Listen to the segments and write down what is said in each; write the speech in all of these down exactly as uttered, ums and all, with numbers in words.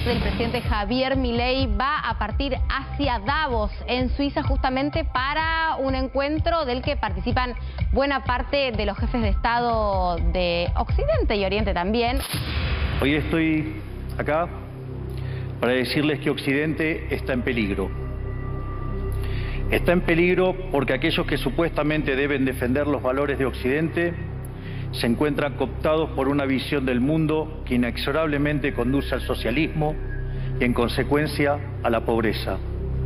del presidente Javier Milei va a partir hacia Davos, en Suiza, justamente para un encuentro del que participan buena parte de los jefes de Estado de Occidente y Oriente también. Hoy estoy acá para decirles que Occidente está en peligro. Está en peligro porque aquellos que supuestamente deben defender los valores de Occidente se encuentran cooptados por una visión del mundo que inexorablemente conduce al socialismo y, en consecuencia, a la pobreza.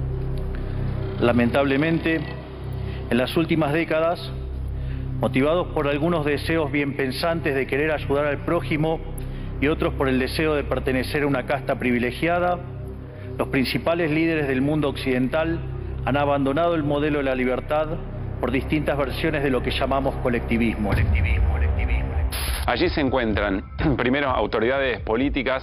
Lamentablemente, en las últimas décadas, motivados por algunos deseos bien pensantes de querer ayudar al prójimo y otros por el deseo de pertenecer a una casta privilegiada, los principales líderes del mundo occidental han abandonado el modelo de la libertad por distintas versiones de lo que llamamos colectivismo. colectivismo, colectivismo. Allí se encuentran, primero, autoridades políticas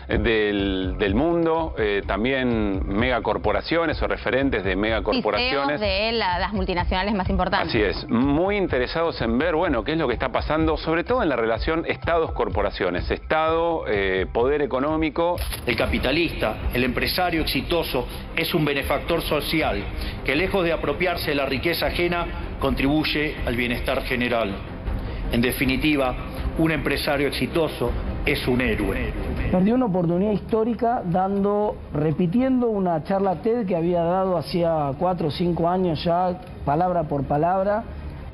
del, del mundo, eh, también megacorporaciones o referentes de megacorporaciones. C E Os de la, las multinacionales más importantes. Así es, muy interesados en ver, bueno, qué es lo que está pasando, sobre todo en la relación Estados-corporaciones, Estado, eh, poder económico. El capitalista, el empresario exitoso, es un benefactor social que, lejos de apropiarse de la riqueza ajena, contribuye al bienestar general. En definitiva, un empresario exitoso es un héroe. Perdió una oportunidad histórica dando, repitiendo una charla TED que había dado hacía cuatro o cinco años ya, palabra por palabra,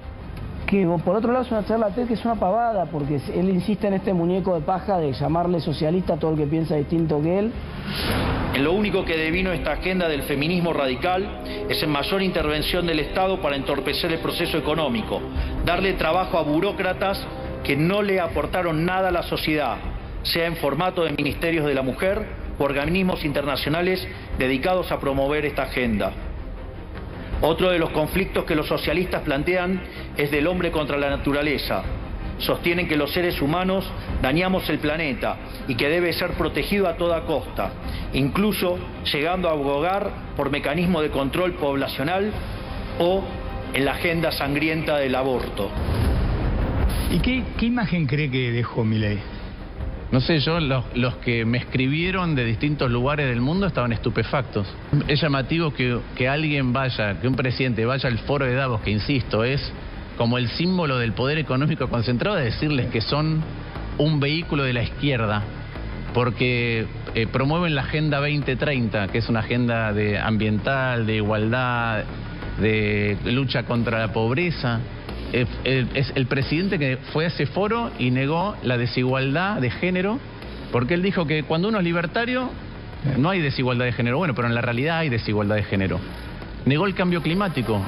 que por otro lado es una charla TED que es una pavada, porque él insiste en este muñeco de paja de llamarle socialista a todo el que piensa distinto que él. En lo único que devino esta agenda del feminismo radical es en mayor intervención del Estado para entorpecer el proceso económico, darle trabajo a burócratas que no le aportaron nada a la sociedad, sea en formato de ministerios de la mujer o organismos internacionales dedicados a promover esta agenda. Otro de los conflictos que los socialistas plantean es del hombre contra la naturaleza. Sostienen que los seres humanos dañamos el planeta y que debe ser protegido a toda costa, incluso llegando a abogar por mecanismos de control poblacional o en la agenda sangrienta del aborto. ¿Y qué, qué imagen cree que dejó Milei? No sé, yo, los, los que me escribieron de distintos lugares del mundo estaban estupefactos. Es llamativo que, que alguien vaya, que un presidente vaya al foro de Davos, que insisto, es como el símbolo del poder económico concentrado, de decirles que son un vehículo de la izquierda, porque eh, promueven la Agenda veinte treinta, que es una agenda de ambiental, de igualdad, de lucha contra la pobreza. Es el, el, el presidente que fue a ese foro y negó la desigualdad de género, porque él dijo que cuando uno es libertario no hay desigualdad de género. Bueno, pero en la realidad hay desigualdad de género. Negó el cambio climático.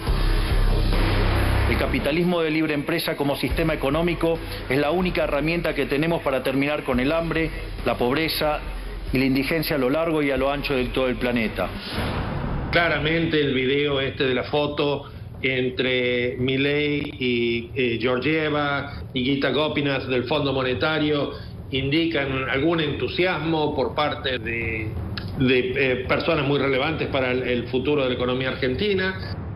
El capitalismo de libre empresa como sistema económico es la única herramienta que tenemos para terminar con el hambre, la pobreza y la indigencia a lo largo y a lo ancho de todo el planeta. Claramente el video este de la foto entre Milei y eh, Georgieva y Gita Gopinath del Fondo Monetario indican algún entusiasmo por parte de, de eh, personas muy relevantes para el, el futuro de la economía argentina.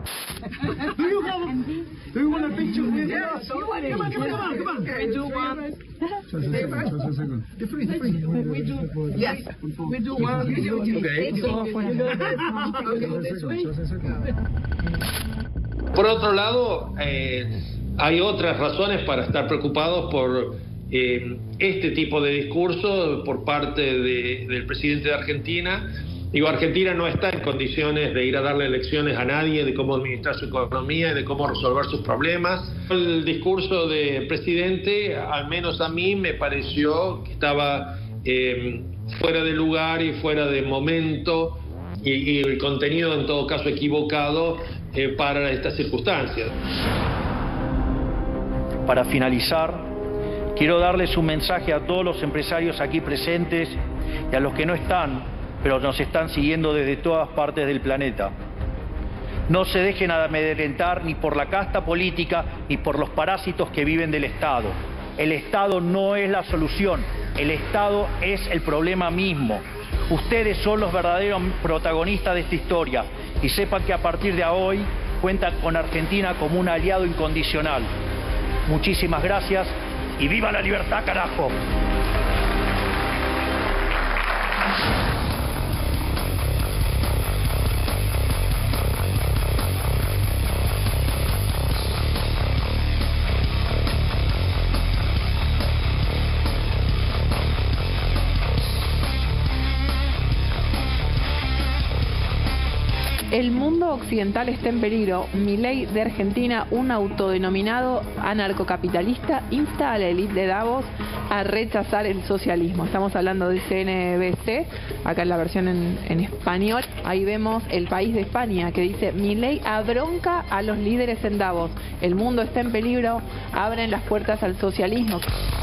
Por otro lado, eh, hay otras razones para estar preocupados por eh, este tipo de discurso por parte de, del presidente de Argentina. Digo, Argentina no está en condiciones de ir a darle lecciones a nadie de cómo administrar su economía y de cómo resolver sus problemas. El discurso del presidente, al menos a mí, me pareció que estaba eh, fuera de lugar y fuera de momento, y, y el contenido en todo caso equivocado eh, para estas circunstancias. Para finalizar, quiero darles un mensaje a todos los empresarios aquí presentes y a los que no están, pero nos están siguiendo desde todas partes del planeta. No se dejen amedrentar ni por la casta política ni por los parásitos que viven del Estado. El Estado no es la solución, el Estado es el problema mismo. Ustedes son los verdaderos protagonistas de esta historia y sepan que a partir de hoy cuentan con Argentina como un aliado incondicional. Muchísimas gracias y ¡viva la libertad, carajo! El mundo occidental está en peligro. Milei de Argentina, un autodenominado anarcocapitalista, insta a la élite de Davos a rechazar el socialismo. Estamos hablando de C N B C, acá en la versión en, en español. Ahí vemos El País de España, que dice: Milei abronca a los líderes en Davos. El mundo está en peligro, abren las puertas al socialismo.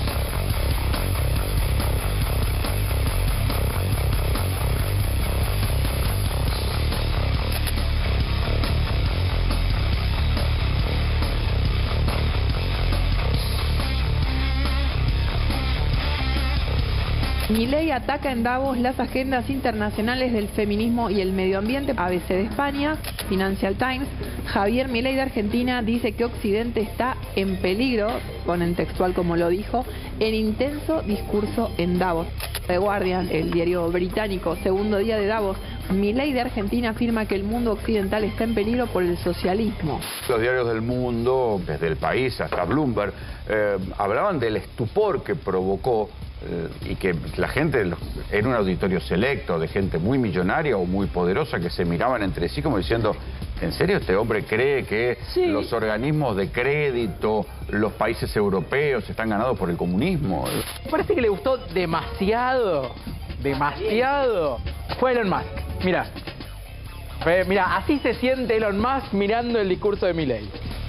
Milei ataca en Davos las agendas internacionales del feminismo y el medio ambiente. A B C de España, Financial Times. Javier Milei de Argentina dice que Occidente está en peligro, ponen textual como lo dijo, en intenso discurso en Davos. The Guardian, el diario británico, segundo día de Davos. Milei de Argentina afirma que el mundo occidental está en peligro por el socialismo. Los diarios del mundo, desde El País hasta Bloomberg, eh, hablaban del estupor que provocó eh, y que la gente, en un auditorio selecto de gente muy millonaria o muy poderosa, que se miraban entre sí como diciendo: ¿en serio este hombre cree que sí. los organismos de crédito, los países europeos están ganados por el comunismo? Parece que le gustó demasiado, demasiado. Fue Elon Musk. Mira, mira, así se siente Elon Musk mirando el discurso de Milei.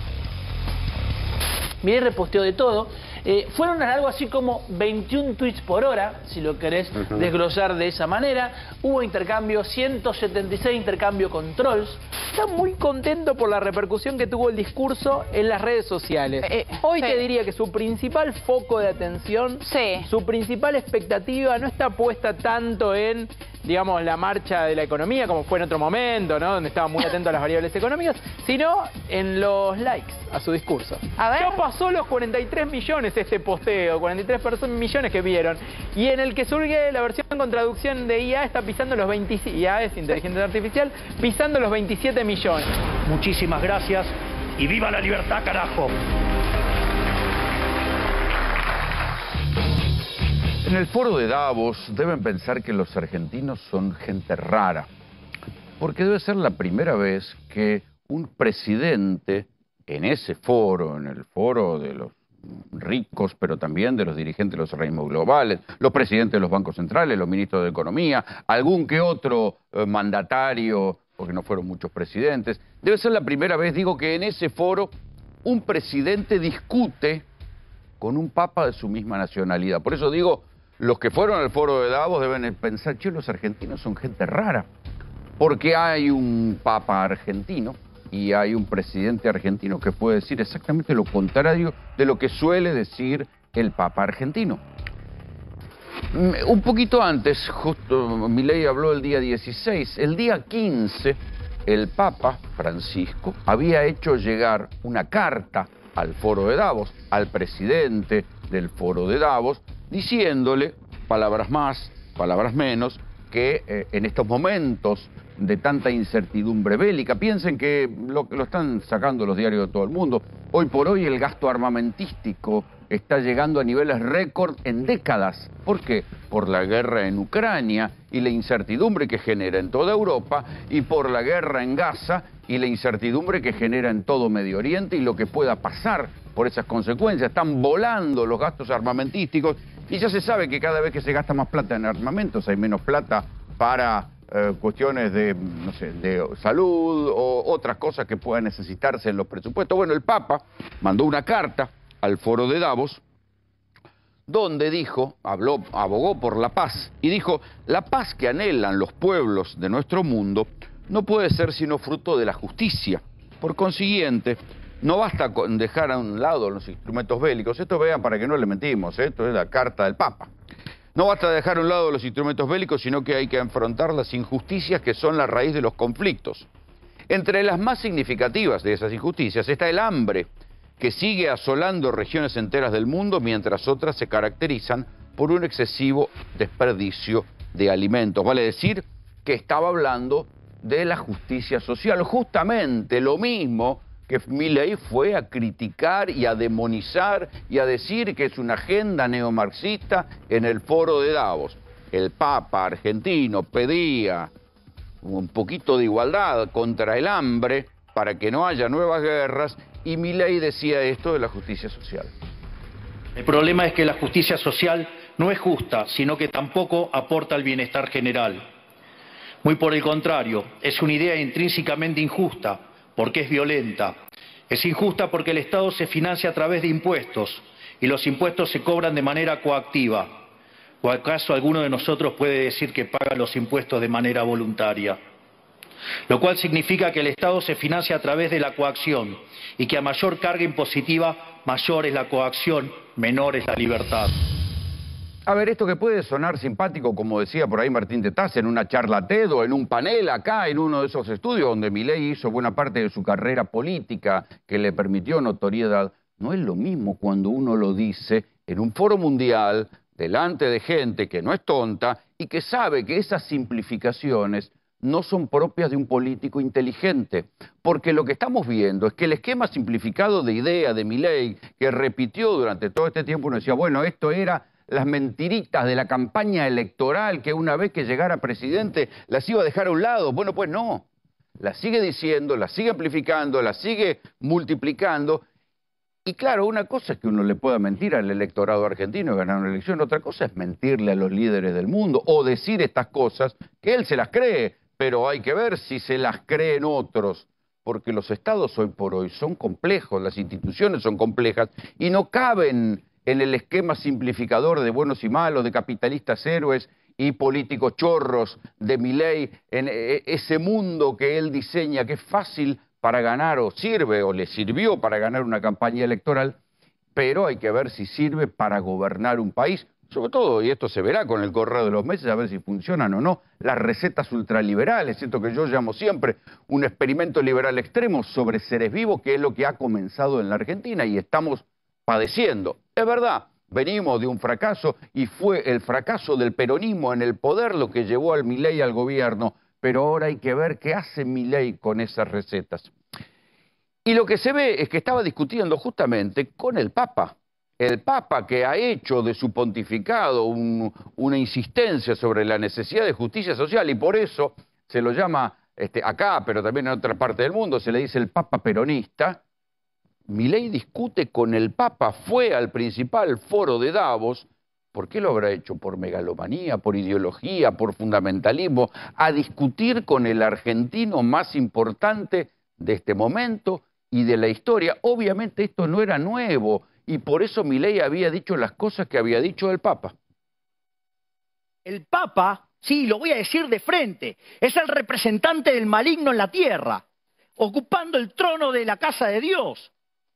Milei reposteó de todo. Eh, fueron algo así como veintiún tweets por hora, si lo querés uh-huh. desglosar de esa manera. Hubo intercambio, ciento setenta y seis intercambio con trolls. Está muy contento por la repercusión que tuvo el discurso en las redes sociales. Eh, Hoy sí. te diría que su principal foco de atención, sí. su principal expectativa no está puesta tanto en, digamos, la marcha de la economía, como fue en otro momento, ¿no? Donde estaba muy atento a las variables económicas, sino en los likes a su discurso. A ver. Ya pasó los cuarenta y tres millones este posteo, cuarenta y tres millones que vieron, y en el que surge la versión con traducción de I A está pisando los veintisiete, I A es inteligencia artificial, pisando los veintisiete millones. Muchísimas gracias y viva la libertad, carajo. En el foro de Davos deben pensar que los argentinos son gente rara, porque debe ser la primera vez que un presidente en ese foro, en el foro de los ricos, pero también de los dirigentes de los organismos globales, los presidentes de los bancos centrales, los ministros de Economía, algún que otro eh, mandatario, porque no fueron muchos presidentes, debe ser la primera vez, digo, que en ese foro un presidente discute con un papa de su misma nacionalidad. Por eso digo, los que fueron al foro de Davos deben pensar: che, los argentinos son gente rara, porque hay un papa argentino y hay un presidente argentino que puede decir exactamente lo contrario de lo que suele decir el papa argentino. Un poquito antes, justo Milei habló el día dieciséis, el día quince, el papa Francisco había hecho llegar una carta al foro de Davos, al presidente del foro de Davos, diciéndole, palabras más, palabras menos, que eh, en estos momentos de tanta incertidumbre bélica, piensen que lo, lo están sacando los diarios de todo el mundo, hoy por hoy el gasto armamentístico está llegando a niveles récord en décadas. ¿Por qué? Por la guerra en Ucrania y la incertidumbre que genera en toda Europa, y por la guerra en Gaza y la incertidumbre que genera en todo Medio Oriente y lo que pueda pasar por esas consecuencias. Están volando los gastos armamentísticos y ya se sabe que cada vez que se gasta más plata en armamentos hay menos plata para eh, cuestiones de, no sé, de salud o otras cosas que puedan necesitarse en los presupuestos. Bueno, el Papa mandó una carta al foro de Davos donde dijo, habló, abogó por la paz y dijo: la paz que anhelan los pueblos de nuestro mundo no puede ser sino fruto de la justicia. Por consiguiente, no basta con dejar a un lado los instrumentos bélicos. Esto, vean, para que no le mentimos, ¿eh? Esto es la carta del Papa. No basta dejar a un lado los instrumentos bélicos, sino que hay que enfrentar las injusticias que son la raíz de los conflictos. Entre las más significativas de esas injusticias está el hambre, que sigue asolando regiones enteras del mundo, mientras otras se caracterizan por un excesivo desperdicio de alimentos. Vale decir que estaba hablando de la justicia social, justamente lo mismo que Milei fue a criticar y a demonizar y a decir que es una agenda neomarxista en el foro de Davos. El Papa argentino pedía un poquito de igualdad contra el hambre para que no haya nuevas guerras, y Milei decía esto de la justicia social. El problema es que la justicia social no es justa, sino que tampoco aporta al bienestar general. Muy por el contrario, es una idea intrínsecamente injusta, porque es violenta. Es injusta porque el Estado se financia a través de impuestos, y los impuestos se cobran de manera coactiva. ¿O acaso alguno de nosotros puede decir que paga los impuestos de manera voluntaria? Lo cual significa que el Estado se financia a través de la coacción, y que a mayor carga impositiva, mayor es la coacción, menor es la libertad. A ver, esto que puede sonar simpático, como decía por ahí Martín de Taz, en una charla TED o en un panel acá, en uno de esos estudios donde Milei hizo buena parte de su carrera política que le permitió notoriedad, no es lo mismo cuando uno lo dice en un foro mundial, delante de gente que no es tonta y que sabe que esas simplificaciones no son propias de un político inteligente. Porque lo que estamos viendo es que el esquema simplificado de idea de Milei, que repitió durante todo este tiempo, uno decía, bueno, esto era las mentiritas de la campaña electoral que una vez que llegara presidente las iba a dejar a un lado. Bueno, pues no. Las sigue diciendo, las sigue amplificando, las sigue multiplicando. Y claro, una cosa es que uno le pueda mentir al electorado argentino y ganar una elección, otra cosa es mentirle a los líderes del mundo o decir estas cosas que él se las cree, pero hay que ver si se las creen otros. Porque los estados hoy por hoy son complejos, las instituciones son complejas y no caben en el esquema simplificador de buenos y malos, de capitalistas héroes y políticos chorros de Milei, en ese mundo que él diseña, que es fácil para ganar, o sirve, o le sirvió para ganar una campaña electoral, pero hay que ver si sirve para gobernar un país, sobre todo, y esto se verá con el correr de los meses, a ver si funcionan o no, las recetas ultraliberales, esto que yo llamo siempre un experimento liberal extremo sobre seres vivos, que es lo que ha comenzado en la Argentina y estamos padeciendo. Es verdad, venimos de un fracaso y fue el fracaso del peronismo en el poder lo que llevó al Milei al gobierno, pero ahora hay que ver qué hace Milei con esas recetas. Y lo que se ve es que estaba discutiendo justamente con el Papa, el Papa que ha hecho de su pontificado un, una insistencia sobre la necesidad de justicia social y por eso se lo llama este, acá, pero también en otra parte del mundo, se le dice el Papa peronista. Milei discute con el Papa, fue al principal foro de Davos. ¿Por qué lo habrá hecho? ¿Por megalomanía, por ideología, por fundamentalismo? A discutir con el argentino más importante de este momento y de la historia. Obviamente esto no era nuevo y por eso Milei había dicho las cosas que había dicho el Papa. El Papa, sí, lo voy a decir de frente, es el representante del maligno en la tierra, ocupando el trono de la casa de Dios.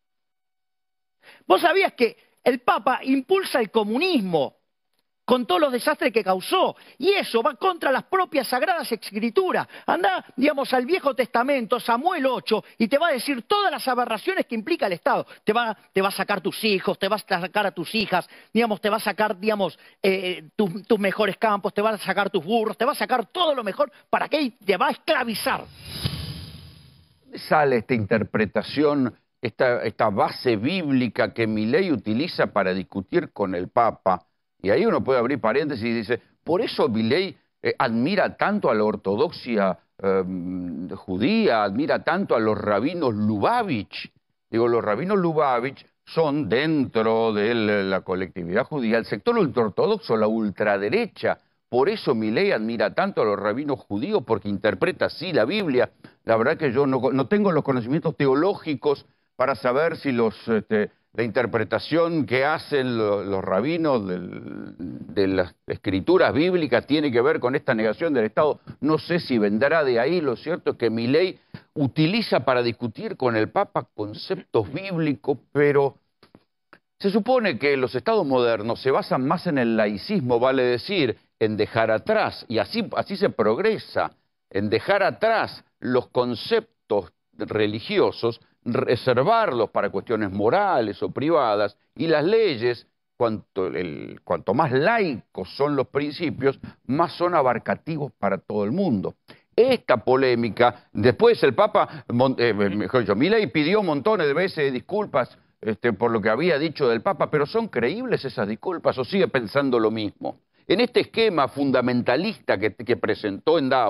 ¿Vos sabías que el Papa impulsa el comunismo con todos los desastres que causó? Y eso va contra las propias Sagradas Escrituras. Andá, digamos, al Viejo Testamento, Samuel ocho, y te va a decir todas las aberraciones que implica el Estado. Te va, te va a sacar tus hijos, te va a sacar a tus hijas, digamos, te va a sacar, digamos, eh, tus, tus mejores campos, te va a sacar tus burros, te va a sacar todo lo mejor para que te va a esclavizar. ¿Dónde sale esta interpretación? Esta, esta base bíblica que Milei utiliza para discutir con el Papa, y ahí uno puede abrir paréntesis y dice, por eso Milei eh, admira tanto a la ortodoxia eh, judía, admira tanto a los rabinos Lubavitch. Digo, los rabinos Lubavitch son dentro de la colectividad judía, el sector ultraortodoxo, la ultraderecha. Por eso Milei admira tanto a los rabinos judíos, porque interpreta así la Biblia. La verdad que yo no, no tengo los conocimientos teológicos para saber si los, este, la interpretación que hacen los, los rabinos del, de las escrituras bíblicas tiene que ver con esta negación del Estado. No sé si vendrá de ahí. Lo cierto es que Milei utiliza para discutir con el Papa conceptos bíblicos, pero se supone que los estados modernos se basan más en el laicismo, vale decir, en dejar atrás, y así, así se progresa, en dejar atrás los conceptos religiosos, reservarlos para cuestiones morales o privadas, y las leyes, cuanto, el, cuanto más laicos son los principios, más son abarcativos para todo el mundo. Esta polémica, después el Papa, eh, mejor dicho, Milei pidió montones de veces disculpas este, por lo que había dicho del Papa, pero ¿son creíbles esas disculpas o sigue pensando lo mismo? En este esquema fundamentalista que, que presentó en Davos,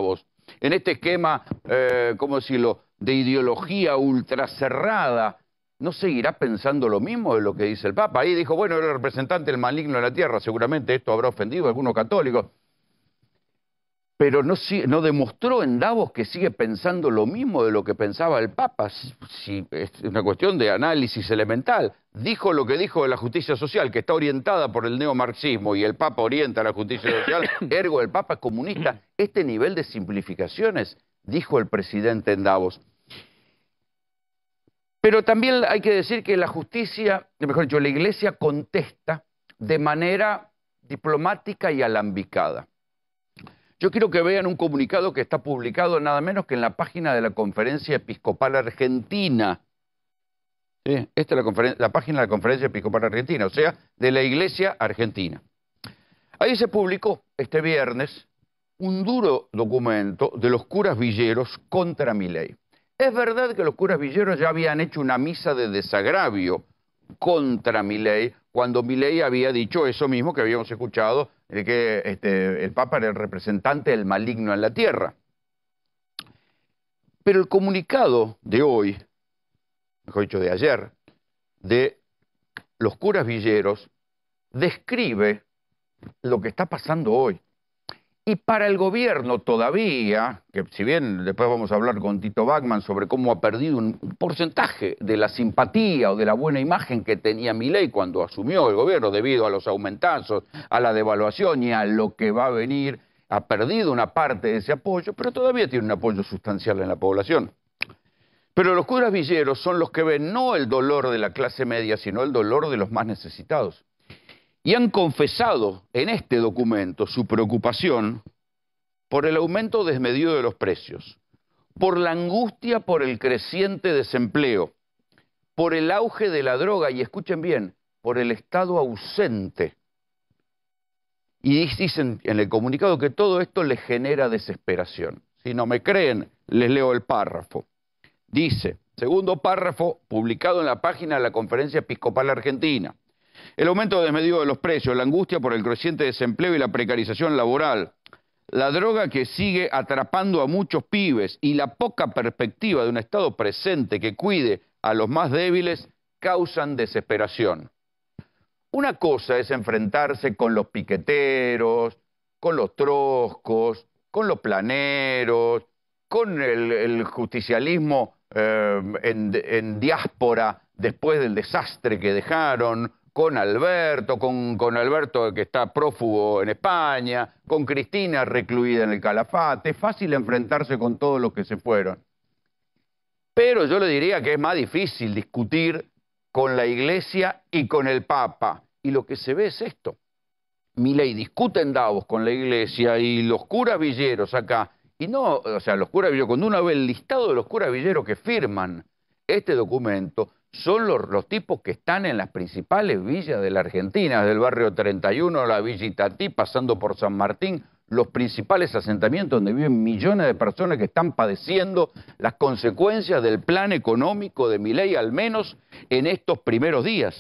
en este esquema, eh, ¿cómo decirlo?, de ideología ultracerrada, ¿no seguirá pensando lo mismo de lo que dice el Papa? Ahí dijo, bueno, era el representante del maligno en la tierra, seguramente esto habrá ofendido a algunos católicos, pero no, no demostró en Davos que sigue pensando lo mismo de lo que pensaba el Papa. Si, es una cuestión de análisis elemental. Dijo lo que dijo de la justicia social, que está orientada por el neomarxismo, y el Papa orienta a la justicia social, ergo el Papa es comunista. Este nivel de simplificaciones, dijo el presidente en Davos. Pero también hay que decir que la justicia, mejor dicho, la Iglesia contesta de manera diplomática y alambicada. Yo quiero que vean un comunicado que está publicado nada menos que en la página de la Conferencia Episcopal Argentina. ¿Sí? Esta es la, la página de la Conferencia Episcopal Argentina, o sea, de la Iglesia Argentina. Ahí se publicó este viernes un duro documento de los curas villeros contra Milei. Es verdad que los curas villeros ya habían hecho una misa de desagravio contra Milei, cuando Milei había dicho eso mismo que habíamos escuchado, de que este, el Papa era el representante del maligno en la tierra. Pero el comunicado de hoy, mejor dicho de ayer, de los curas villeros, describe lo que está pasando hoy. Y para el gobierno todavía, que si bien después vamos a hablar con Tito Bachmann sobre cómo ha perdido un porcentaje de la simpatía o de la buena imagen que tenía Milei cuando asumió el gobierno debido a los aumentazos, a la devaluación y a lo que va a venir, ha perdido una parte de ese apoyo, pero todavía tiene un apoyo sustancial en la población. Pero los curas villeros son los que ven no el dolor de la clase media, sino el dolor de los más necesitados. Y han confesado en este documento su preocupación por el aumento desmedido de los precios, por la angustia por el creciente desempleo, por el auge de la droga y, escuchen bien, por el Estado ausente. Y dicen en el comunicado que todo esto les genera desesperación. Si no me creen, les leo el párrafo. Dice, segundo párrafo publicado en la página de la Conferencia Episcopal Argentina. El aumento desmedido de los precios, la angustia por el creciente desempleo y la precarización laboral, la droga que sigue atrapando a muchos pibes y la poca perspectiva de un Estado presente que cuide a los más débiles causan desesperación. Una cosa es enfrentarse con los piqueteros, con los troscos, con los planeros, con el, el justicialismo eh, en, en diáspora después del desastre que dejaron, con Alberto, con, con Alberto que está prófugo en España, con Cristina recluida en el Calafate. Es fácil enfrentarse con todos los que se fueron. Pero yo le diría que es más difícil discutir con la Iglesia y con el Papa. Y lo que se ve es esto. Milei discute en Davos con la Iglesia y los curas villeros acá. Y no, o sea, los curas villeros, cuando uno ve el listado de los curas villeros que firman este documento, son los, los tipos que están en las principales villas de la Argentina, del barrio treinta y uno, la Villa Itatí, pasando por San Martín, los principales asentamientos donde viven millones de personas que están padeciendo las consecuencias del plan económico de Milei, al menos en estos primeros días.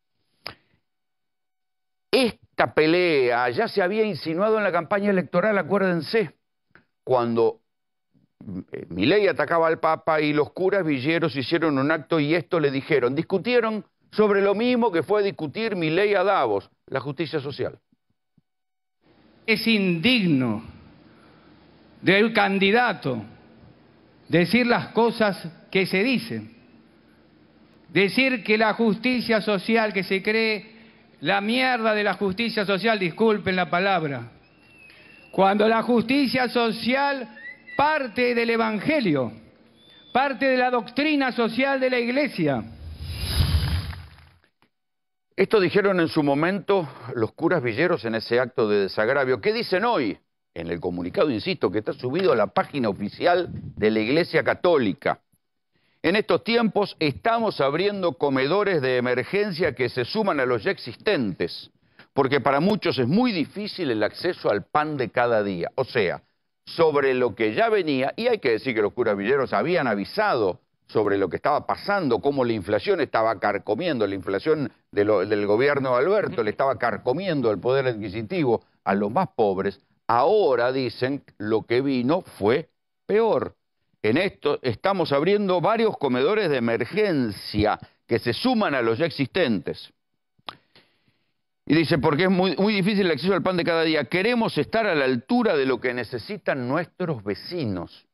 Esta pelea ya se había insinuado en la campaña electoral, acuérdense, cuando Milei atacaba al Papa y los curas villeros hicieron un acto y esto le dijeron, discutieron sobre lo mismo que fue discutir Milei a Davos, la justicia social. Es indigno del candidato decir las cosas que se dicen. Decir que la justicia social, que se cree la mierda de la justicia social, disculpen la palabra, cuando la justicia social parte del Evangelio, parte de la doctrina social de la Iglesia. Esto dijeron en su momento los curas villeros en ese acto de desagravio. ¿Qué dicen hoy? En el comunicado, insisto, que está subido a la página oficial de la Iglesia Católica. En estos tiempos estamos abriendo comedores de emergencia que se suman a los ya existentes, porque para muchos es muy difícil el acceso al pan de cada día. O sea, sobre lo que ya venía, y hay que decir que los curas villeros habían avisado sobre lo que estaba pasando, cómo la inflación estaba carcomiendo, la inflación de lo, del gobierno de Alberto le estaba carcomiendo el poder adquisitivo a los más pobres. Ahora dicen lo que vino fue Peor, en esto estamos abriendo varios comedores de emergencia que se suman a los ya existentes. Y dice, porque es muy, muy difícil el acceso al pan de cada día. Queremos estar a la altura de lo que necesitan nuestros vecinos.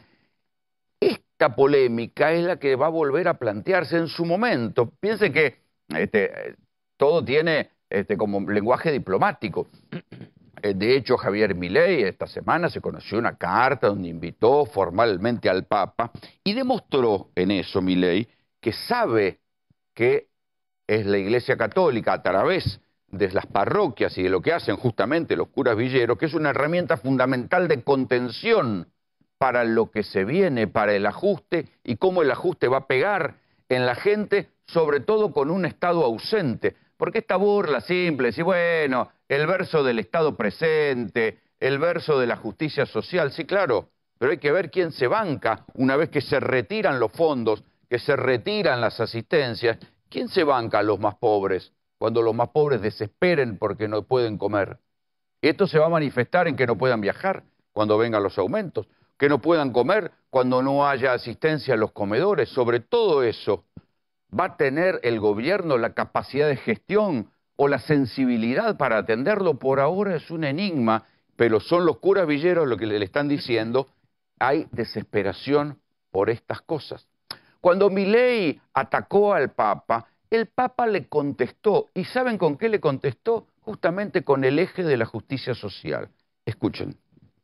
Esta polémica es la que va a volver a plantearse en su momento. Piensen que este, todo tiene este, como lenguaje diplomático. De hecho, Javier Milei esta semana se conoció una carta donde invitó formalmente al Papa y demostró en eso Milei que sabe que es la Iglesia Católica a través de las parroquias y de lo que hacen justamente los curas villeros, que es una herramienta fundamental de contención para lo que se viene, para el ajuste y cómo el ajuste va a pegar en la gente, sobre todo con un Estado ausente. Porque esta burla simple, si bueno, el verso del Estado presente, el verso de la justicia social, sí, claro, pero hay que ver quién se banca una vez que se retiran los fondos, que se retiran las asistencias. ¿Quién se banca a los más pobres cuando los más pobres desesperen porque no pueden comer? Esto se va a manifestar en que no puedan viajar cuando vengan los aumentos, que no puedan comer cuando no haya asistencia a los comedores. Sobre todo eso, ¿va a tener el gobierno la capacidad de gestión o la sensibilidad para atenderlo? Por ahora es un enigma, pero son los curas villeros lo que le están diciendo. Hay desesperación por estas cosas. Cuando Milei atacó al Papa, el Papa le contestó. ¿Y saben con qué le contestó? Justamente con el eje de la justicia social. Escuchen.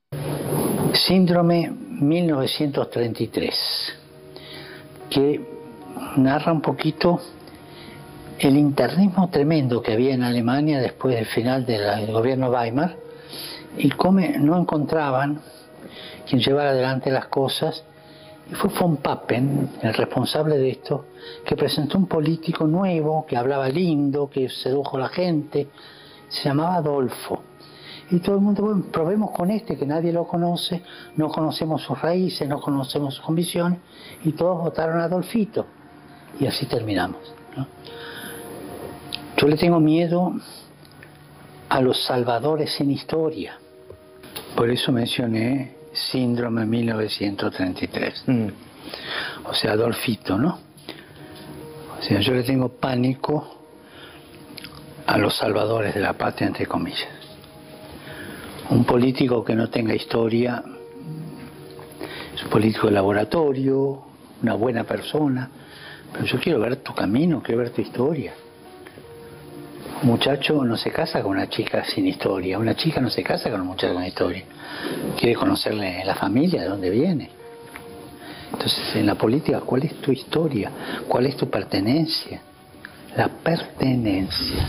Síndrome mil novecientos treinta y tres, que narra un poquito el internismo tremendo que había en Alemania después del final del gobierno Weimar y cómo no encontraban quien llevara adelante las cosas. Y fue von Papen, el responsable de esto, que presentó un político nuevo, que hablaba lindo, que sedujo a la gente, se llamaba Adolfo. Y todo el mundo, bueno, probemos con este, que nadie lo conoce, no conocemos sus raíces, no conocemos sus convicciones, y todos votaron a Adolfito. Y así terminamos, ¿no? Yo le tengo miedo a los salvadores en historia. Por eso mencioné Síndrome mil novecientos treinta y tres. Mm. O sea, Adolfito, ¿no? O sea, yo le tengo pánico a los salvadores de la patria, entre comillas. Un político que no tenga historia es un político de laboratorio, una buena persona, pero yo quiero ver tu camino, quiero ver tu historia. Un muchacho no se casa con una chica sin historia, una chica no se casa con un muchacho con historia. Quiere conocerle la familia, de dónde viene. Entonces, en la política, ¿cuál es tu historia? ¿Cuál es tu pertenencia? La pertenencia.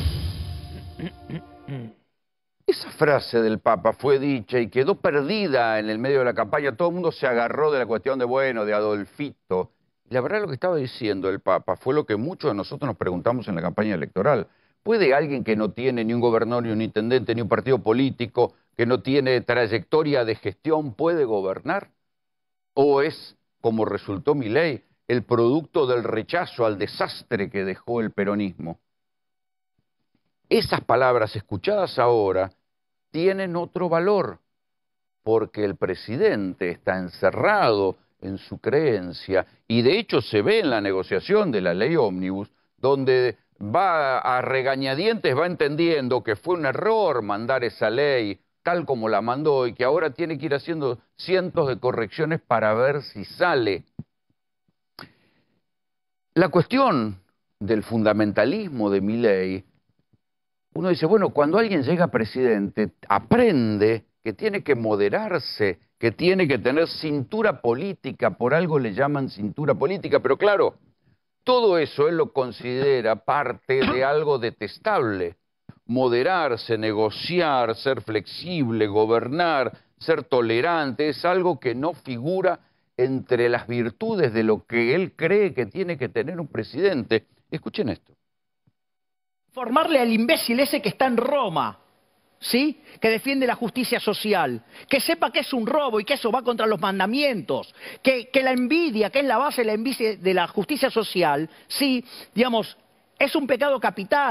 Esa frase del Papa fue dicha y quedó perdida en el medio de la campaña. Todo el mundo se agarró de la cuestión de, bueno, de Adolfito. La verdad, lo que estaba diciendo el Papa fue lo que muchos de nosotros nos preguntamos en la campaña electoral. ¿Puede alguien que no tiene ni un gobernador, ni un intendente, ni un partido político, que no tiene trayectoria de gestión, puede gobernar? ¿O es, como resultó Milei, el producto del rechazo al desastre que dejó el peronismo? Esas palabras escuchadas ahora tienen otro valor, porque el presidente está encerrado en su creencia, y de hecho se ve en la negociación de la ley ómnibus, donde va a regañadientes, va entendiendo que fue un error mandar esa ley tal como la mandó y que ahora tiene que ir haciendo cientos de correcciones para ver si sale. La cuestión del fundamentalismo de Milei, uno dice, bueno, cuando alguien llega a presidente, aprende que tiene que moderarse, que tiene que tener cintura política, por algo le llaman cintura política, pero claro, todo eso él lo considera parte de algo detestable. Moderarse, negociar, ser flexible, gobernar, ser tolerante, es algo que no figura entre las virtudes de lo que él cree que tiene que tener un presidente. Escuchen esto. Formarle al imbécil ese que está en Roma, ¿sí? Que defiende la justicia social, que sepa que es un robo y que eso va contra los mandamientos, que, que la envidia, que es la base de la envidia de la justicia social, sí, digamos, es un pecado capital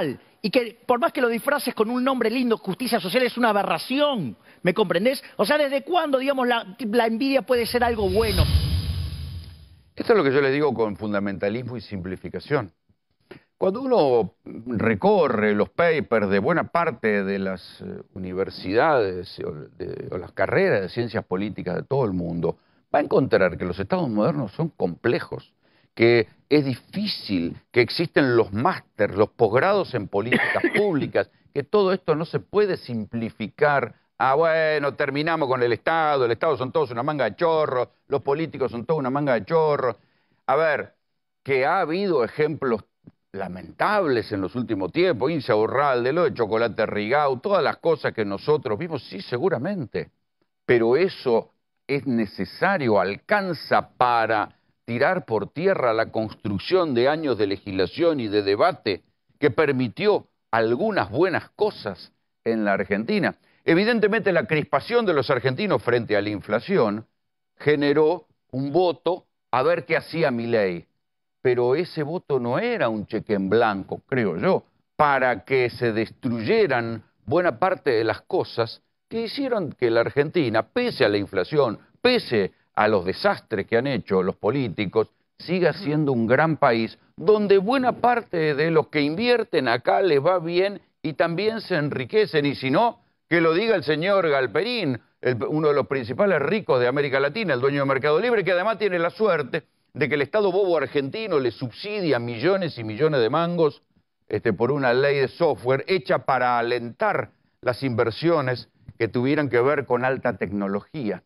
y que por más que lo disfraces con un nombre lindo, justicia social, es una aberración, ¿me comprendés? O sea, ¿desde cuándo, digamos, la, la envidia puede ser algo bueno? Esto es lo que yo les digo con fundamentalismo y simplificación. Cuando uno recorre los papers de buena parte de las eh, universidades o, de, o las carreras de ciencias políticas de todo el mundo, va a encontrar que los estados modernos son complejos, que es difícil, que existen los másters, los posgrados en políticas públicas, que todo esto no se puede simplificar. Ah, bueno, terminamos con el Estado, el Estado son todos una manga de chorros, los políticos son todos una manga de chorros. A ver, que ha habido ejemplos lamentables en los últimos tiempos, Insaurralde, lo de Chocolate Rigau, todas las cosas que nosotros vimos, sí, seguramente, pero eso es necesario, alcanza para tirar por tierra la construcción de años de legislación y de debate que permitió algunas buenas cosas en la Argentina. Evidentemente la crispación de los argentinos frente a la inflación generó un voto a ver qué hacía Milei. Pero ese voto no era un cheque en blanco, creo yo, para que se destruyeran buena parte de las cosas que hicieron que la Argentina, pese a la inflación, pese a los desastres que han hecho los políticos, siga siendo un gran país donde buena parte de los que invierten acá les va bien y también se enriquecen. Y si no, que lo diga el señor Galperín, el, uno de los principales ricos de América Latina, el dueño de Mercado Libre, que además tiene la suerte de que el Estado bobo argentino le subsidia millones y millones de mangos este, por una ley de software hecha para alentar las inversiones que tuvieran que ver con alta tecnología.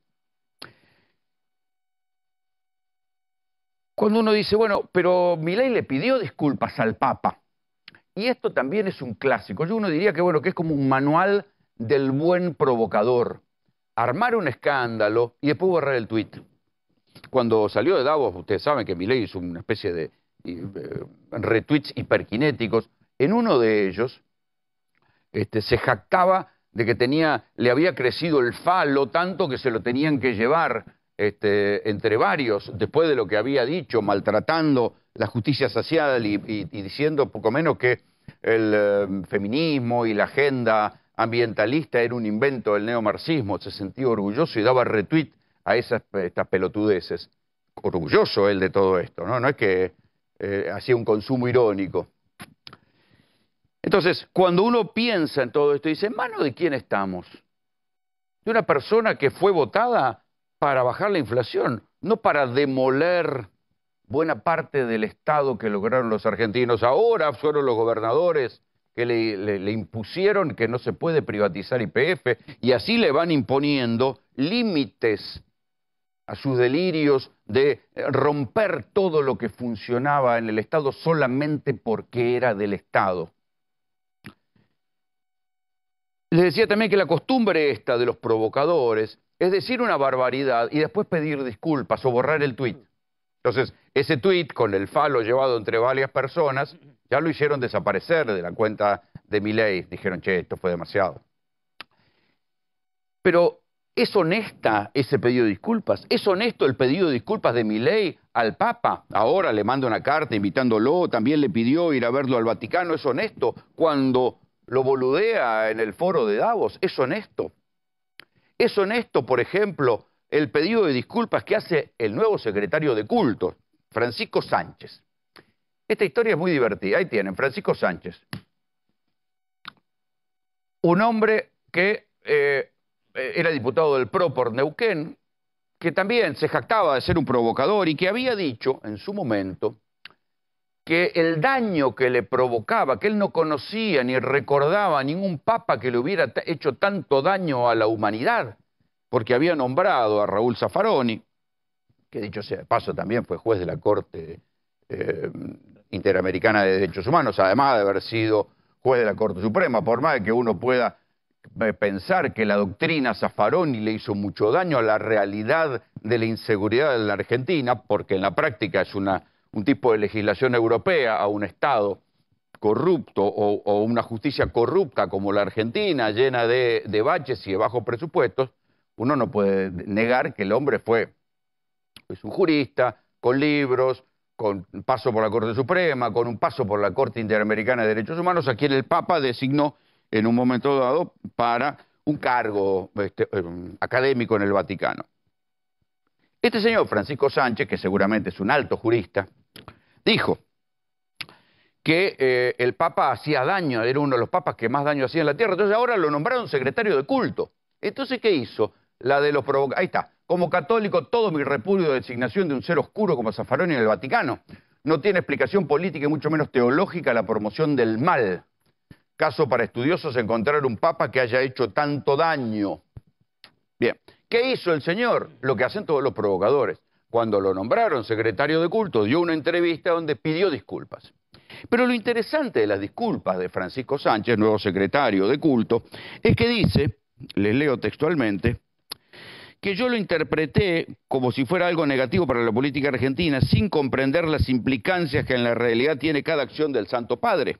Cuando uno dice, bueno, pero Milei le pidió disculpas al Papa, y esto también es un clásico. Yo uno diría que, bueno, que es como un manual del buen provocador. Armar un escándalo y después borrar el tuit. Cuando salió de Davos, ustedes saben que Milei hizo una especie de eh, retweets hiperkinéticos. En uno de ellos este, se jactaba de que tenía, le había crecido el falo tanto que se lo tenían que llevar este, entre varios, después de lo que había dicho, maltratando la justicia social y, y, y diciendo poco menos que el eh, feminismo y la agenda ambientalista era un invento del neomarxismo. Se sentía orgulloso y daba retweet a esas estas pelotudeces. Orgulloso él de todo esto, ¿no? No es que eh, hacía un consumo irónico. Entonces, cuando uno piensa en todo esto, dice, ¿en manos de quién estamos? De una persona que fue votada para bajar la inflación, no para demoler buena parte del Estado que lograron los argentinos. Ahora fueron los gobernadores que le, le, le impusieron que no se puede privatizar Y P F, y así le van imponiendo límites a sus delirios de romper todo lo que funcionaba en el Estado solamente porque era del Estado. Les decía también que la costumbre esta de los provocadores es decir una barbaridad y después pedir disculpas o borrar el tuit. Entonces, ese tuit con el falo llevado entre varias personas, ya lo hicieron desaparecer de la cuenta de Milei. Dijeron, che, esto fue demasiado. Pero, ¿es honesta ese pedido de disculpas? ¿Es honesto el pedido de disculpas de Milei al Papa? Ahora le manda una carta invitándolo, también le pidió ir a verlo al Vaticano. ¿Es honesto cuando lo boludea en el foro de Davos? ¿Es honesto? ¿Es honesto, por ejemplo, el pedido de disculpas que hace el nuevo secretario de Cultos, Francisco Sánchez? Esta historia es muy divertida. Ahí tienen, Francisco Sánchez. Un hombre que eh, era diputado del P R O por Neuquén, que también se jactaba de ser un provocador y que había dicho en su momento que el daño que le provocaba, que él no conocía ni recordaba ningún papa que le hubiera hecho tanto daño a la humanidad, porque había nombrado a Raúl Zaffaroni, que dicho sea de paso también fue juez de la Corte eh, Interamericana de Derechos Humanos, además de haber sido juez de la Corte Suprema, por más que uno pueda pensar que la doctrina Zaffaroni le hizo mucho daño a la realidad de la inseguridad de la Argentina, porque en la práctica es una, un tipo de legislación europea a un Estado corrupto o, o una justicia corrupta como la Argentina, llena de, de baches y de bajos presupuestos. Uno no puede negar que el hombre fue es un jurista, con libros, con un paso por la Corte Suprema, con un paso por la Corte Interamericana de Derechos Humanos, a quien el Papa designó en un momento dado para un cargo este, um, académico en el Vaticano. Este señor, Francisco Sánchez, que seguramente es un alto jurista, dijo que eh, el Papa hacía daño, era uno de los papas que más daño hacía en la tierra, entonces ahora lo nombraron secretario de culto. Entonces, ¿qué hizo? La de los provocadores. Ahí está. Como católico, todo mi repudio de designación de un ser oscuro como Zaffaroni en el Vaticano. No tiene explicación política y mucho menos teológica la promoción del mal. Caso para estudiosos encontrar un papa que haya hecho tanto daño. Bien. ¿Qué hizo el señor? Lo que hacen todos los provocadores. Cuando lo nombraron secretario de culto, dio una entrevista donde pidió disculpas. Pero lo interesante de las disculpas de Francisco Sánchez, nuevo secretario de culto, es que dice, les leo textualmente, que yo lo interpreté como si fuera algo negativo para la política argentina, sin comprender las implicancias que en la realidad tiene cada acción del Santo Padre.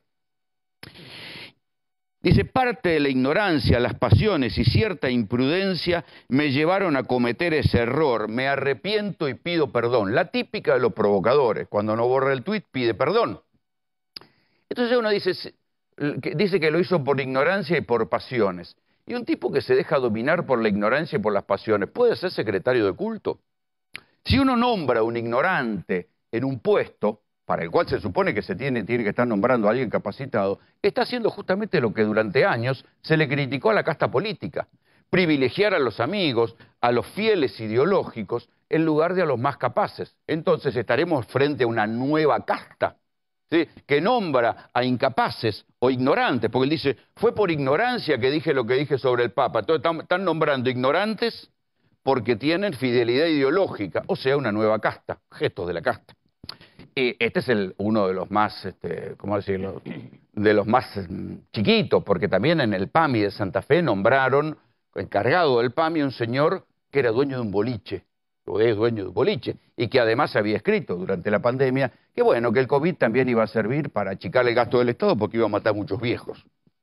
Dice, parte de la ignorancia, las pasiones y cierta imprudencia me llevaron a cometer ese error. Me arrepiento y pido perdón. La típica de los provocadores, cuando no borra el tuit, pide perdón. Entonces uno dice, dice que lo hizo por ignorancia y por pasiones. Y un tipo que se deja dominar por la ignorancia y por las pasiones, ¿puede ser secretario de culto? Si uno nombra a un ignorante en un puesto, para el cual se supone que se tiene, tiene que estar nombrando a alguien capacitado, está haciendo justamente lo que durante años se le criticó a la casta política. Privilegiar a los amigos, a los fieles ideológicos, en lugar de a los más capaces. Entonces estaremos frente a una nueva casta, ¿sí?, que nombra a incapaces o ignorantes, porque él dice, fue por ignorancia que dije lo que dije sobre el Papa. Entonces están, están nombrando ignorantes porque tienen fidelidad ideológica, o sea, una nueva casta, gestos de la casta. Y este es el, uno de los más, este, ¿cómo decirlo?, de los más chiquitos, porque también en el PAMI de Santa Fe nombraron, encargado del PAMI, un señor que era dueño de un boliche, o es dueño de un boliche, y que además había escrito durante la pandemia que bueno, que el COVID también iba a servir para achicar el gasto del Estado porque iba a matar muchos viejos.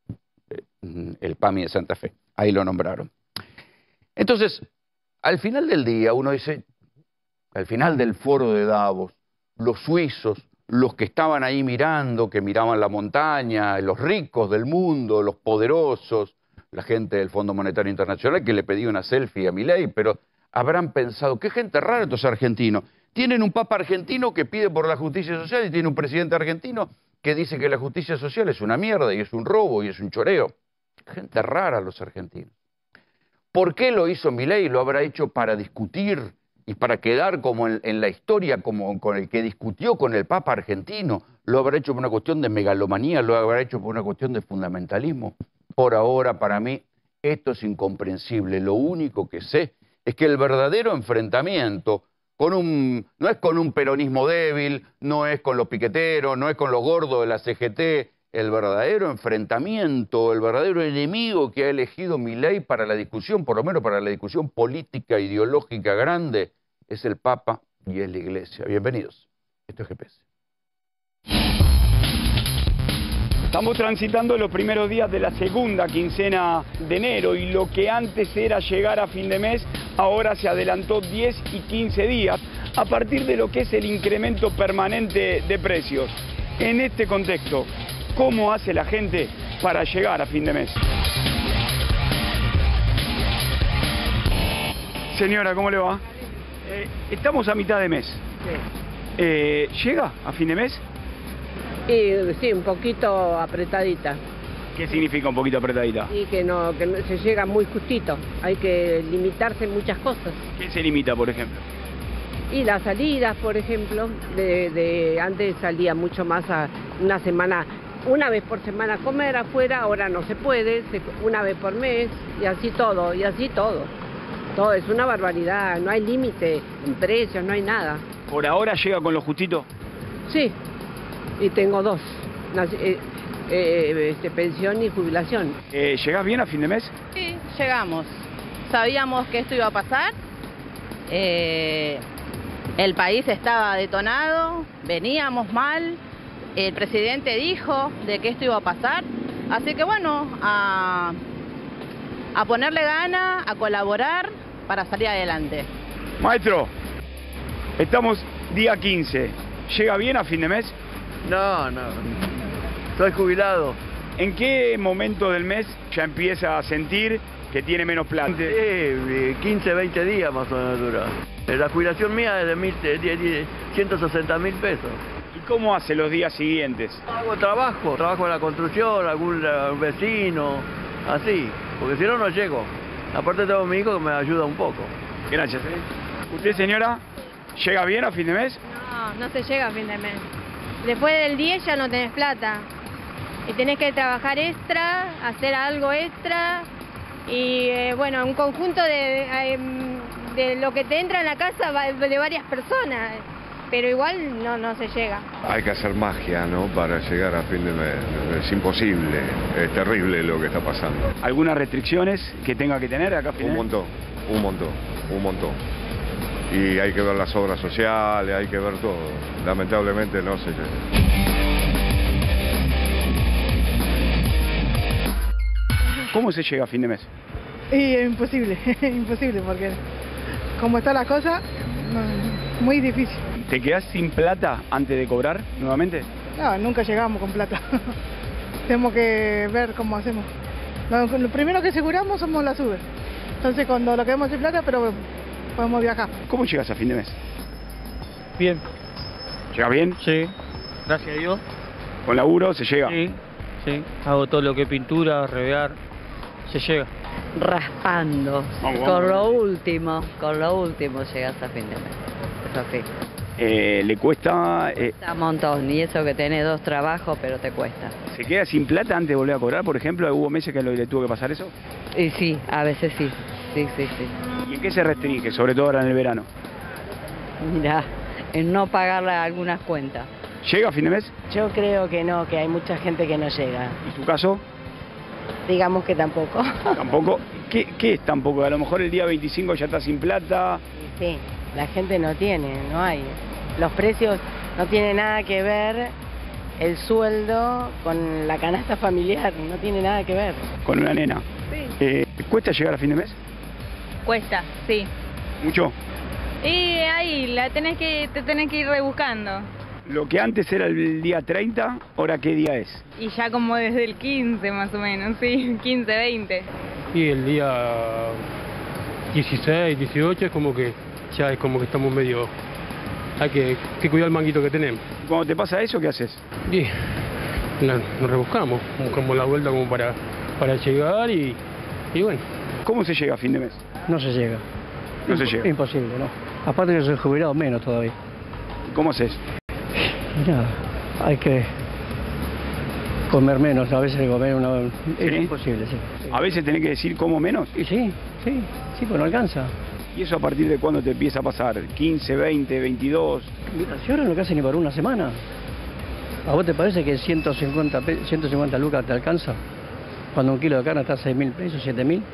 El PAMI de Santa Fe, ahí lo nombraron. Entonces, al final del día uno dice, al final del foro de Davos, los suizos, los que estaban ahí mirando, que miraban la montaña, los ricos del mundo, los poderosos, la gente del Fondo Monetario Internacional que le pedía una selfie a Milei, pero habrán pensado, qué gente rara estos argentinos. Tienen un papa argentino que pide por la justicia social y tiene un presidente argentino que dice que la justicia social es una mierda y es un robo y es un choreo. Gente rara los argentinos. ¿Por qué lo hizo Milei? Lo habrá hecho para discutir y para quedar como en, en la historia como con el que discutió con el Papa argentino. Lo habrá hecho por una cuestión de megalomanía, lo habrá hecho por una cuestión de fundamentalismo. Por ahora, para mí, esto es incomprensible. Lo único que sé es que el verdadero enfrentamiento con un, no es con un peronismo débil, no es con los piqueteros, no es con los gordos de la C G T. El verdadero enfrentamiento, el verdadero enemigo que ha elegido Milei para la discusión, por lo menos para la discusión política, ideológica grande, es el Papa y es la Iglesia. Bienvenidos. Esto es G P S. Estamos transitando los primeros días de la segunda quincena de enero y lo que antes era llegar a fin de mes, ahora se adelantó diez y quince días a partir de lo que es el incremento permanente de precios. En este contexto, ¿cómo hace la gente para llegar a fin de mes? Señora, ¿cómo le va? Eh, estamos a mitad de mes. Sí. Eh, ¿Llega a fin de mes? Y, sí, un poquito apretadita. ¿Qué significa un poquito apretadita? Y que no, que no, se llega muy justito. Hay que limitarse en muchas cosas. ¿Qué se limita, por ejemplo? Y las salidas, por ejemplo, de, de antes salía mucho más a una semana, una vez por semana a comer afuera, ahora no se puede, se, una vez por mes, y así todo, y así todo. Todo es una barbaridad, no hay límite en precios, no hay nada. ¿Por ahora llega con lo justito? Sí, y tengo dos, eh, eh, este, pensión y jubilación. Eh, ¿Llegás bien a fin de mes? Sí, llegamos. Sabíamos que esto iba a pasar. Eh... El país estaba detonado, veníamos mal, el presidente dijo de que esto iba a pasar, así que bueno, a, a ponerle gana, a colaborar para salir adelante. Maestro, estamos día quince, ¿Llega bien a fin de mes? No, no. Soy jubilado. ¿En qué momento del mes ya empieza a sentir que tiene menos plata? Sí, quince, veinte días más o menos dura. La jubilación mía es de mil, ciento sesenta mil pesos. ¿Y cómo hace los días siguientes? Hago trabajo, trabajo en la construcción, algún vecino, así, porque si no, no llego. Aparte tengo a mi hijo que me ayuda un poco. Gracias. ¿eh? ¿Usted, señora, llega bien a fin de mes? No, no se llega a fin de mes. Después del diez ya no tenés plata. Y tenés que trabajar extra, hacer algo extra. Y eh, bueno, un conjunto de, de, de lo que te entra en la casa de varias personas. Pero igual no, no se llega. Hay que hacer magia, ¿no?, para llegar a fin de mes. Es imposible, es terrible lo que está pasando. ¿Algunas restricciones que tenga que tener acá a fin de mes? Un montón, un montón, un montón. Y hay que ver las obras sociales, hay que ver todo. Lamentablemente no se llega. ¿Cómo se llega a fin de mes? Y es imposible, imposible, porque como está la cosa, no, muy difícil. ¿Te quedás sin plata antes de cobrar nuevamente? No, nunca llegamos con plata. Tenemos que ver cómo hacemos. Lo, lo primero que aseguramos somos las Uber. Entonces cuando lo quedamos sin plata, pero podemos viajar. ¿Cómo llegas a fin de mes? Bien. ¿Llega bien? Sí, gracias a Dios. ¿Con laburo se llega? Sí, sí. Hago todo lo que es pintura, revear, se llega. Raspando. Vamos, con vamos. lo último, con lo último llegas a fin de mes. Eso sí. Eh, ¿Le cuesta? Eh, Cuesta un montón, y eso que tenés dos trabajos, pero te cuesta. ¿Se queda sin plata antes de volver a cobrar, por ejemplo? ¿Hubo meses que le tuvo que pasar eso? Y sí, a veces sí. Sí, sí, sí. ¿Y en qué se restringe, sobre todo ahora en el verano? Mirá, en no pagarle algunas cuentas. ¿Llega a fin de mes? Yo creo que no, que hay mucha gente que no llega. ¿Y tu caso? Digamos que tampoco. ¿Tampoco? ¿Qué, qué es tampoco? A lo mejor el día veinticinco ya está sin plata. Sí, la gente no tiene, no hay. Los precios no tienen nada que ver el sueldo con la canasta familiar, no tiene nada que ver. Con una nena. Sí. Eh, ¿Cuesta llegar a fin de mes? Cuesta, sí. ¿Mucho? Y ahí la tenés que, te tenés que ir rebuscando. Lo que antes era el día treinta, ¿ahora qué día es? Y ya como desde el quince más o menos, sí, quince, veinte. Y el día dieciséis, dieciocho es como que ya es como que estamos medio... Hay que, que cuidar el manguito que tenemos. Cuando te pasa eso, ¿qué haces? Y nos, nos rebuscamos, buscamos la vuelta como para, para llegar y, y bueno. ¿Cómo se llega a fin de mes? No se llega. No se llega. Imposible, ¿no? Aparte que soy jubilado, menos todavía. ¿Cómo haces? Nada, hay que comer menos, a veces comer una... ¿Sí? Es imposible, sí. ¿A veces tenés que decir cómo menos? Y sí, sí, sí, pues no alcanza. ¿Y eso a partir de cuándo te empieza a pasar? ¿quince, veinte, veintidós? Mira, si ahora no casi ni por una semana. ¿A vos te parece que ciento cincuenta, ciento cincuenta lucas te alcanza? Cuando un kilo de carne está a seis mil pesos, siete mil.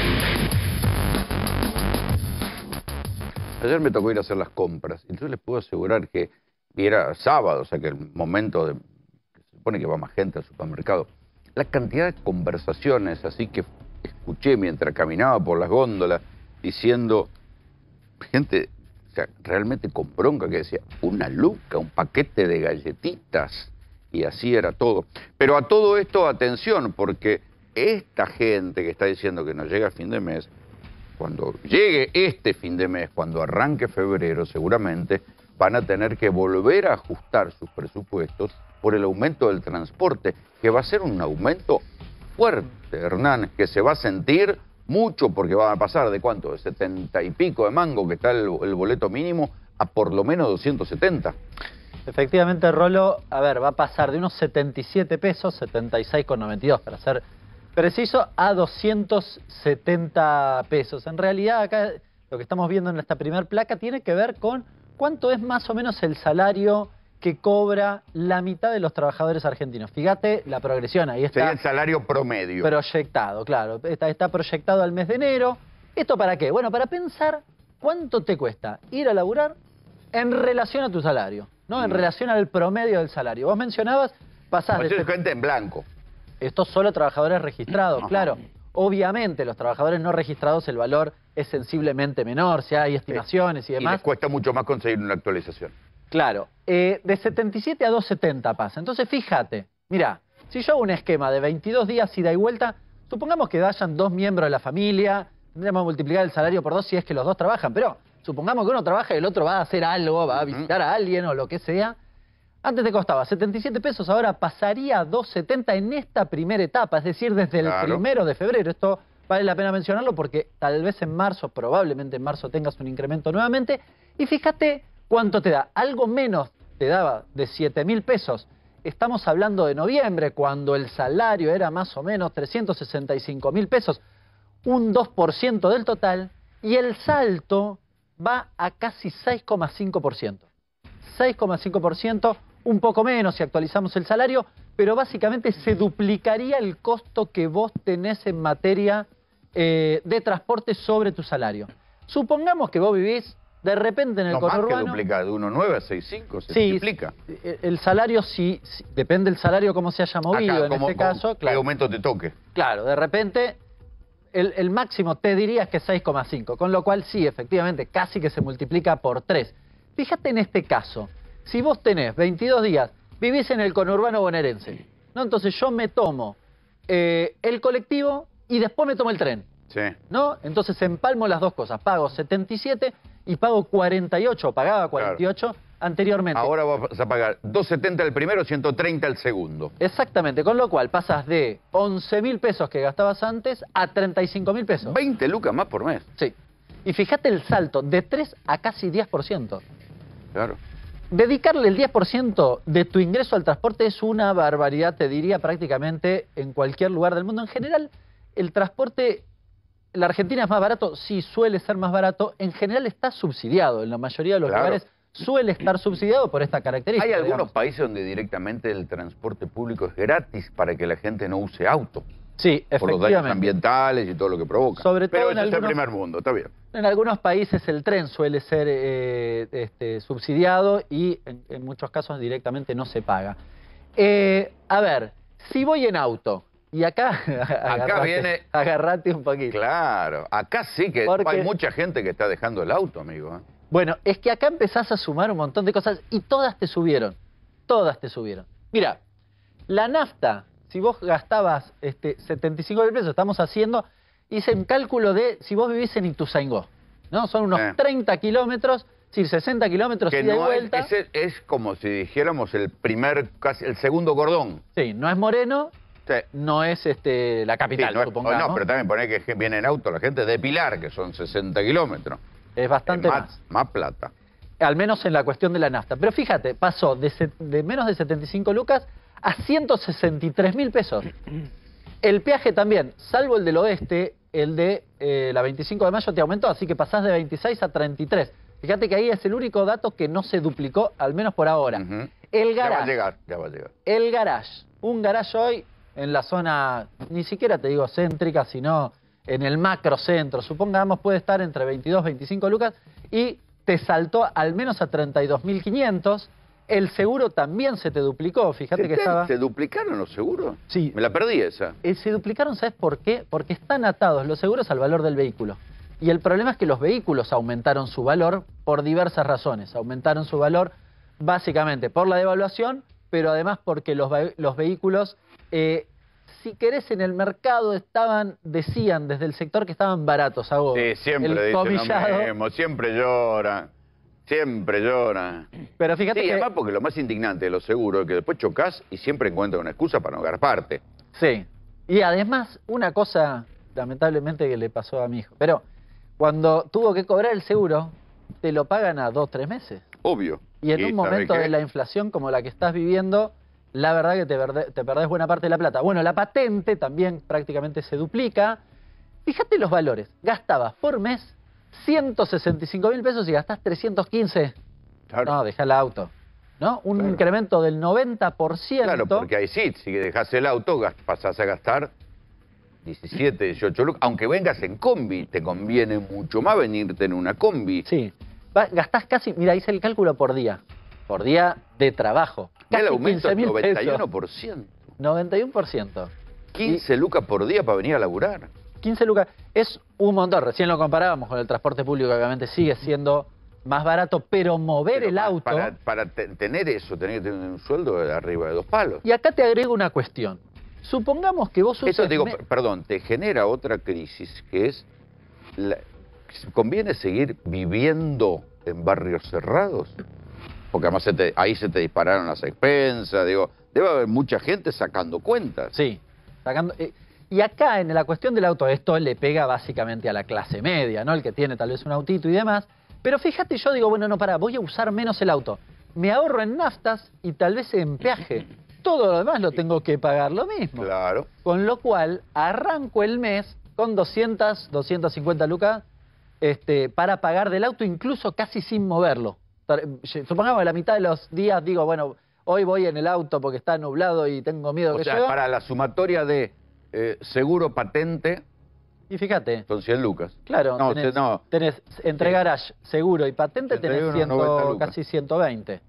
Ayer me tocó ir a hacer las compras, entonces les puedo asegurar que y era sábado, o sea que el momento de que se supone que va más gente al supermercado, la cantidad de conversaciones así que escuché mientras caminaba por las góndolas diciendo, gente, o sea, realmente con bronca, que decía, una luca, un paquete de galletitas, y así era todo. Pero a todo esto, atención, porque esta gente que está diciendo que no llega a fin de mes, cuando llegue este fin de mes, cuando arranque febrero, seguramente van a tener que volver a ajustar sus presupuestos por el aumento del transporte, que va a ser un aumento fuerte, Hernán, que se va a sentir mucho porque va a pasar de cuánto, de setenta y pico de mango que está el, el boleto mínimo a por lo menos doscientos setenta. Efectivamente, Rolo, a ver, va a pasar de unos setenta y siete pesos, setenta y seis con noventa y dos para ser preciso, a doscientos setenta pesos. En realidad acá lo que estamos viendo en esta primera placa tiene que ver con cuánto es más o menos el salario que cobra la mitad de los trabajadores argentinos. Fíjate la progresión, ahí está. Sería el salario promedio. Proyectado, claro. Está, está proyectado al mes de enero. ¿Esto para qué? Bueno, para pensar cuánto te cuesta ir a laburar en relación a tu salario, ¿no? En mm. relación al promedio del salario. Vos mencionabas, pasás pues de... es gente en blanco. Estos solo trabajadores registrados, claro. Obviamente, los trabajadores no registrados, el valor es sensiblemente menor, si hay estimaciones y demás. Y les cuesta mucho más conseguir una actualización. Claro, eh, de setenta y siete a doscientos setenta pasa. Entonces, fíjate, mira, si yo hago un esquema de veintidós días ida y vuelta, supongamos que vayan dos miembros de la familia, tendríamos que multiplicar el salario por dos si es que los dos trabajan, pero supongamos que uno trabaja y el otro va a hacer algo, va a visitar a alguien o lo que sea. Antes te costaba setenta y siete pesos, ahora pasaría a doscientos setenta en esta primera etapa, es decir, desde Claro. el primero de febrero. Esto vale la pena mencionarlo porque tal vez en marzo, probablemente en marzo tengas un incremento nuevamente. Y fíjate cuánto te da. Algo menos te daba de siete mil pesos. Estamos hablando de noviembre, cuando el salario era más o menos trescientos sesenta y cinco mil pesos, un dos por ciento del total, y el salto va a casi seis coma cinco por ciento. seis coma cinco por ciento, un poco menos si actualizamos el salario, pero básicamente se duplicaría el costo que vos tenés en materia eh, de transporte sobre tu salario. Supongamos que vos vivís de repente en el No, más que conurbano. duplicar, de uno coma nueve a seis coma cinco se Sí, multiplica. El el salario sí, sí, depende del salario cómo se haya movido Acá, en como- este como- caso. ¿Qué Claro, aumento te toque? claro, de repente el, el máximo te dirías que es seis coma cinco, con lo cual sí, efectivamente, casi que se multiplica por tres. Fíjate en este caso, si vos tenés veintidós días, vivís en el conurbano bonaerense, ¿no? Entonces yo me tomo eh, el colectivo y después me tomo el tren, Sí. ¿no? Entonces empalmo las dos cosas, pago setenta y siete y pago cuarenta y ocho, pagaba cuarenta y ocho anteriormente. Ahora vas a pagar doscientos setenta el primero, ciento treinta el segundo. Exactamente, con lo cual pasas de once mil pesos que gastabas antes a treinta y cinco mil pesos. veinte lucas más por mes. Sí. Y fíjate el salto, de tres a casi diez por ciento. Claro. Dedicarle el diez por ciento de tu ingreso al transporte es una barbaridad, te diría prácticamente en cualquier lugar del mundo. En general, el transporte, la Argentina es más barato, sí suele ser más barato, en general está subsidiado, en la mayoría de los Claro. lugares suele estar subsidiado por esta característica. Hay algunos digamos. países donde directamente el transporte público es gratis para que la gente no use auto. Sí, Por los daños efectivamente. ambientales y todo lo que provoca. Sobre Pero todo ese en es el algunos- primer mundo, está bien. En algunos países el tren suele ser eh, este, subsidiado y en, en muchos casos directamente no se paga. Eh, a ver, si voy en auto, y acá, agarrate, viene- agarrate un poquito. Claro, acá sí que Porque- hay mucha gente que está dejando el auto, amigo. ¿eh? Bueno, es que acá empezás a sumar un montón de cosas y todas te subieron. Todas te subieron. Mira, la nafta, si vos gastabas este, setenta y cinco mil pesos, estamos haciendo, hice un cálculo de si vos vivís en Ituzaingó, ¿no? Son unos Eh. treinta kilómetros, es decir, sesenta kilómetros Que ida y no es, vuelta. ese es como si dijéramos el primer, casi el segundo cordón. Sí, no es Moreno, Sí. no es este, la capital, Sí, no, es- supongamos. no, pero también poner que viene en auto la gente de Pilar, que son sesenta kilómetros. Es bastante Es más. más. Más plata. Al menos en la cuestión de la nafta. Pero fíjate, pasó de, se- de menos de setenta y cinco lucas a ciento sesenta y tres mil pesos. El peaje también, salvo el del oeste, el de eh, la veinticinco de mayo te aumentó, así que pasás de veintiséis a treinta y tres. Fíjate que ahí es el único dato que no se duplicó, al menos por ahora. El Ya va a garage. llegar, ya va a llegar. El garage. Un garage hoy en la zona, ni siquiera te digo céntrica, sino en el macrocentro, supongamos, puede estar entre veintidós, veinticinco lucas y te saltó al menos a treinta y dos mil quinientos. El seguro también se te duplicó, fíjate ¿Se, que te- estaba... ¿Se duplicaron los seguros? Sí. Me la perdí esa. Eh, se duplicaron, ¿sabes por qué? Porque están atados los seguros al valor del vehículo. Y el problema es que los vehículos aumentaron su valor por diversas razones. Aumentaron su valor básicamente por la devaluación, pero además porque los, ve- los vehículos, eh, si querés, en el mercado estaban, decían desde el sector que estaban baratos. Hago Sí, siempre el dicen comillado. lo mismo, siempre lloran. Siempre lloran. Pero fíjate Sí, que... además porque lo más indignante de los seguros es que después chocas y siempre encuentran una excusa para no garparte. Sí. Y además, una cosa, lamentablemente, que le pasó a mi hijo. Pero cuando tuvo que cobrar el seguro, te lo pagan a dos, tres meses. Obvio. Y en ¿Y un sabe momento qué? de la inflación como la que estás viviendo, la verdad que te, perde- te perdés buena parte de la plata. Bueno, la patente también prácticamente se duplica. Fíjate los valores. Gastabas por mes ciento sesenta y cinco mil pesos y gastás trescientos quince. No, deja el auto. ¿No? Un Claro. incremento del noventa por ciento. Claro, porque ahí sí, si dejás el auto, gas- pasás a gastar diecisiete, dieciocho lucas. Aunque vengas en combi, te conviene mucho más venirte en una combi. Sí. Va- gastás casi, mira, hice el cálculo por día. Por día de trabajo. El Casi aumento es quince mil noventa y uno pesos. por ciento. noventa y uno por ciento. quince lucas por día para venir a laburar. quince lucas es un montón. Recién lo comparábamos con el transporte público, que obviamente sigue siendo más barato, pero mover Pero el pa- auto... Para, para te- tener eso, tenés que tener un sueldo de arriba de dos palos. Y acá te agrego una cuestión. Supongamos que vos uses... Esto digo, me- perdón, te genera otra crisis que es, la- ¿conviene seguir viviendo en barrios cerrados? Porque además se te- ahí se te dispararon las expensas, digo, debe haber mucha gente sacando cuentas. Sí, sacando... eh, y acá en la cuestión del auto, esto le pega básicamente a la clase media, ¿no? El que tiene tal vez un autito y demás. Pero fíjate, yo digo, bueno, no, pará, voy a usar menos el auto. Me ahorro en naftas y tal vez en peaje. Todo lo demás lo tengo que pagar lo mismo. Claro. Con lo cual, arranco el mes con doscientas, doscientas cincuenta lucas este, para pagar del auto, incluso casi sin moverlo. Supongamos que la mitad de los días digo, bueno, hoy voy en el auto porque está nublado y tengo miedo O que sea, llueva. para la sumatoria de eh, seguro patente... Y fíjate. Son cien lucas. Claro, No, tenés, usted no. tenés entre garage, seguro y patente tenés treinta y uno, ciento, noventa lucas. casi ciento veinte.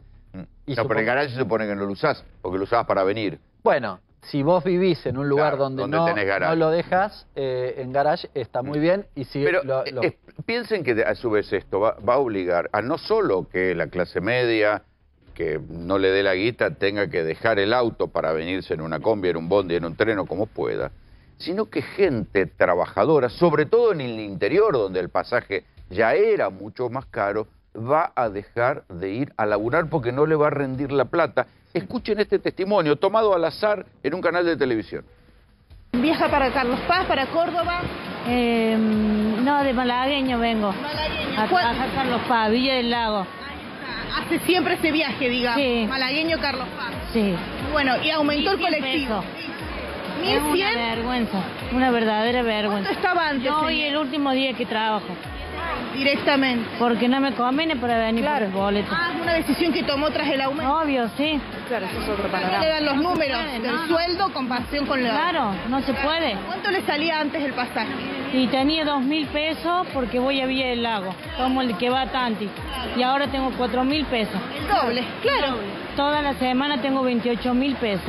Y no, pero el supongo- garage se supone que no lo usás, porque lo usabas para venir. Bueno, si vos vivís en un lugar Claro, donde, donde no, tenés garage. no lo dejas, eh, en garage está muy bien. Y si Pero lo- lo- eh, piensen que a su vez esto va, va a obligar a no solo que la clase media, que no le dé la guita, tenga que dejar el auto para venirse en una combi, en un bondi, en un tren o como pueda, sino que gente trabajadora, sobre todo en el interior, donde el pasaje ya era mucho más caro, va a dejar de ir a laburar porque no le va a rendir la plata. Escuchen este testimonio tomado al azar en un canal de televisión. ¿Viaja para Carlos Paz, para Córdoba? Eh, no, de Malagueño vengo. Malagueño. A trabajar Carlos Paz, Villa del Lago. Hace siempre ese viaje, digamos. Sí. Malagueño, Carlos Paz. Sí. Bueno, y aumentó el mil cien colectivo. pesos. mil Es una cien. vergüenza, una verdadera vergüenza. ¿Cuánto estaba antes, Yo hoy señor? el último día que trabajo. Directamente. Porque no me conviene para venir por el boleto. Ah, es una decisión que tomó tras el aumento. Obvio, sí. Claro, eso es otro panorama. Le dan los números puede, del no, no. sueldo, comparación con la... Claro, no se puede. ¿Cuánto le salía antes el pasaje? Y tenía dos mil pesos porque voy a Villa del Lago, como el que va a Tanti. Y ahora tengo cuatro mil pesos. El doble, claro. Toda la semana tengo veintiocho mil pesos.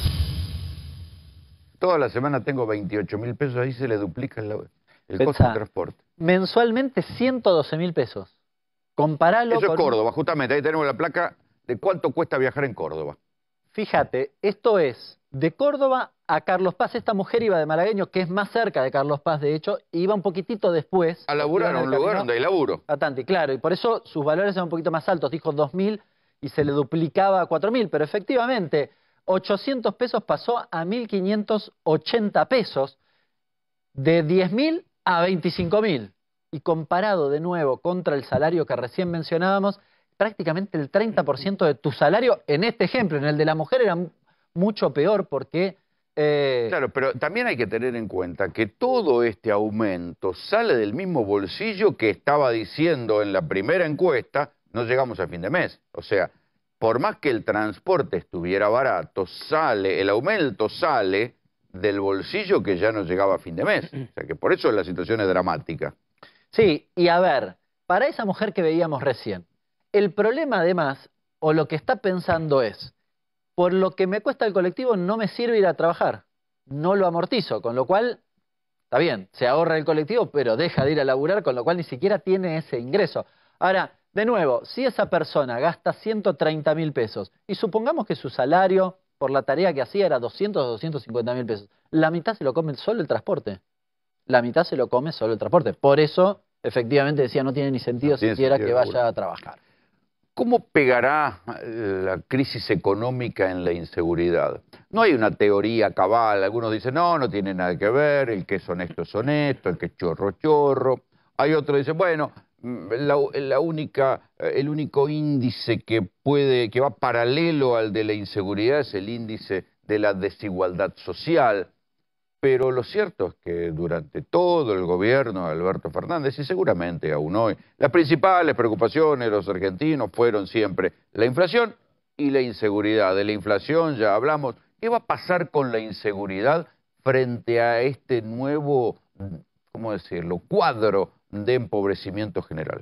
Toda la semana tengo veintiocho mil pesos, ahí se le duplica el, el Pensá. costo de transporte. mensualmente ciento doce mil pesos. Comparalo Eso es con... Córdoba, justamente, ahí tenemos la placa de cuánto cuesta viajar en Córdoba. Fíjate, esto es de Córdoba a Carlos Paz. Esta mujer iba de Malagueño, que es más cerca de Carlos Paz, de hecho, e iba un poquitito después. A laburar, iba a en un el lugar camino donde hay laburo. a Tanti, claro, y por eso sus valores eran un poquito más altos. Dijo dos mil y se le duplicaba a cuatro mil, pero efectivamente ochocientos pesos pasó a mil quinientos ochenta pesos, de diez mil a veinticinco mil. Y comparado de nuevo contra el salario que recién mencionábamos, prácticamente el treinta por ciento de tu salario, en este ejemplo, en el de la mujer, era mucho peor porque... Eh... Claro, pero también hay que tener en cuenta que todo este aumento sale del mismo bolsillo que estaba diciendo en la primera encuesta, no llegamos a fin de mes. O sea, por más que el transporte estuviera barato, sale, el aumento sale del bolsillo que ya no llegaba a fin de mes. O sea, que por eso la situación es dramática. Sí, y a ver, para esa mujer que veíamos recién, el problema además, o lo que está pensando es, por lo que me cuesta el colectivo no me sirve ir a trabajar, no lo amortizo, con lo cual, está bien, se ahorra el colectivo, pero deja de ir a laburar, con lo cual ni siquiera tiene ese ingreso. Ahora, de nuevo, si esa persona gasta ciento treinta mil pesos, y supongamos que su salario por la tarea que hacía era doscientos o doscientos cincuenta mil pesos, la mitad se lo come solo el transporte. La mitad se lo come solo el transporte. Por eso, efectivamente, decía, no tiene ni sentido No tiene siquiera sentido que vaya laburar. a trabajar. ¿Cómo pegará la crisis económica en la inseguridad? No hay una teoría cabal. Algunos dicen, no, no tiene nada que ver, el que es honesto es honesto, el que es chorro es chorro. Hay otros que dicen, bueno, la, la única, el único índice que puede, que va paralelo al de la inseguridad es el índice de la desigualdad social. Pero lo cierto es que durante todo el gobierno de Alberto Fernández, y seguramente aún hoy, las principales preocupaciones de los argentinos fueron siempre la inflación y la inseguridad. De la inflación ya hablamos. ¿Qué va a pasar con la inseguridad frente a este nuevo, ¿cómo decirlo?, cuadro de empobrecimiento general?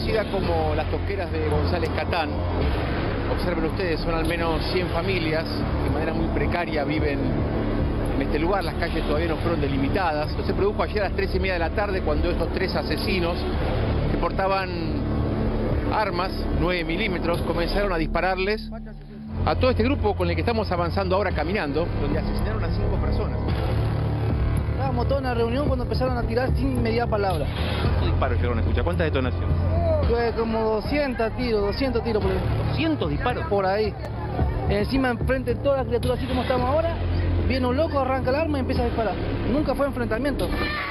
conocida como las tosqueras de González Catán. Observen ustedes, son al menos cien familias que de manera muy precaria viven en este lugar. Las calles todavía no fueron delimitadas. Esto se produjo ayer a las tres y media de la tarde, cuando estos tres asesinos que portaban armas nueve milímetros comenzaron a dispararles a todo este grupo con el que estamos avanzando ahora caminando, donde asesinaron a cinco personas. Estábamos todos en la reunión cuando empezaron a tirar sin media palabra. ¿Cuántos disparos llegaron a escuchar? ¿Cuántas detonaciones? Fue como doscientos tiros, doscientos tiros por ahí. ¿doscientos disparos? Por ahí. Encima, enfrente de todas las criaturas, así como estamos ahora, viene un loco, arranca el arma y empieza a disparar. Nunca fue enfrentamiento.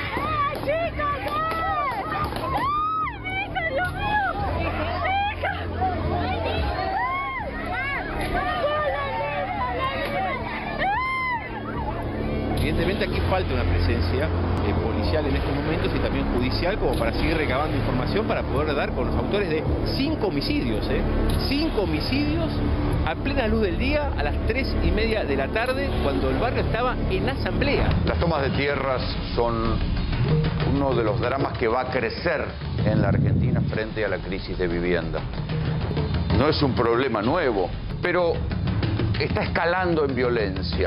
Evidentemente aquí falta una presencia eh, policial en estos momentos y también judicial como para seguir recabando información para poder dar con los autores de cinco homicidios, ¿eh? Cinco homicidios a plena luz del día a las tres y media de la tarde cuando el barrio estaba en asamblea. Las tomas de tierras son uno de los dramas que va a crecer en la Argentina frente a la crisis de vivienda. No es un problema nuevo, pero está escalando en violencia.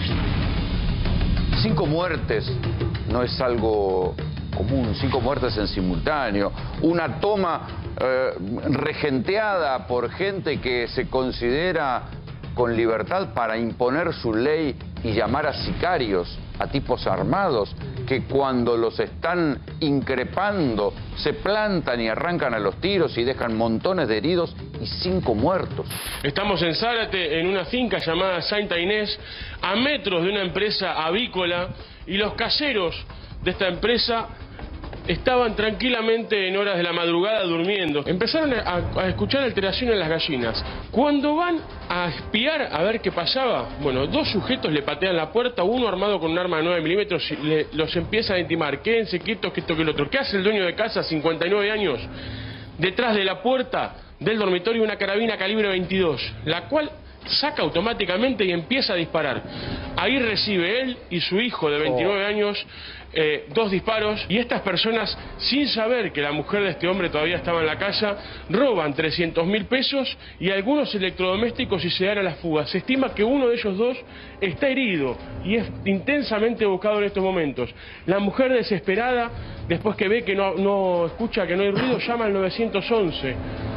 Cinco muertes no es algo común, cinco muertes en simultáneo, una toma eh, regenteada por gente que se considera con libertad para imponer su ley y llamar a sicarios, a tipos armados, que cuando los están increpando se plantan y arrancan a los tiros y dejan montones de heridos y cinco muertos. Estamos en Zárate, en una finca llamada Santa Inés, a metros de una empresa avícola, y los caseros de esta empresa estaban tranquilamente en horas de la madrugada durmiendo. Empezaron a, a escuchar alteración en las gallinas. Cuando van a espiar a ver qué pasaba, bueno, dos sujetos le patean la puerta, uno armado con un arma de nueve milímetros, y le, los empieza a intimar: quédense quietos, que esto que el otro. ¿Qué hace el dueño de casa, cincuenta y nueve años? Detrás de la puerta del dormitorio una carabina calibre veintidós, la cual saca automáticamente y empieza a disparar. Ahí recibe él y su hijo de veintinueve oh. años eh, dos disparos, y estas personas, sin saber que la mujer de este hombre todavía estaba en la casa, roban trescientos mil pesos y algunos electrodomésticos y se dan a la fuga. Se estima que uno de ellos dos está herido y es intensamente buscado en estos momentos. La mujer, desesperada, después que ve que no, no escucha que no hay ruido, llama al nueve once.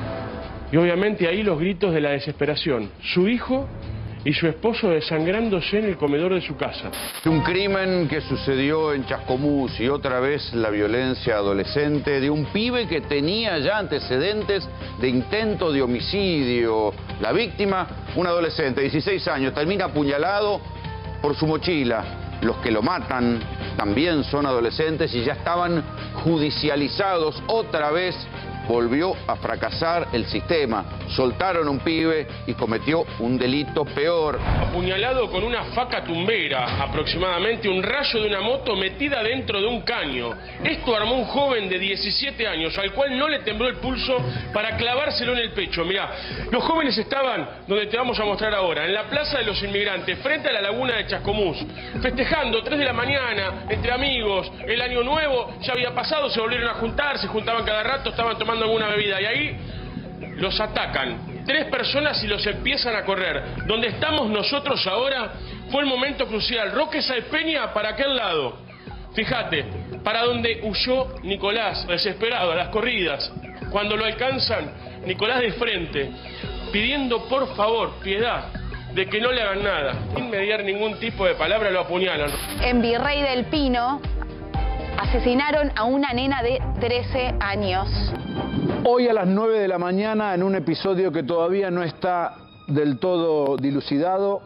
Y obviamente ahí los gritos de la desesperación. Su hijo y su esposo desangrándose en el comedor de su casa. Un crimen que sucedió en Chascomús, y otra vez la violencia adolescente de un pibe que tenía ya antecedentes de intento de homicidio. La víctima, un adolescente de dieciséis años, termina apuñalado por su mochila. Los que lo matan también son adolescentes y ya estaban judicializados. Otra vez volvió a fracasar el sistema. Soltaron a un pibe y cometió un delito peor. Apuñalado con una faca tumbera, aproximadamente un rayo de una moto metida dentro de un caño. Esto armó un joven de diecisiete años, al cual no le tembló el pulso para clavárselo en el pecho. Mirá, los jóvenes estaban donde te vamos a mostrar ahora, en la Plaza de los Inmigrantes, frente a la laguna de Chascomús, festejando, tres de la mañana, entre amigos. El año nuevo ya había pasado, se volvieron a juntar, se juntaban cada rato, estaban tomando alguna bebida, y ahí los atacan tres personas y los empiezan a correr. Donde estamos nosotros ahora fue el momento crucial. Roque Sáenz Peña para aquel lado, fíjate, para donde huyó Nicolás, desesperado, a las corridas. Cuando lo alcanzan, Nicolás de frente, pidiendo por favor piedad, de que no le hagan nada, sin mediar ningún tipo de palabra, lo apuñalan. En Virrey del Pino asesinaron a una nena de trece años. Hoy a las nueve de la mañana, en un episodio que todavía no está del todo dilucidado,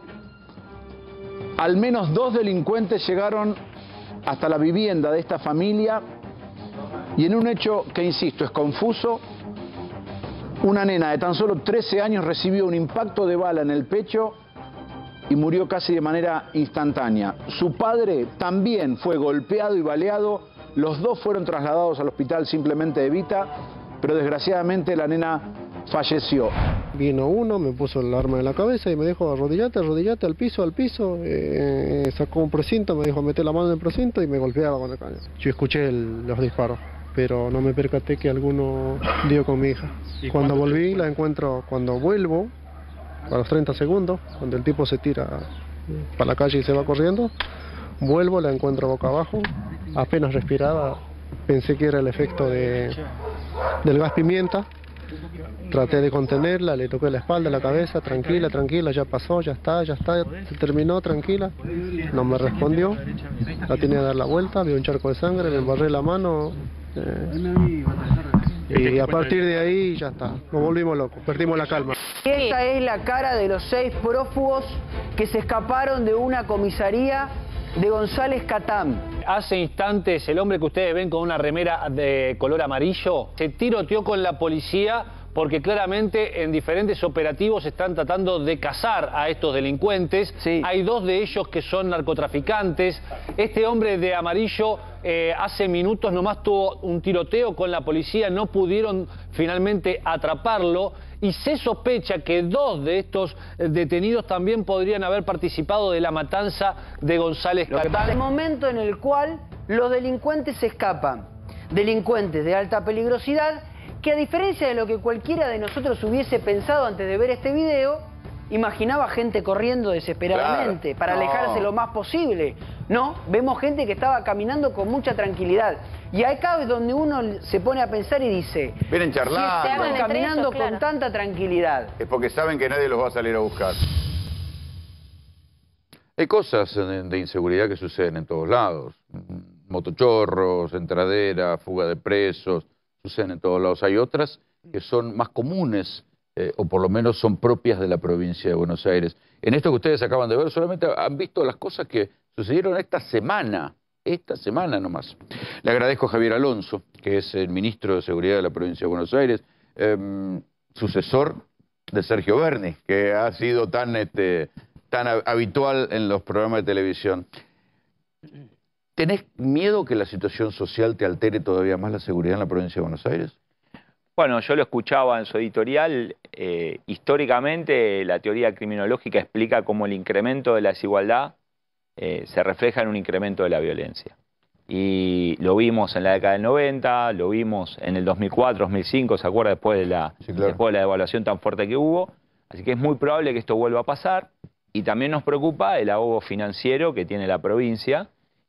al menos dos delincuentes llegaron hasta la vivienda de esta familia y en un hecho que, insisto, es confuso, una nena de tan solo trece años recibió un impacto de bala en el pecho y murió casi de manera instantánea. Su padre también fue golpeado y baleado. Los dos fueron trasladados al hospital Simplemente Evita, pero desgraciadamente la nena falleció. Vino uno, me puso el arma en la cabeza y me dijo: arrodillate, arrodillate, al piso, al piso. Eh, sacó un precinto, me dijo: mete la mano en el precinto, y me golpeaba con el caño. Yo escuché el, los disparos. pero no me percaté que alguno dio con mi hija. Cuando volví la encuentro, cuando vuelvo, a los treinta segundos, cuando el tipo se tira para la calle y se va corriendo, vuelvo, la encuentro boca abajo, apenas respiraba, pensé que era el efecto de, del gas pimienta. Traté de contenerla, le toqué la espalda, la cabeza, tranquila, tranquila, ya pasó, ya está, ya está, se terminó, tranquila. No me respondió, la tenía que dar la vuelta, vi un charco de sangre, le embarré la mano. Eh, y a partir de ahí ya está, nos volvimos locos, perdimos la calma. Esta es la cara de los seis prófugos que se escaparon de una comisaría de González Catán. Hace instantes el hombre que ustedes ven con una remera de color amarillo se tiroteó con la policía porque claramente en diferentes operativos están tratando de cazar a estos delincuentes. Sí. Hay dos de ellos que son narcotraficantes. Este hombre de amarillo eh, hace minutos nomás tuvo un tiroteo con la policía, no pudieron finalmente atraparlo. Y se sospecha que dos de estos detenidos también podrían haber participado de la matanza de González Catán. El momento en el cual los delincuentes se escapan, delincuentes de alta peligrosidad, que a diferencia de lo que cualquiera de nosotros hubiese pensado antes de ver este video, imaginaba gente corriendo desesperadamente, claro, para no. alejarse lo más posible. No, vemos gente que estaba caminando con mucha tranquilidad. Y acá es donde uno se pone a pensar y dice, vienen charlando, si están caminando ellos, claro. con tanta tranquilidad. Es porque saben que nadie los va a salir a buscar. Hay cosas de inseguridad que suceden en todos lados. Motochorros, entradera, fuga de presos, suceden en todos lados. Hay otras que son más comunes, eh, o por lo menos son propias de la provincia de Buenos Aires. En esto que ustedes acaban de ver, solamente han visto las cosas que sucedieron esta semana, esta semana nomás. Le agradezco a Javier Alonso, que es el ministro de Seguridad de la provincia de Buenos Aires, eh, sucesor de Sergio Berni, que ha sido tan, este, tan habitual en los programas de televisión. ¿Tenés miedo que la situación social te altere todavía más la seguridad en la provincia de Buenos Aires? Bueno, yo lo escuchaba en su editorial. Eh, históricamente, la teoría criminológica explica cómo el incremento de la desigualdad eh, se refleja en un incremento de la violencia. Y lo vimos en la década del noventa, lo vimos en el dos mil cuatro, dos mil cinco, ¿se acuerda? Después de la, sí, claro. después de la devaluación tan fuerte que hubo. Así que es muy probable que esto vuelva a pasar. Y también nos preocupa el ahogo financiero que tiene la provincia,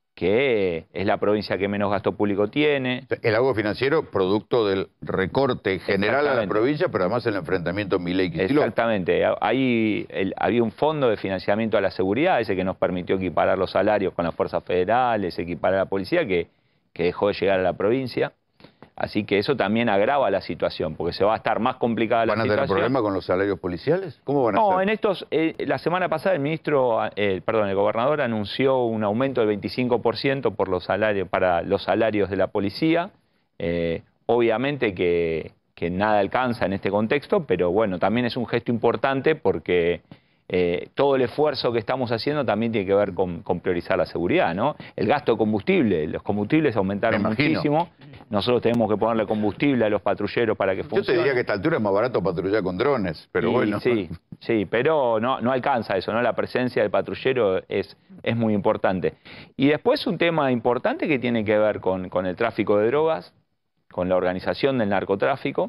que es la provincia que menos gasto público tiene. El ahogo financiero producto del recorte general a la provincia, pero además el enfrentamiento Milei-Kicillof. Exactamente. Hay, el, había un fondo de financiamiento a la seguridad, ese que nos permitió equiparar los salarios con las fuerzas federales, equiparar a la policía, que, que dejó de llegar a la provincia. Así que eso también agrava la situación, porque se va a estar más complicada la situación. ¿Van a tener problemas con los salarios policiales? ¿Cómo van a No, hacer? en estos, eh, la semana pasada el ministro, eh, perdón, el gobernador anunció un aumento del veinticinco por ciento por los salarios, para los salarios de la policía. Eh, obviamente que, que nada alcanza en este contexto, pero bueno, también es un gesto importante porque eh, todo el esfuerzo que estamos haciendo también tiene que ver con, con priorizar la seguridad, ¿no? El gasto de combustible, los combustibles aumentaron muchísimo. Nosotros tenemos que ponerle combustible a los patrulleros para que funcione. Yo te diría que a esta altura es más barato patrullar con drones, pero y, bueno. Sí, sí, pero no, no alcanza eso, ¿no? La presencia del patrullero es, es muy importante. Y después un tema importante que tiene que ver con, con el tráfico de drogas, con la organización del narcotráfico,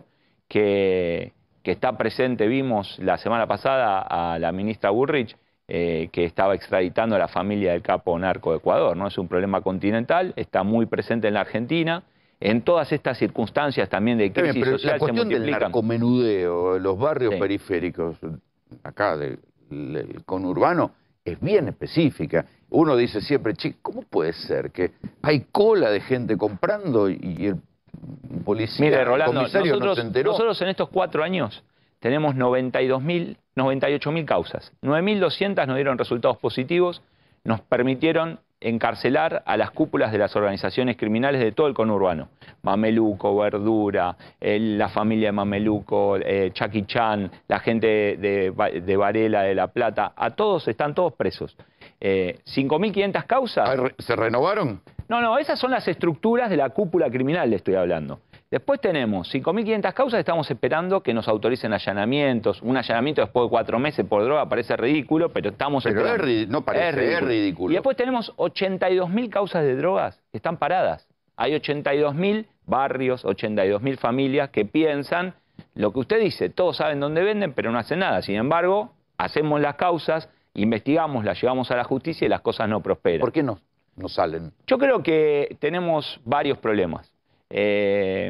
que, que está presente, vimos la semana pasada a la ministra Bullrich, eh, que estaba extraditando a la familia del capo narco de Ecuador, ¿no? Es un problema continental, está muy presente en la Argentina. En todas estas circunstancias también de crisis Bien, social la cuestión se multiplican. del narcomenudeo, los barrios Sí. periféricos, acá del, del conurbano, es bien específica. Uno dice siempre, che, ¿cómo puede ser que hay cola de gente comprando y, y el policía, Mire, Rolando, el comisario nosotros, no se enteró? nosotros en estos cuatro años tenemos noventa y dos mil, noventa y ocho mil causas. nueve mil doscientas nos dieron resultados positivos, nos permitieron encarcelar a las cúpulas de las organizaciones criminales de todo el conurbano. Mameluco, Verdura, el, la familia de Mameluco, eh, Chucky Chan, la gente de, de, de Varela, de La Plata, a todos, están todos presos. Eh, cinco mil quinientas causas. ¿Se renovaron? No, no, esas son las estructuras de la cúpula criminal, le estoy hablando. Después tenemos cinco mil quinientas causas, estamos esperando que nos autoricen allanamientos. Un allanamiento después de cuatro meses por droga parece ridículo, pero estamos pero esperando. Es no parece, es ridículo. Es ridículo. Y después tenemos ochenta y dos mil causas de drogas que están paradas. Hay ochenta y dos mil barrios, ochenta y dos mil familias que piensan lo que usted dice, todos saben dónde venden, pero no hacen nada. Sin embargo, hacemos las causas, investigamos, las llevamos a la justicia y las cosas no prosperan. ¿Por qué no, no salen? Yo creo que tenemos varios problemas. Eh,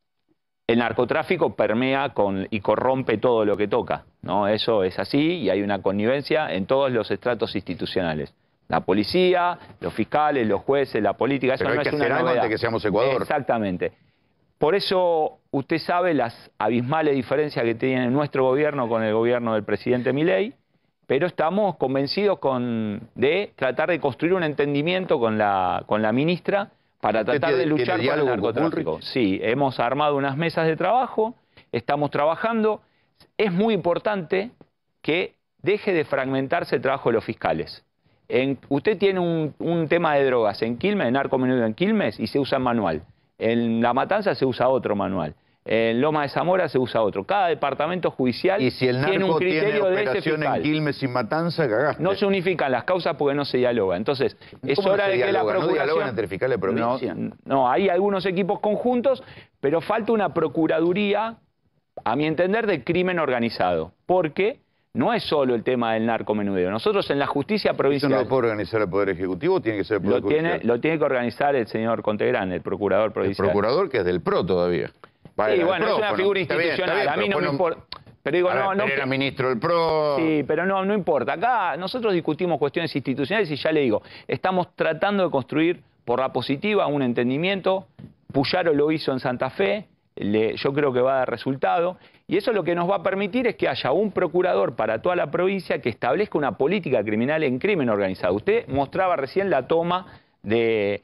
el narcotráfico permea con, y corrompe todo lo que toca, ¿no? Eso es así y hay una connivencia en todos los estratos institucionales. La policía, los fiscales, los jueces, la política, eso Pero no hay es que una hacer algo novedad. antes que seamos Ecuador. Exactamente. Por eso usted sabe las abismales diferencias que tiene nuestro gobierno con el gobierno del presidente Milei, pero estamos convencidos con, de tratar de construir un entendimiento con la, con la ministra para tratar de luchar con el narcotráfico. Sí, hemos armado unas mesas de trabajo, estamos trabajando. Es muy importante que deje de fragmentarse el trabajo de los fiscales. En, usted tiene un, un tema de drogas en Quilmes, narcomenudeo en Quilmes, y se usa manual. En La Matanza se usa otro manual. En Loma de Zamora se usa otro. Cada departamento judicial Y si el tiene un narco criterio tiene de ese operación en fiscal. Quilmes y Matanza, cagaste. No se unifican las causas porque no se dialoga. Entonces, es ¿Cómo no hora se de que la dialoga? ¿No procuración... dialogan entre fiscales de provincia? No, no, hay algunos equipos conjuntos, pero falta una procuraduría, a mi entender, de crimen organizado. Porque no es solo el tema del narcomenudeo. Nosotros en la justicia provincial... ¿Eso no lo puede organizar el Poder Ejecutivo o tiene que ser el Poder lo tiene, Judicial? lo tiene que organizar el señor Contegrán, el procurador El provincial. procurador que es del P R O todavía. Va, Sí, era bueno, del es P R O, una figura está bien, está institucional. bien, a mí pero no me bueno, importa. Pero digo, a ver, no, no. pero era ministro del P R O. Sí, pero no, no importa. Acá nosotros discutimos cuestiones institucionales y ya le digo, estamos tratando de construir por la positiva un entendimiento. Puyaro lo hizo en Santa Fe, le, yo creo que va a dar resultado. Y eso lo que nos va a permitir es que haya un procurador para toda la provincia que establezca una política criminal en crimen organizado. Usted mostraba recién la toma de,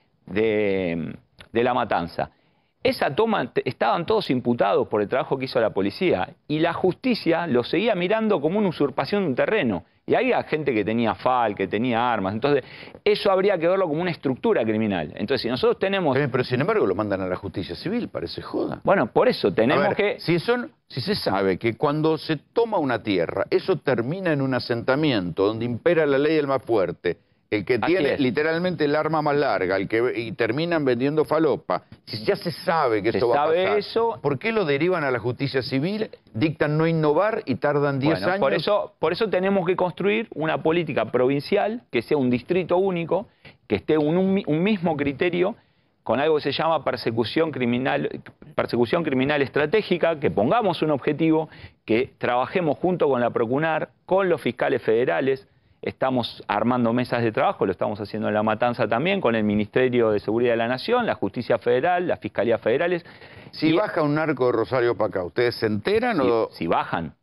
de, de La Matanza. Esa toma, estaban todos imputados por el trabajo que hizo la policía y la justicia lo seguía mirando como una usurpación de un terreno. Y había gente que tenía F A L, que tenía armas. Entonces, eso habría que verlo como una estructura criminal. Entonces, si nosotros tenemos... Bien, pero sin embargo lo mandan a la justicia civil, parece joda. Bueno, por eso tenemos A ver, que... Si, son, si se sabe que cuando se toma una tierra, eso termina en un asentamiento donde impera la ley del más fuerte, el que Así tiene es. literalmente el arma más larga, el que y terminan vendiendo falopa. Si ya se sabe que Se eso va a sabe pasar, eso. ¿por qué lo derivan a la justicia civil, dictan no innovar y tardan diez Bueno, años? Por eso, por eso tenemos que construir una política provincial que sea un distrito único, que esté un, un, un mismo criterio con algo que se llama persecución criminal, persecución criminal estratégica, que pongamos un objetivo, que trabajemos junto con la Procunar, con los fiscales federales. Estamos armando mesas de trabajo, lo estamos haciendo en La Matanza también, con el Ministerio de Seguridad de la Nación, la Justicia Federal, las Fiscalías Federales. Si Y- baja un narco de Rosario para acá, ¿ustedes se enteran si, o...? si bajan.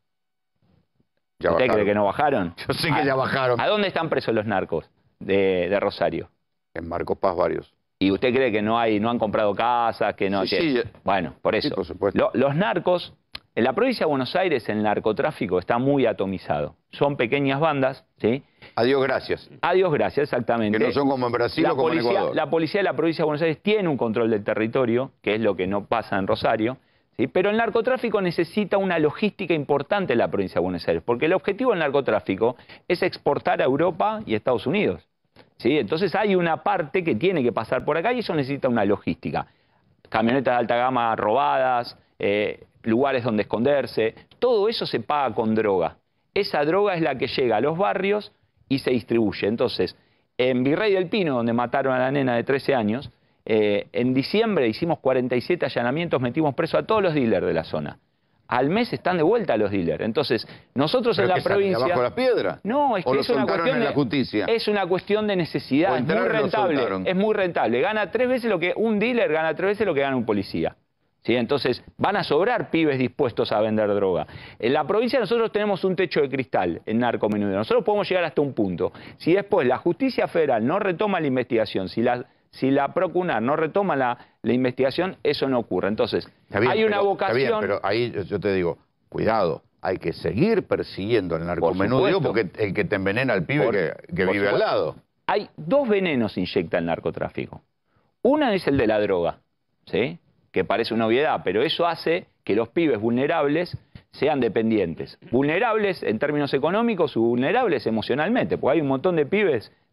Ya ¿Usted bajaron. cree que no bajaron? Yo sé que ¿A- ya bajaron. ¿A dónde están presos los narcos de, de Rosario? En Marcos Paz varios. ¿Y usted cree que no hay, no han comprado casas, que no? Sí, que- sí, ya- Bueno, por eso. Sí, por supuesto. Lo- los narcos, en la provincia de Buenos Aires el narcotráfico está muy atomizado. Son pequeñas bandas, ¿sí? Adiós, gracias. Adiós, gracias, exactamente. Que no son como en Brasil la o como en policía, Ecuador. La policía de la provincia de Buenos Aires tiene un control del territorio, que es lo que no pasa en Rosario, ¿sí? Pero el narcotráfico necesita una logística importante en la provincia de Buenos Aires, porque el objetivo del narcotráfico es exportar a Europa y a Estados Unidos, ¿sí? Entonces hay una parte que tiene que pasar por acá y eso necesita una logística. Camionetas de alta gama robadas, eh, lugares donde esconderse, todo eso se paga con droga. Esa droga es la que llega a los barrios y se distribuye. Entonces, en Virrey del Pino, donde mataron a la nena de trece años, eh, en diciembre hicimos cuarenta y siete allanamientos, metimos preso a todos los dealers de la zona. Al mes están de vuelta los dealers. Entonces, nosotros en ¿Pero la qué salen, provincia... abajo de las piedras? No, es ¿O que lo es una soltaron cuestión en de, la justicia? es una cuestión de necesidad, ¿O es muy entraron y lo rentable, soltaron? es muy rentable. Gana tres veces lo que un dealer gana tres veces lo que gana un policía. ¿Sí? Entonces, van a sobrar pibes dispuestos a vender droga. En la provincia nosotros tenemos un techo de cristal en narcomenudeo. Nosotros podemos llegar hasta un punto. Si después la justicia federal no retoma la investigación, si la, si la Procunar no retoma la, la investigación, eso no ocurre. Entonces, Está bien, hay una pero- vocación... Está bien, pero ahí yo te digo, cuidado, hay que seguir persiguiendo al narcomenudeo supuesto. porque el que te envenena al pibe Por- que, que por vive al supuesto. lado. Hay dos venenos que inyecta el narcotráfico. Una es el de la droga, ¿sí? Que parece una obviedad, pero eso hace que los pibes vulnerables sean dependientes. Vulnerables en términos económicos o vulnerables emocionalmente, porque hay un montón de pibes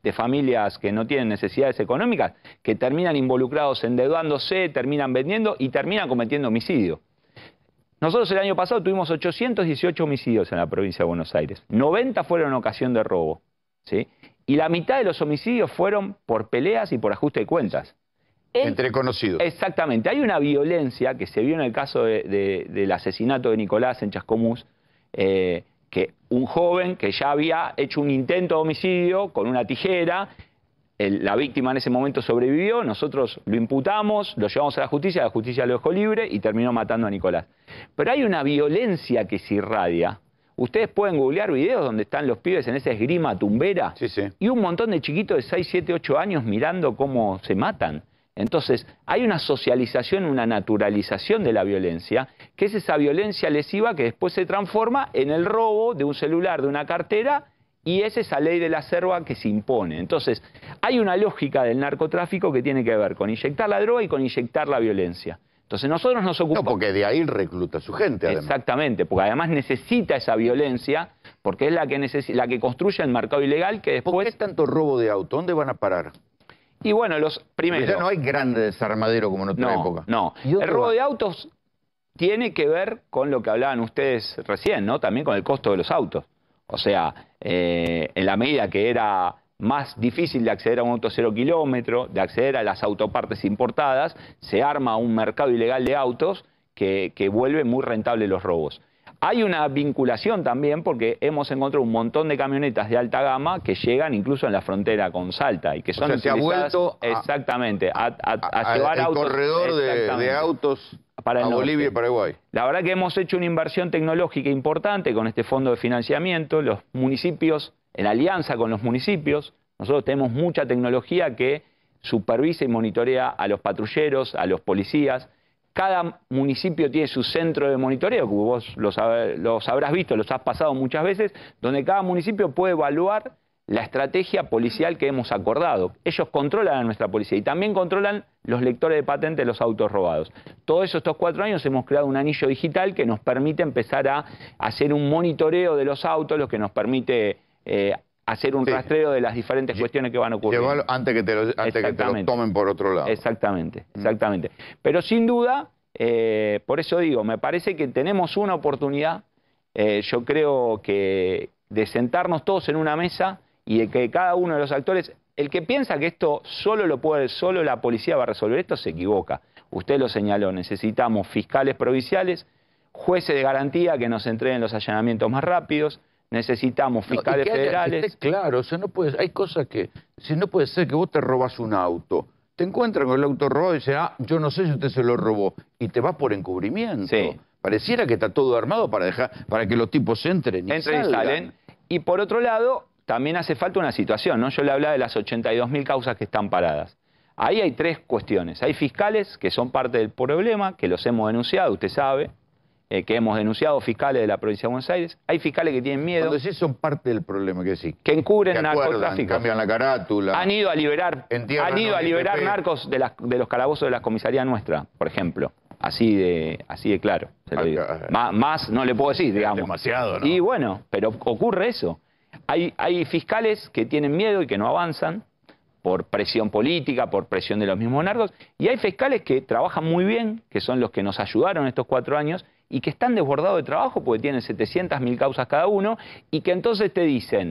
de familias que no tienen necesidades económicas, que terminan involucrados endeudándose, terminan vendiendo y terminan cometiendo homicidio. Nosotros el año pasado tuvimos ochocientos dieciocho homicidios en la provincia de Buenos Aires. noventa fueron en ocasión de robo, ¿sí? Y la mitad de los homicidios fueron por peleas y por ajuste de cuentas. El, Entre conocidos. Exactamente. Hay una violencia que se vio en el caso de, de, del asesinato de Nicolás en Chascomús, eh, que un joven que ya había hecho un intento de homicidio con una tijera, el, la víctima en ese momento sobrevivió, nosotros lo imputamos, lo llevamos a la justicia, la justicia lo dejó libre y terminó matando a Nicolás. Pero hay una violencia que se irradia. Ustedes pueden googlear videos donde están los pibes en esa esgrima tumbera sí, sí. y un montón de chiquitos de seis, siete, ocho años mirando cómo se matan. Entonces, hay una socialización, una naturalización de la violencia, que es esa violencia lesiva que después se transforma en el robo de un celular, de una cartera, y es esa ley de la selva que se impone. Entonces, hay una lógica del narcotráfico que tiene que ver con inyectar la droga y con inyectar la violencia. Entonces nosotros nos ocupamos... No, porque de ahí recluta a su gente, además. Exactamente, porque además necesita esa violencia, porque es la que, la que construye el mercado ilegal que después... ¿Por qué tanto robo de auto? ¿Dónde van a parar? Y bueno, los primero... Ya no hay grande desarmadero como en otra no, época. No, el robo de autos tiene que ver con lo que hablaban ustedes recién, ¿no? También con el costo de los autos. O sea, eh, en la medida que era más difícil de acceder a un auto cero kilómetro, de acceder a las autopartes importadas, se arma un mercado ilegal de autos que, que vuelve muy rentable los robos. Hay una vinculación también porque hemos encontrado un montón de camionetas de alta gama que llegan incluso en la frontera con Salta y que son o sea, se ha vuelto a, exactamente a, a, a, a llevar el autos, corredor de, de autos para a Bolivia y Paraguay. La verdad que hemos hecho una inversión tecnológica importante con este fondo de financiamiento. Los municipios, en alianza con los municipios, nosotros tenemos mucha tecnología que supervisa y monitorea a los patrulleros, a los policías. Cada municipio tiene su centro de monitoreo, que vos los, los habrás visto, los has pasado muchas veces, donde cada municipio puede evaluar la estrategia policial que hemos acordado. Ellos controlan a nuestra policía y también controlan los lectores de patente de los autos robados. Todo eso, estos cuatro años, hemos creado un anillo digital que nos permite empezar a hacer un monitoreo de los autos, lo que nos permite eh, hacer un sí. rastreo de las diferentes cuestiones que van a ocurrir. Llevarlo antes que te lo, antes que te lo tomen por otro lado. Exactamente, exactamente. Pero sin duda, eh, por eso digo, me parece que tenemos una oportunidad, eh, yo creo que de sentarnos todos en una mesa y de que cada uno de los actores, el que piensa que esto solo lo puede, solo la policía va a resolver esto, se equivoca. Usted lo señaló, necesitamos fiscales provinciales, jueces de garantía que nos entreguen los allanamientos más rápidos, necesitamos fiscales no, y que haya, federales. Que esté claro, o sea, no puedes, hay cosas que, si no puede ser que vos te robas un auto, te encuentran con el auto robado y dicen, ah, yo no sé si usted se lo robó, y te vas por encubrimiento. Sí. Pareciera que está todo armado para dejar, para que los tipos entren y Entren salgan. y salen. Y por otro lado, también hace falta una situación, ¿no? Yo le hablaba de las ochenta y dos mil causas que están paradas. Ahí hay tres cuestiones. Hay fiscales que son parte del problema, que los hemos denunciado, usted sabe, eh, que hemos denunciado fiscales de la provincia de Buenos Aires. Hay fiscales que tienen miedo. Cuando decís son parte del problema, ¿qué decís? Que encubren que acuerdan, narcotráfico. Cambian la carátula. Han ido a liberar, han ido a liberar narcos de, las, de los calabozos de la comisaría nuestra, por ejemplo. Así de, así de claro, se lo digo. Más, más no le puedo decir, digamos. Demasiado, ¿no? Y bueno, pero ocurre eso. Hay, hay fiscales que tienen miedo y que no avanzan por presión política, por presión de los mismos narcos, y hay fiscales que trabajan muy bien, que son los que nos ayudaron estos cuatro años, y que están desbordados de trabajo porque tienen setecientas mil causas cada uno, y que entonces te dicen,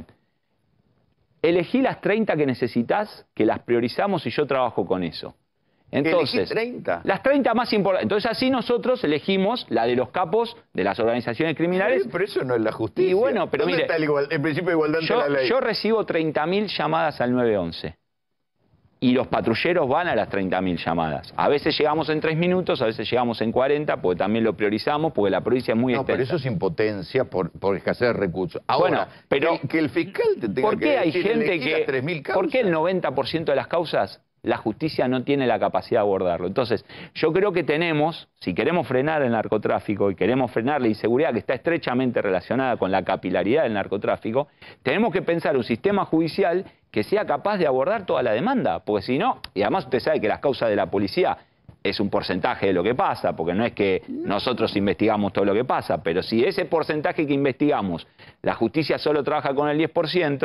elegí las treinta que necesitas, que las priorizamos y yo trabajo con eso. Entonces, treinta? Las treinta más importantes. Entonces así nosotros elegimos la de los capos de las organizaciones criminales. Sí, pero eso no es la justicia. Y bueno, pero ¿Dónde mire, está el, igual, el principio de igualdad yo, ante la ley? Yo recibo treinta mil llamadas al nueve once. Y los patrulleros van a las treinta mil llamadas. A veces llegamos en tres minutos, a veces llegamos en cuarenta, porque también lo priorizamos, porque la provincia es muy no, extensa. pero eso es impotencia por, por escasez de recursos. Ahora, bueno, pero que, que el fiscal te tenga ¿por qué que hay decir, gente que, tres mil causas? ¿por qué el noventa por ciento de las causas la justicia no tiene la capacidad de abordarlo? Entonces, yo creo que tenemos, si queremos frenar el narcotráfico y queremos frenar la inseguridad que está estrechamente relacionada con la capilaridad del narcotráfico, tenemos que pensar un sistema judicial que sea capaz de abordar toda la demanda, porque si no, y además usted sabe que las causas de la policía es un porcentaje de lo que pasa, porque no es que nosotros investigamos todo lo que pasa, pero si ese porcentaje que investigamos, la justicia solo trabaja con el diez por ciento,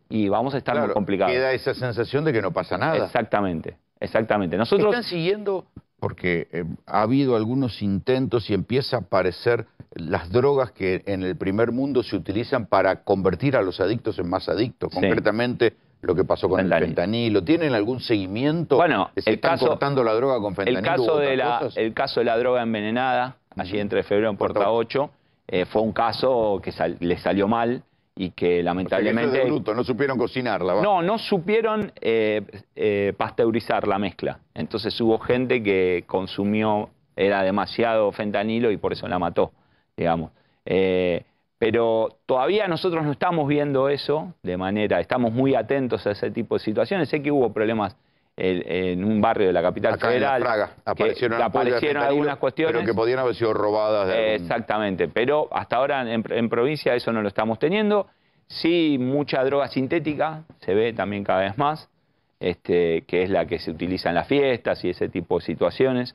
y vamos a estar Claro, muy complicados. queda esa sensación de que no pasa nada. Exactamente, exactamente. Nosotros... ¿Están siguiendo? Porque eh, ha habido algunos intentos y empieza a aparecer las drogas que en el primer mundo se utilizan para convertir a los adictos en más adictos. Sí. Concretamente, lo que pasó con Fentanilo. el fentanilo. ¿Tienen algún seguimiento? Bueno, ¿Se el están caso- cortando la droga con fentanilo El u caso, otras de la, cosas? el caso de la droga envenenada, allí entre febrero en Puerta ocho, eh, fue un caso que sal- le salió mal y que O sea, que eso es lamentablemente... de bruto, no supieron cocinarla. ¿va? No, no supieron eh, eh, pasteurizar la mezcla. Entonces hubo gente que consumió, era demasiado fentanilo y por eso la mató, digamos. Eh, pero todavía nosotros no estamos viendo eso de manera, estamos muy atentos a ese tipo de situaciones. Sé que hubo problemas en, en un barrio de la capital Acá federal. en La Praga que aparecieron, ampollas de aparecieron fentanilo, algunas cuestiones. pero que podían haber sido robadas. De Eh, algún- Exactamente, pero hasta ahora en, en provincia eso no lo estamos teniendo. Sí, mucha droga sintética, se ve también cada vez más, este, que es la que se utiliza en las fiestas y ese tipo de situaciones.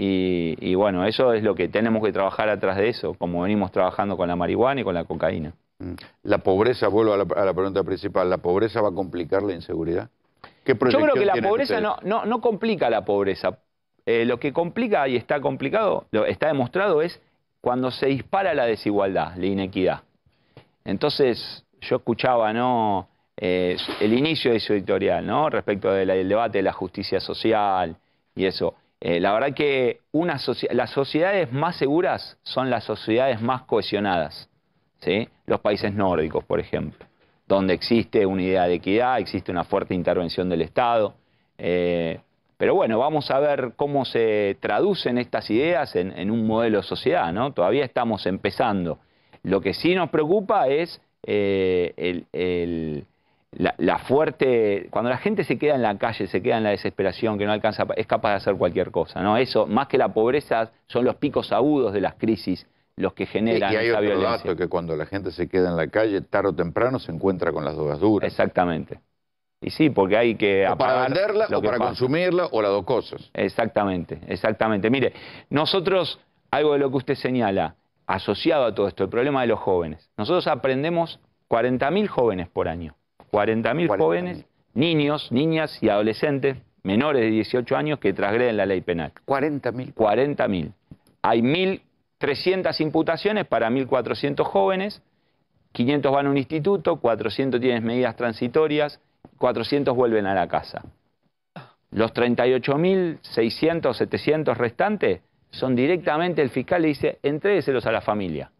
Y, y bueno, eso es lo que tenemos que trabajar atrás de eso, como venimos trabajando con la marihuana y con la cocaína. La pobreza, vuelvo a la, a la pregunta principal, ¿la pobreza va a complicar la inseguridad? ¿Qué Yo creo proyección que la tienen pobreza ustedes? no, no, no complica la pobreza. Eh, lo que complica y está complicado, lo está demostrado, es cuando se dispara la desigualdad, la inequidad. Entonces, yo escuchaba, ¿no? Eh, el inicio de su editorial, ¿no? Respecto del, del debate de la justicia social y eso. Eh, la verdad que una soci- las sociedades más seguras son las sociedades más cohesionadas, ¿sí? Los países nórdicos, por ejemplo, donde existe una idea de equidad, existe una fuerte intervención del Estado. Eh, pero bueno, vamos a ver cómo se traducen estas ideas en, en un modelo de sociedad, ¿no? Todavía estamos empezando. Lo que sí nos preocupa es eh, el, el, la, la fuerte... Cuando la gente se queda en la calle, se queda en la desesperación, que no alcanza, es capaz de hacer cualquier cosa, ¿no? Eso, más que la pobreza, son los picos agudos de las crisis los que generan Y hay esa otro violencia. dato, que cuando la gente se queda en la calle, tarde o temprano se encuentra con las drogas duras. Exactamente. Y sí, porque hay que O para apagar venderla lo o que para pasa. consumirla o las dos cosas. Exactamente, exactamente. Mire, nosotros, algo de lo que usted señala, asociado a todo esto, el problema de los jóvenes. Nosotros aprendemos cuarenta mil jóvenes por año. cuarenta mil jóvenes, niños, niñas y adolescentes menores de dieciocho años que transgreden la ley penal. cuarenta mil. cuarenta mil. Hay mil trescientas imputaciones para mil cuatrocientos jóvenes, quinientos van a un instituto, cuatrocientos tienen medidas transitorias, cuatrocientos vuelven a la casa. Los treinta y ocho mil seiscientos, setecientos restantes son directamente, el fiscal le dice, entrégueselos a la familia.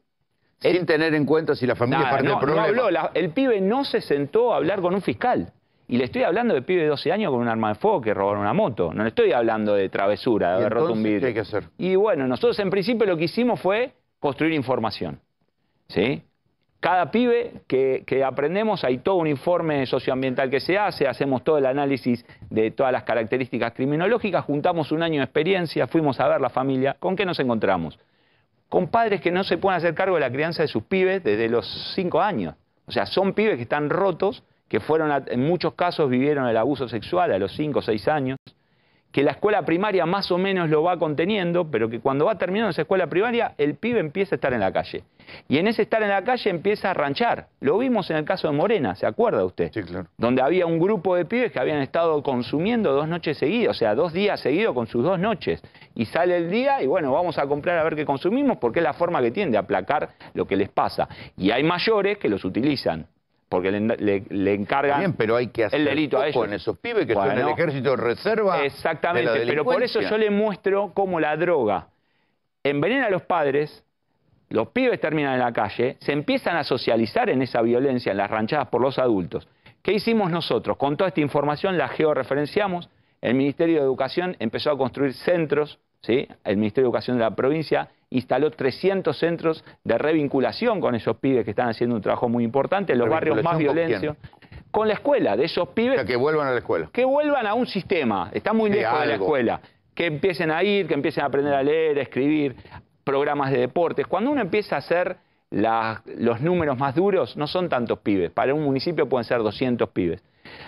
Sin tener en cuenta si la familia Nada, es parte no, del problema. no habló, la- el pibe no se sentó a hablar con un fiscal. Y le estoy hablando de pibe de doce años con un arma de fuego que robaron una moto. No le estoy hablando de travesura, de ¿Y haber roto un entonces vidrio. qué hay que hacer? Y bueno, nosotros en principio lo que hicimos fue construir información. ¿Sí? Cada pibe que, que aprendemos, hay todo un informe socioambiental que se hace, hacemos todo el análisis de todas las características criminológicas, juntamos un año de experiencia, fuimos a ver la familia. ¿Con qué nos encontramos? Con padres que no se pueden hacer cargo de la crianza de sus pibes desde los cinco años. O sea, son pibes que están rotos, que fueron, a- en muchos casos vivieron el abuso sexual a los cinco o seis años, que la escuela primaria más o menos lo va conteniendo, pero que cuando va terminando esa escuela primaria, el pibe empieza a estar en la calle. Y en ese estar en la calle empieza a ranchar. Lo vimos en el caso de Morena, ¿se acuerda usted? Sí, claro. Donde había un grupo de pibes que habían estado consumiendo dos noches seguidas, o sea, dos días seguidos con sus dos noches. Y sale el día y bueno, vamos a comprar a ver qué consumimos, porque es la forma que tienen de aplacar lo que les pasa. Y hay mayores que los utilizan, porque le, le- le encargan Bien, pero hay que hacer el delito a foco ellos. en esos pibes que son el Bueno, ejército de reserva. Exactamente, de la pero por eso delincuencia. yo le muestro cómo la droga envenena a los padres, los pibes terminan en la calle, se empiezan a socializar en esa violencia, en las ranchadas por los adultos. ¿Qué hicimos nosotros? Con toda esta información la georreferenciamos, el Ministerio de Educación empezó a construir centros, ¿sí? El Ministerio de Educación de la provincia instaló trescientos centros de revinculación con esos pibes que están haciendo un trabajo muy importante en los barrios más ¿Revinculación con violentos. Con la escuela, de esos pibes. O sea, que vuelvan a la escuela. Que vuelvan a un sistema, está muy De lejos de la algo. escuela. Que empiecen a ir, que empiecen a aprender a leer, a escribir, programas de deportes. Cuando uno empieza a hacer la- los números más duros, no son tantos pibes. Para un municipio pueden ser doscientos pibes.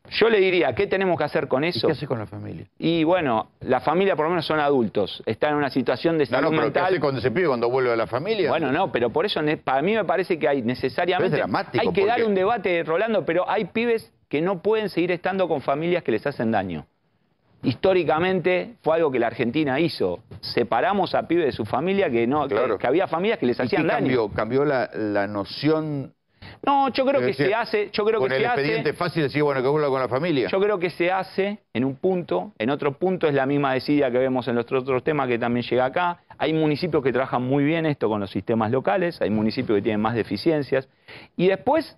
Yo le diría, ¿qué tenemos que hacer con eso? ¿Y qué hace con la familia? Y bueno, la familia por lo menos son adultos, están en una situación de No, salud no, pero ¿qué mental. hace cuando se pide cuando vuelve a la familia? Bueno, no, pero por eso ne- para mí me parece que hay necesariamente... Pero es dramático, hay que dar porque- un debate, Rolando, pero hay pibes que no pueden seguir estando con familias que les hacen daño. Históricamente fue algo que la Argentina hizo. Separamos a pibes de su familia que no, Claro. que, que había familias que les ¿Y qué hacían daño. cambió? ¿Cambió la, la noción? No, yo creo Es que decir, se hace, yo creo con que el se hace. expediente fácil decir, bueno, que vuelva con la familia. Yo creo que se hace en un punto, en otro punto es la misma desidia que vemos en los otros temas que también llega acá. Hay municipios que trabajan muy bien esto con los sistemas locales, hay municipios que tienen más deficiencias. Y después,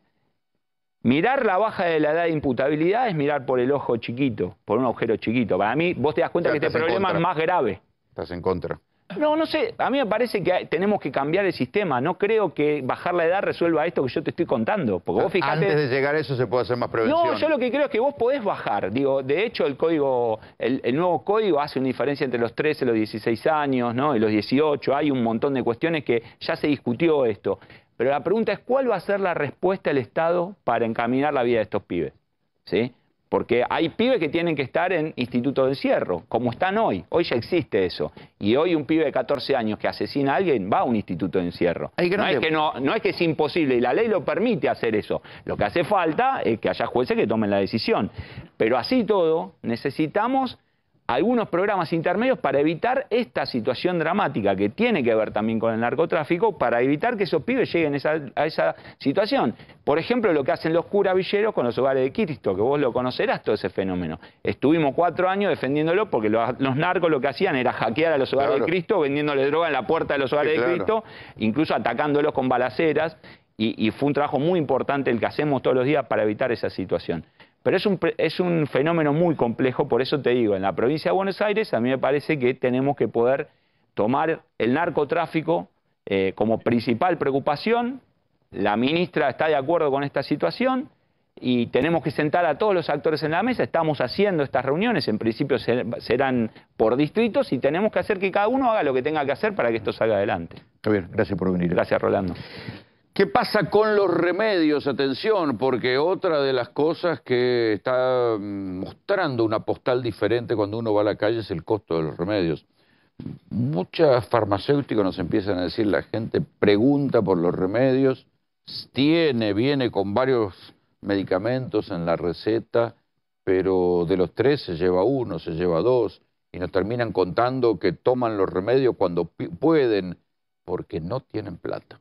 mirar la baja de la edad de imputabilidad es mirar por el ojo chiquito, por un agujero chiquito. Para mí, vos te das cuenta O sea, que este estás en problema es contra. más grave. Estás en contra. No, no sé, a mí me parece que hay- tenemos que cambiar el sistema. No creo que bajar la edad resuelva esto que yo te estoy contando. Porque vos fijate... Antes de llegar a eso se puede hacer más prevención. No, yo lo que creo es que vos podés bajar. Digo, de hecho, el código, el, el nuevo código hace una diferencia entre los trece y los dieciséis años, ¿no? Y los dieciocho. Hay un montón de cuestiones que ya se discutió esto. Pero la pregunta es, ¿cuál va a ser la respuesta del Estado para encaminar la vida de estos pibes? ¿Sí? Porque hay pibes que tienen que estar en instituto de encierro, como están hoy. Hoy ya existe eso. Y hoy un pibe de catorce años que asesina a alguien va a un instituto de encierro. Hay que no, no es te- que no, no es que es imposible, y la ley lo permite hacer eso. Lo que hace falta es que haya jueces que tomen la decisión. Pero así todo, necesitamos algunos programas intermedios para evitar esta situación dramática que tiene que ver también con el narcotráfico, para evitar que esos pibes lleguen esa- a esa situación. Por ejemplo, lo que hacen los curavilleros con los hogares de Cristo, que vos lo conocerás, todo ese fenómeno. Estuvimos cuatro años defendiéndolo porque los, los narcos lo que hacían era hackear a los hogares Claro. de Cristo, vendiéndole droga en la puerta de los hogares Sí, de claro. Cristo, incluso atacándolos con balaceras, y, y fue un trabajo muy importante el que hacemos todos los días para evitar esa situación. Pero es un, pre- es un fenómeno muy complejo, por eso te digo, en la provincia de Buenos Aires a mí me parece que tenemos que poder tomar el narcotráfico eh, como principal preocupación. La ministra está de acuerdo con esta situación y tenemos que sentar a todos los actores en la mesa. Estamos haciendo estas reuniones, en principio ser- serán por distritos, y tenemos que hacer que cada uno haga lo que tenga que hacer para que esto salga adelante. Javier, gracias por venir. Gracias, Rolando. ¿Qué pasa con los remedios? Atención, porque otra de las cosas que está mm, mostrando una postal diferente cuando uno va a la calle es el costo de los remedios. Muchas farmacéuticas nos empiezan a decir, la gente pregunta por los remedios, tiene, viene con varios medicamentos en la receta, pero de los tres se lleva uno, se lleva dos, y nos terminan contando que toman los remedios cuando pi- pueden, porque no tienen plata.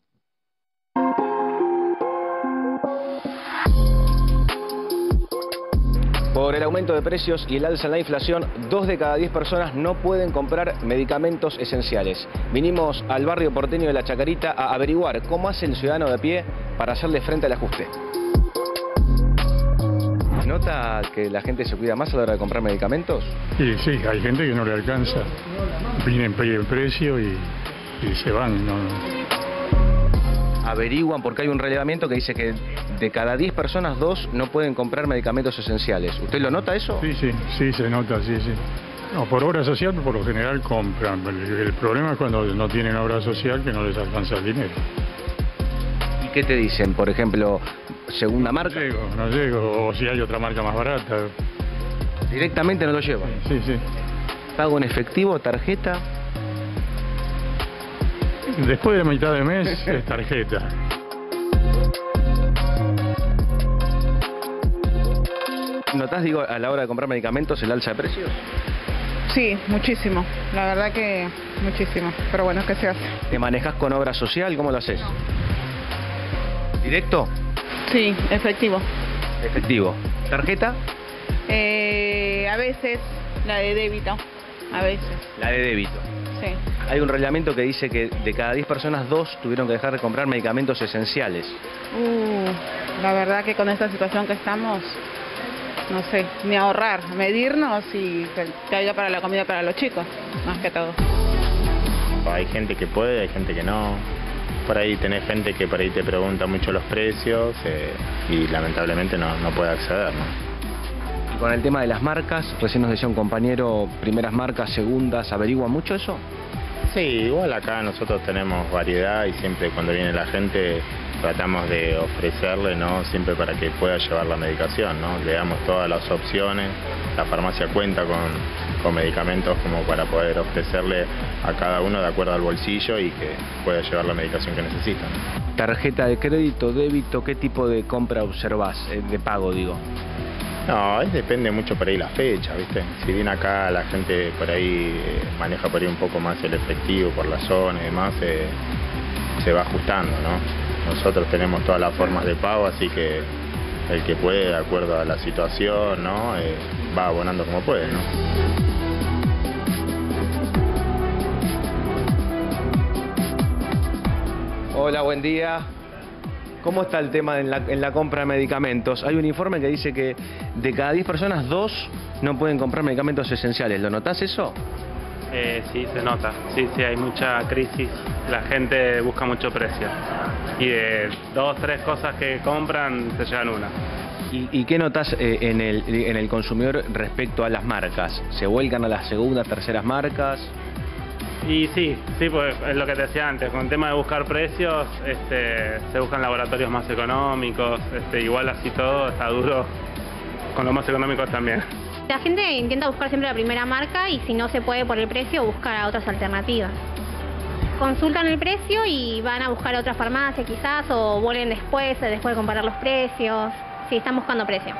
Por el aumento de precios y el alza en la inflación, dos de cada diez personas no pueden comprar medicamentos esenciales. Vinimos al barrio porteño de La Chacarita a averiguar cómo hace el ciudadano de a pie para hacerle frente al ajuste. ¿Nota que la gente se cuida más a la hora de comprar medicamentos? Sí, sí, hay gente que no le alcanza. Vienen, piden precio y, y se van. No, Averiguan porque hay un relevamiento que dice que de cada diez personas, dos no pueden comprar medicamentos esenciales. ¿Usted lo nota eso? Sí, sí, sí, se nota, sí, sí. No, por obra social por lo general compran. El, el problema es cuando no tienen obra social que no les alcanza el dinero. ¿Y qué te dicen? Por ejemplo, segunda marca. No llego, no llego, o si hay otra marca más barata. Directamente no lo llevan. Sí, sí. ¿Pago en efectivo, tarjeta? Después de la mitad de mes es tarjeta. ¿Notás, digo, a la hora de comprar medicamentos el alza de precios? Sí, muchísimo. La verdad que muchísimo. Pero bueno, ¿qué se hace? ¿Te manejas con obra social? ¿Cómo lo haces? ¿Directo? Sí, efectivo. Efectivo. ¿Tarjeta? Eh, a veces la de débito. A veces. La de débito. Sí. Hay un reglamento que dice que de cada diez personas, dos tuvieron que dejar de comprar medicamentos esenciales. Uh, la verdad que con esta situación que estamos, no sé, ni ahorrar, medirnos y que, que haya para la comida para los chicos, más que todo. Hay gente que puede, hay gente que no. Por ahí tenés gente que por ahí te pregunta mucho los precios eh, y lamentablemente no, no puede acceder, ¿no? Y con el tema de las marcas, recién nos decía un compañero, primeras marcas, segundas, ¿averigua mucho eso? Sí, igual acá nosotros tenemos variedad y siempre cuando viene la gente tratamos de ofrecerle, ¿no? Siempre para que pueda llevar la medicación, ¿no? Le damos todas las opciones. La farmacia cuenta con, con medicamentos como para poder ofrecerle a cada uno de acuerdo al bolsillo y que pueda llevar la medicación que necesitan. Tarjeta de crédito, débito, ¿qué tipo de compra observás? Eh, de pago, digo. No, es, depende mucho por ahí la fecha, ¿viste? Si bien acá la gente por ahí eh, maneja por ahí un poco más el efectivo por la zona y demás, eh, se va ajustando, ¿no? Nosotros tenemos todas las formas de pago, así que el que puede, de acuerdo a la situación, ¿no? Eh, va abonando como puede, ¿no? Hola, buen día. ¿Cómo está el tema en la, en la compra de medicamentos? Hay un informe que dice que de cada diez personas, dos no pueden comprar medicamentos esenciales. ¿Lo notás eso? Eh, sí, se nota. Sí, sí, hay mucha crisis. La gente busca mucho precio. Y de dos, tres cosas que compran, se llevan una. ¿Y, y qué notas eh, en, el, en el consumidor respecto a las marcas? ¿Se vuelcan a las segundas, terceras marcas? Y sí, sí, pues es lo que te decía antes, con el tema de buscar precios, este, se buscan laboratorios más económicos, este, igual así todo está duro con los más económicos también. La gente intenta buscar siempre la primera marca y si no se puede por el precio, buscar otras alternativas. Consultan el precio y van a buscar otra farmacia quizás o vuelven después, después de comparar los precios. Sí, están buscando precio.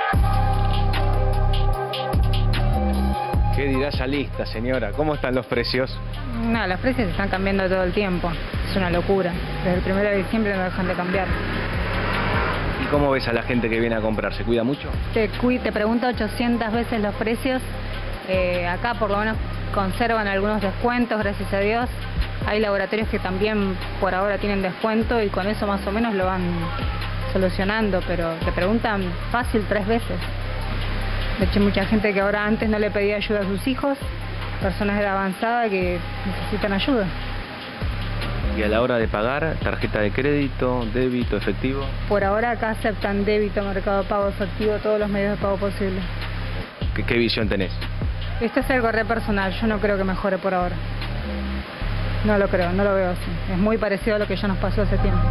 ¿Qué dirá esa lista, señora? ¿Cómo están los precios? No, los precios están cambiando todo el tiempo. Es una locura. Desde el primero de diciembre no dejan de cambiar. ¿Y cómo ves a la gente que viene a comprar? ¿Se cuida mucho? Te, te pregunta ochocientas veces los precios. Eh, acá por lo menos conservan algunos descuentos, gracias a Dios. Hay laboratorios que también por ahora tienen descuento y con eso más o menos lo van solucionando, pero te preguntan fácil tres veces. De hecho, hay mucha gente que ahora antes no le pedía ayuda a sus hijos, personas de edad avanzada que necesitan ayuda. ¿Y a la hora de pagar, tarjeta de crédito, débito, efectivo? Por ahora acá aceptan débito, Mercado Pago, efectivo, todos los medios de pago posibles. ¿Qué, qué visión tenés? Esto es algo re personal, yo no creo que mejore por ahora. No lo creo, no lo veo así. Es muy parecido a lo que ya nos pasó hace tiempo.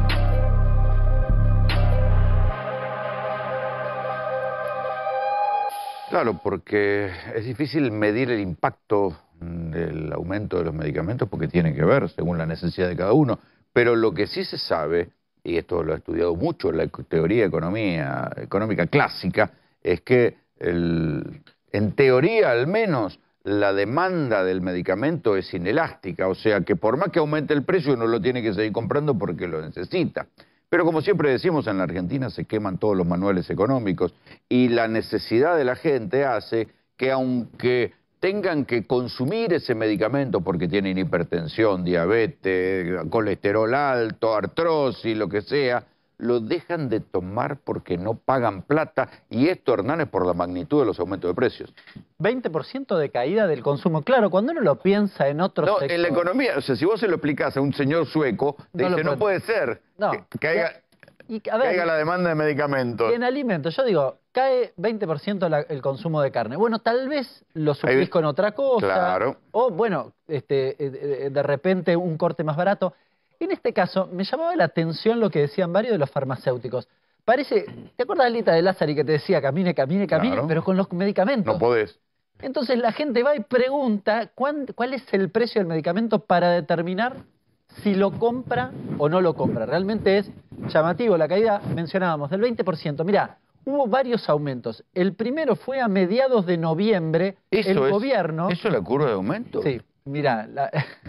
Claro, porque es difícil medir el impacto del aumento de los medicamentos porque tiene que ver según la necesidad de cada uno. Pero lo que sí se sabe, y esto lo ha estudiado mucho la teoría de economía, económica clásica, es que el, en teoría al menos la demanda del medicamento es inelástica, o sea que por más que aumente el precio uno lo tiene que seguir comprando porque lo necesita. Pero como siempre decimos, en la Argentina se queman todos los manuales económicos y la necesidad de la gente hace que aunque tengan que consumir ese medicamento porque tienen hipertensión, diabetes, colesterol alto, artrosis, lo que sea, lo dejan de tomar porque no pagan plata y esto, Hernán, es por la magnitud de los aumentos de precios. veinte por ciento de caída del consumo. Claro, cuando uno lo piensa en otros No, sectores... en la economía, o sea, si vos se lo explicás a un señor sueco, te No lo dice, no puede- puede ser No. que caiga, Y, a ver, caiga la demanda de medicamentos. y en alimentos, yo digo, cae veinte por ciento la- el consumo de carne. Bueno, tal vez lo suplís Ahí- con otra cosa. Claro. O, bueno, este, eh, de repente un corte más barato. En este caso, me llamaba la atención lo que decían varios de los farmacéuticos. Parece, ¿te acuerdas, Lita, de Lázari que te decía camine, camine, camine, Claro. pero con los medicamentos? No podés. Entonces la gente va y pregunta ¿cuán- cuál es el precio del medicamento para determinar si lo compra o no lo compra. Realmente es llamativo la caída, mencionábamos, del veinte por ciento. Mirá, hubo varios aumentos. El primero fue a mediados de noviembre. Eso el es- gobierno... ¿Eso es la curva de aumento? Sí, mirá. La...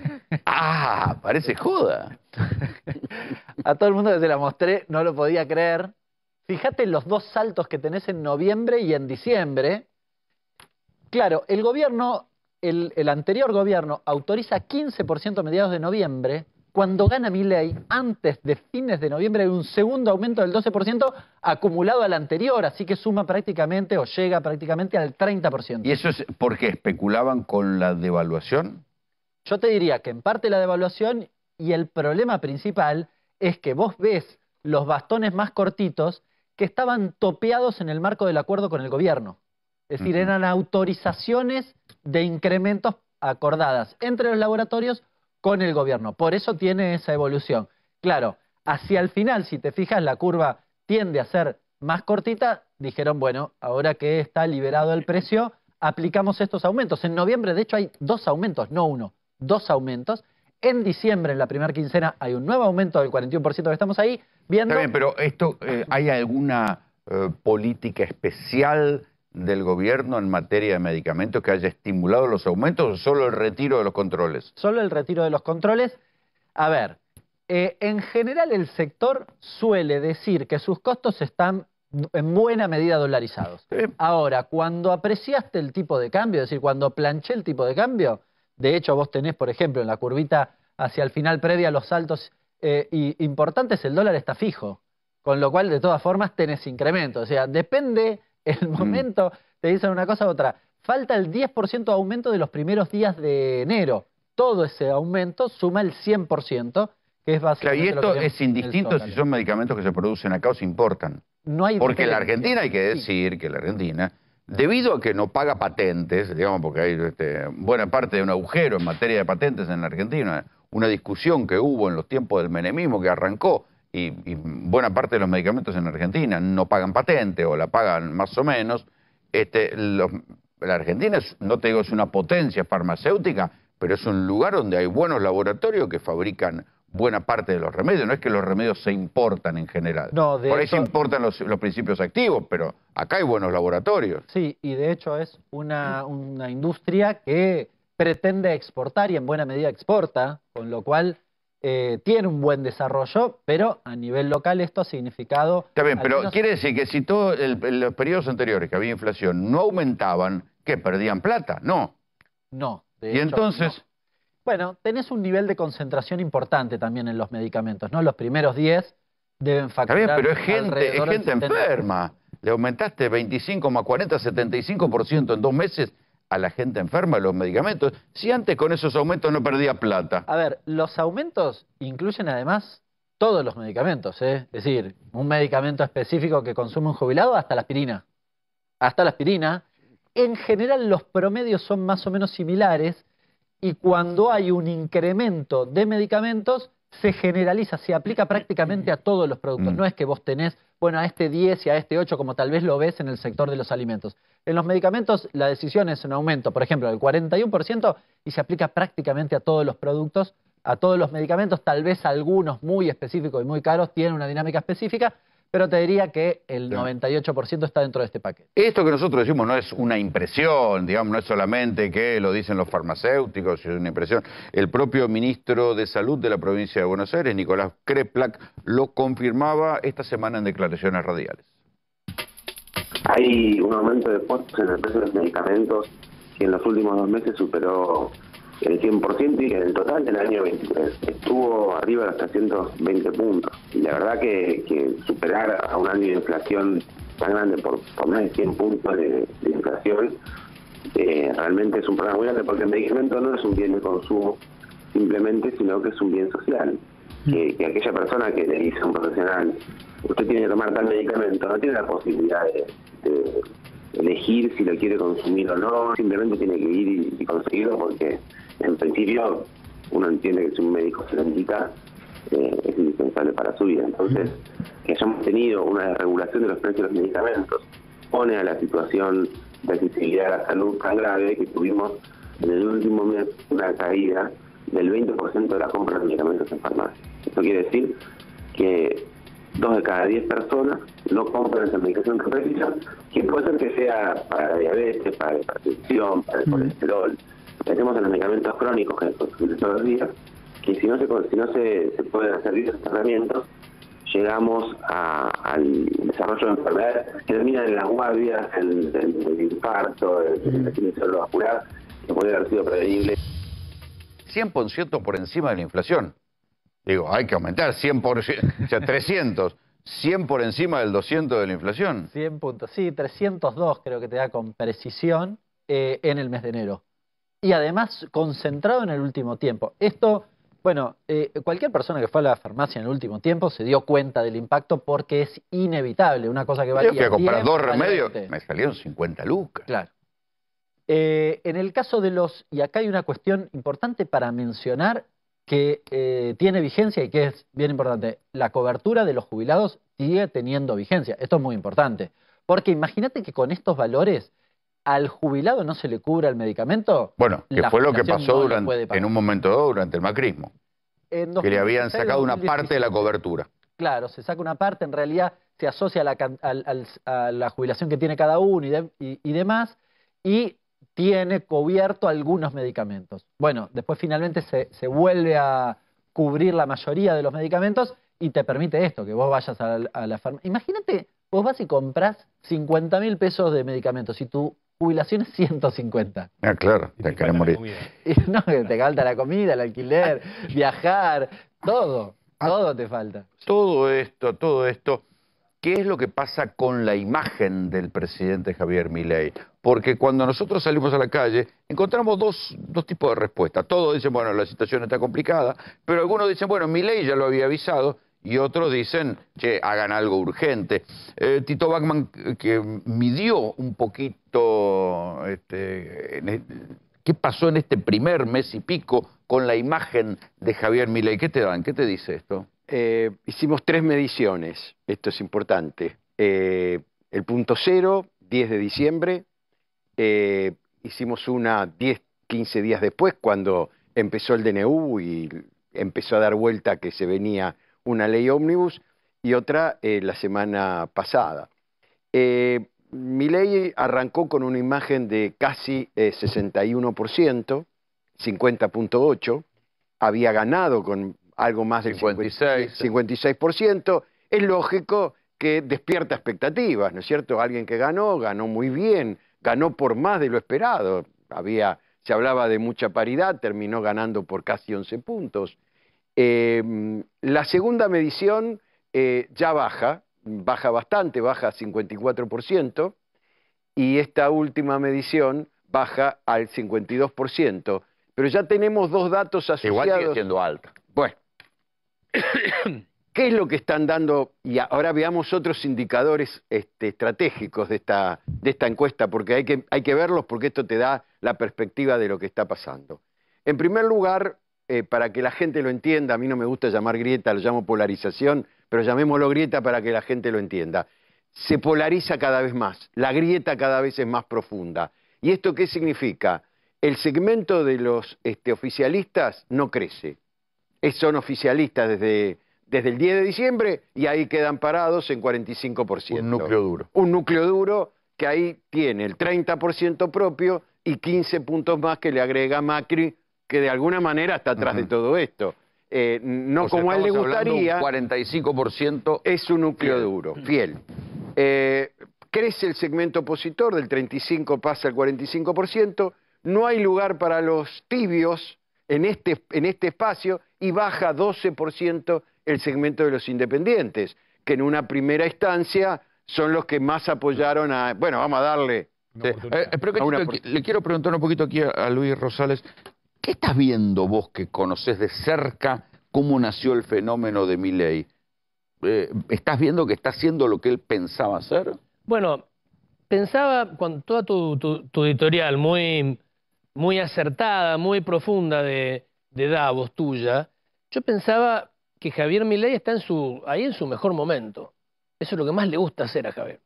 Ah, parece joda. A todo el mundo que se la mostré no lo podía creer. Fíjate los dos saltos que tenés en noviembre y en diciembre. Claro, el gobierno, el, el anterior gobierno autoriza quince por ciento a mediados de noviembre. Cuando gana Milei, antes de fines de noviembre hay un segundo aumento del doce por ciento acumulado al anterior, así que suma prácticamente o llega prácticamente al treinta por ciento. ¿Y eso es porque especulaban con la devaluación? Yo te diría que en parte la devaluación y el problema principal es que vos ves los bastones más cortitos que estaban topeados en el marco del acuerdo con el gobierno. Es decir, Ujú. eran autorizaciones de incrementos acordadas entre los laboratorios con el gobierno. Por eso tiene esa evolución. Claro, Hacia el final, si te fijas, la curva tiende a ser más cortita. Dijeron, bueno, ahora que está liberado el precio, aplicamos estos aumentos. En noviembre, de hecho, hay dos aumentos, no uno, dos aumentos. En diciembre, en la primera quincena, hay un nuevo aumento del cuarenta y uno por ciento que estamos ahí viendo. Está bien, pero esto, eh, ¿hay alguna eh, política especial del gobierno en materia de medicamentos que haya estimulado los aumentos o solo el retiro de los controles? Solo el retiro de los controles. A ver, eh, en general el sector suele decir que sus costos están en buena medida dolarizados. Sí. Ahora, cuando apreciaste el tipo de cambio, es decir, cuando planché el tipo de cambio, de hecho vos tenés, por ejemplo, en la curvita hacia el final previa a los saltos eh, y importantes, el dólar está fijo, con lo cual de todas formas tenés incremento. O sea, depende el momento, mm. te dicen una cosa u otra. Falta el diez por ciento de aumento de los primeros días de enero. Todo ese aumento suma el cien por ciento, que es básicamente. Claro, y esto lo que es indistinto si son medicamentos que se producen acá o se importan. No hay porque diferencia. la Argentina, hay que decir sí. que la Argentina, debido a que no paga patentes, digamos, porque hay este, buena parte de un agujero en materia de patentes en la Argentina, una discusión que hubo en los tiempos del menemismo que arrancó, y, y buena parte de los medicamentos en Argentina no pagan patente o la pagan más o menos. Este, los, la Argentina, es, no te digo es una potencia farmacéutica, pero es un lugar donde hay buenos laboratorios que fabrican buena parte de los remedios. No es que los remedios se importan en general. No, de Por ahí hecho, se importan los, los principios activos, pero acá hay buenos laboratorios. Sí, y de hecho es una, una industria que pretende exportar y en buena medida exporta, con lo cual eh, tiene un buen desarrollo, pero a nivel local esto ha significado... Está bien, pero menos... quiere decir que si todos los periodos anteriores que había inflación no aumentaban, ¿qué? ¿Perdían plata? No. No. De y hecho, entonces... No. Bueno, tenés un nivel de concentración importante también en los medicamentos, ¿no? Los primeros diez deben facturar... Está bien, pero es gente, es gente setenta por ciento. enferma. Le aumentaste veinticinco, cuarenta, setenta y cinco por ciento en dos meses a la gente enferma de los medicamentos. Si antes con esos aumentos no perdía plata. A ver, los aumentos incluyen además todos los medicamentos, ¿eh? Es decir, un medicamento específico que consume un jubilado hasta la aspirina. Hasta la aspirina. En general los promedios son más o menos similares. Y cuando hay un incremento de medicamentos, se generaliza, se aplica prácticamente a todos los productos. Mm. No es que vos tenés, bueno, a este diez y a este ocho, como tal vez lo ves en el sector de los alimentos. En los medicamentos la decisión es un aumento, por ejemplo, del cuarenta y uno por ciento y se aplica prácticamente a todos los productos, a todos los medicamentos. Tal vez algunos muy específicos y muy caros tienen una dinámica específica, pero te diría que el noventa y ocho por ciento está dentro de este paquete. Esto que nosotros decimos no es una impresión, digamos, no es solamente que lo dicen los farmacéuticos, es una impresión. El propio ministro de Salud de la provincia de Buenos Aires, Nicolás Kreplak, lo confirmaba esta semana en declaraciones radiales. Hay un aumento de costos en el precio de los medicamentos que en los últimos dos meses superó el cien por ciento y que en el total del año veintitrés estuvo arriba de los trescientos veinte puntos. Y la verdad que, que superar a un año de inflación tan grande por, por más de cien puntos de, de inflación eh, realmente es un problema muy grande, porque el medicamento no es un bien de consumo simplemente, sino que es un bien social. Que, que aquella persona que le dice a un profesional, usted tiene que tomar tal medicamento, no tiene la posibilidad de, de elegir si lo quiere consumir o no, simplemente tiene que ir y, y conseguirlo, porque en principio uno entiende que si un médico se lo indica eh, es indispensable para su vida. Entonces, que hayamos tenido una desregulación de los precios de los medicamentos pone a la situación de accesibilidad a la salud tan grave que tuvimos en el último mes una caída del veinte por ciento de la compra de medicamentos en farmacia. Esto quiere decir que dos de cada diez personas no compran esa medicación que precisan, que puede ser que sea para la diabetes, para la hipertensión, para el colesterol. Tenemos en los medicamentos crónicos que consumimos todos los días, que si no se, si no se, se pueden hacer bien esos tratamientos, llegamos a, al desarrollo de enfermedades que terminan en las guardias, el, el, el infarto, el accidente cerebrovascular, que puede haber sido prevenible. cien por ciento por encima de la inflación. Digo, hay que aumentar cien por ciento, o sea, trescientos, cien por encima del doscientos de la inflación. cien puntos, sí, trescientos dos creo que te da con precisión eh, en el mes de enero. Y además concentrado en el último tiempo. Esto, bueno, eh, cualquier persona que fue a la farmacia en el último tiempo se dio cuenta del impacto porque es inevitable. Una cosa que valía Yo fui a comprar diez, dos remedios, veinte. me salieron cincuenta lucas. Claro. Eh, en el caso de los, y acá hay una cuestión importante para mencionar, que eh, tiene vigencia y que es bien importante. La cobertura de los jubilados sigue teniendo vigencia. Esto es muy importante. Porque imagínate que con estos valores al jubilado no se le cubra el medicamento. Bueno, que la fue lo que jubilación pasó no lo durante, puede pagar. en un momento dado durante el macrismo. En Que le habían dos mil dieciséis, sacado una dos mil diecisiete. parte de la cobertura. Claro, se saca una parte, en realidad se asocia a la, can- al- al- a la jubilación que tiene cada uno y, de- y- y demás, y tiene cubierto algunos medicamentos. Bueno, después finalmente se, se vuelve a cubrir la mayoría de los medicamentos y te permite esto, que vos vayas a la, a la farmacia. Imagínate, vos vas y compras cincuenta mil pesos de medicamentos y tu jubilación es ciento cincuenta. Ah, claro, te querés morir. Y no, que te falta la comida, el alquiler, viajar, todo, todo te falta. Todo esto, todo esto, ¿qué es lo que pasa con la imagen del presidente Javier Milei? Porque cuando nosotros salimos a la calle, encontramos dos, dos tipos de respuestas. Todos dicen, bueno, la situación está complicada, pero algunos dicen, bueno, Milei ya lo había avisado, y otros dicen, che, hagan algo urgente. Eh, Tito Bachmann, que midió un poquito este, en el- qué pasó en este primer mes y pico con la imagen de Javier Milei. ¿Qué te dan? ¿Qué te dice esto? Eh, hicimos tres mediciones, esto es importante. Eh, el punto cero, diez de diciembre, eh, hicimos una diez, quince días después, cuando empezó el D N U y empezó a dar vuelta que se venía una ley ómnibus, y otra eh, la semana pasada. Eh, Milei arrancó con una imagen de casi eh, sesenta y uno por ciento, cincuenta punto ocho por ciento, había ganado con algo más del cincuenta y seis. cincuenta y seis por ciento. Es lógico que despierta expectativas, ¿no es cierto? Alguien que ganó, ganó muy bien, ganó por más de lo esperado. Había, se hablaba de mucha paridad, terminó ganando por casi once puntos. Eh, la segunda medición eh, ya baja, baja bastante, baja a cincuenta y cuatro por ciento, y esta última medición baja al cincuenta y dos por ciento. Pero ya tenemos dos datos asociados. Igual sigue siendo alta. Bueno, ¿qué es lo que están dando? Y ahora veamos otros indicadores este, estratégicos de esta, de esta encuesta, porque hay que, hay que verlos porque esto te da la perspectiva de lo que está pasando. En primer lugar, eh, para que la gente lo entienda, a mí no me gusta llamar grieta, lo llamo polarización, pero llamémoslo grieta para que la gente lo entienda. Se polariza cada vez más, la grieta cada vez es más profunda. ¿Y esto qué significa? El segmento de los este, oficialistas no crece. Es, son oficialistas desde, desde el diez de diciembre y ahí quedan parados en cuarenta y cinco por ciento. Un núcleo duro. Un núcleo duro que ahí tiene el treinta por ciento propio y quince puntos más que le agrega Macri, que de alguna manera está atrás uh-huh. de todo esto. Eh, no o sea, como a él le gustaría. Un cuarenta y cinco por ciento es un núcleo fiel. duro, fiel. Eh, crece el segmento opositor, del treinta y cinco pasa al cuarenta y cinco por ciento. No hay lugar para los tibios en este, en este espacio y baja doce por ciento el segmento de los independientes, que en una primera instancia son los que más apoyaron a... Bueno, vamos a darle... Sí. Eh, pero que una... le, le quiero preguntar un poquito aquí a, a Luis Rosales. ¿Qué estás viendo vos que conocés de cerca cómo nació el fenómeno de Milei? Eh, ¿Estás viendo que está haciendo lo que él pensaba hacer? Bueno, pensaba con toda tu, tu, tu editorial muy... muy acertada, muy profunda de, de Davos, tuya, yo pensaba que Javier Milei está en su, ahí en su mejor momento. Eso es lo que más le gusta hacer a Javier.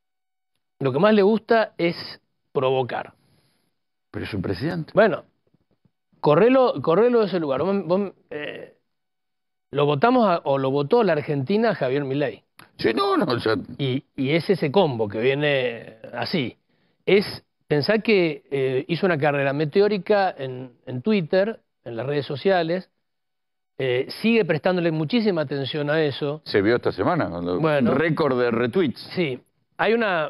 Lo que más le gusta es provocar. Pero es un presidente. Bueno, correlo, correlo de ese lugar. Vos, vos, eh, lo votamos a, o lo votó la Argentina a Javier Milei. Sí, no, no. Ya... Y, y es ese combo que viene así. Es... Pensá que eh, hizo una carrera meteórica en, en Twitter, en las redes sociales, eh, sigue prestándole muchísima atención a eso. Se vio esta semana, cuando bueno, récord de retweets. Sí, hay una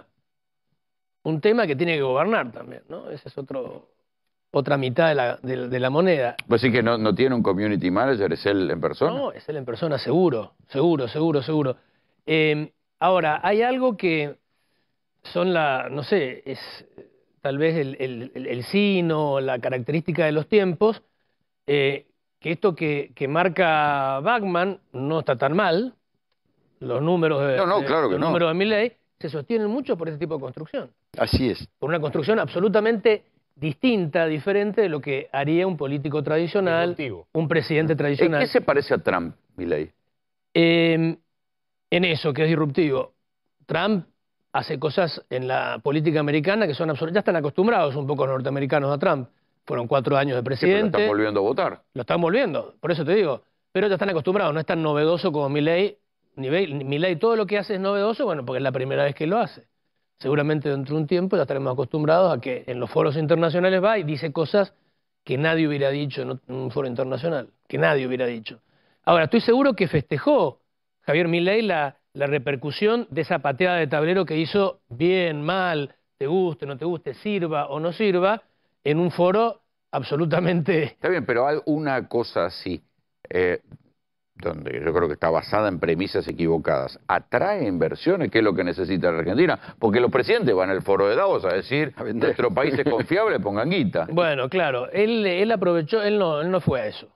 un tema que tiene que gobernar también, ¿no? Esa es otro, otra mitad de la, de, de la moneda. ¿Vos decís que no, no tiene un community manager, es él en persona? No, es él en persona, seguro, seguro, seguro, seguro. Eh, ahora, hay algo que son la, no sé, es... tal vez el, el, el, el sino, la característica de los tiempos, eh, que esto que, que marca Bachmann no está tan mal, los números de, no, no, claro de, que los no. números de Milei se sostienen mucho por este tipo de construcción. Así es. Por una construcción absolutamente distinta, diferente de lo que haría un político tradicional, Disruptivo. un presidente ¿En tradicional. qué se parece a Trump, Milei? Eh, en eso, que es disruptivo. Trump hace cosas en la política americana que son absolutas. Ya están acostumbrados un poco los norteamericanos a Trump. Fueron cuatro años de Sí, pero presidente. están volviendo a votar. Lo están volviendo, por eso te digo. Pero ya están acostumbrados, no es tan novedoso como Milei. Milei todo lo que hace es novedoso, bueno, porque es la primera vez que lo hace. Seguramente dentro de un tiempo ya estaremos acostumbrados a que en los foros internacionales va y dice cosas que nadie hubiera dicho en un foro internacional, que nadie hubiera dicho. Ahora, estoy seguro que festejó Javier Milei la, la repercusión de esa pateada de tablero que hizo bien, mal, te guste, no te guste, sirva o no sirva, en un foro absolutamente... Está bien, pero hay una cosa así, eh, donde yo creo que está basada en premisas equivocadas, atrae inversiones, que es lo que necesita la Argentina, porque los presidentes van al foro de Davos a decir, nuestro país es confiable, pongan guita. Bueno, claro, él, él aprovechó, él no, él no fue a eso.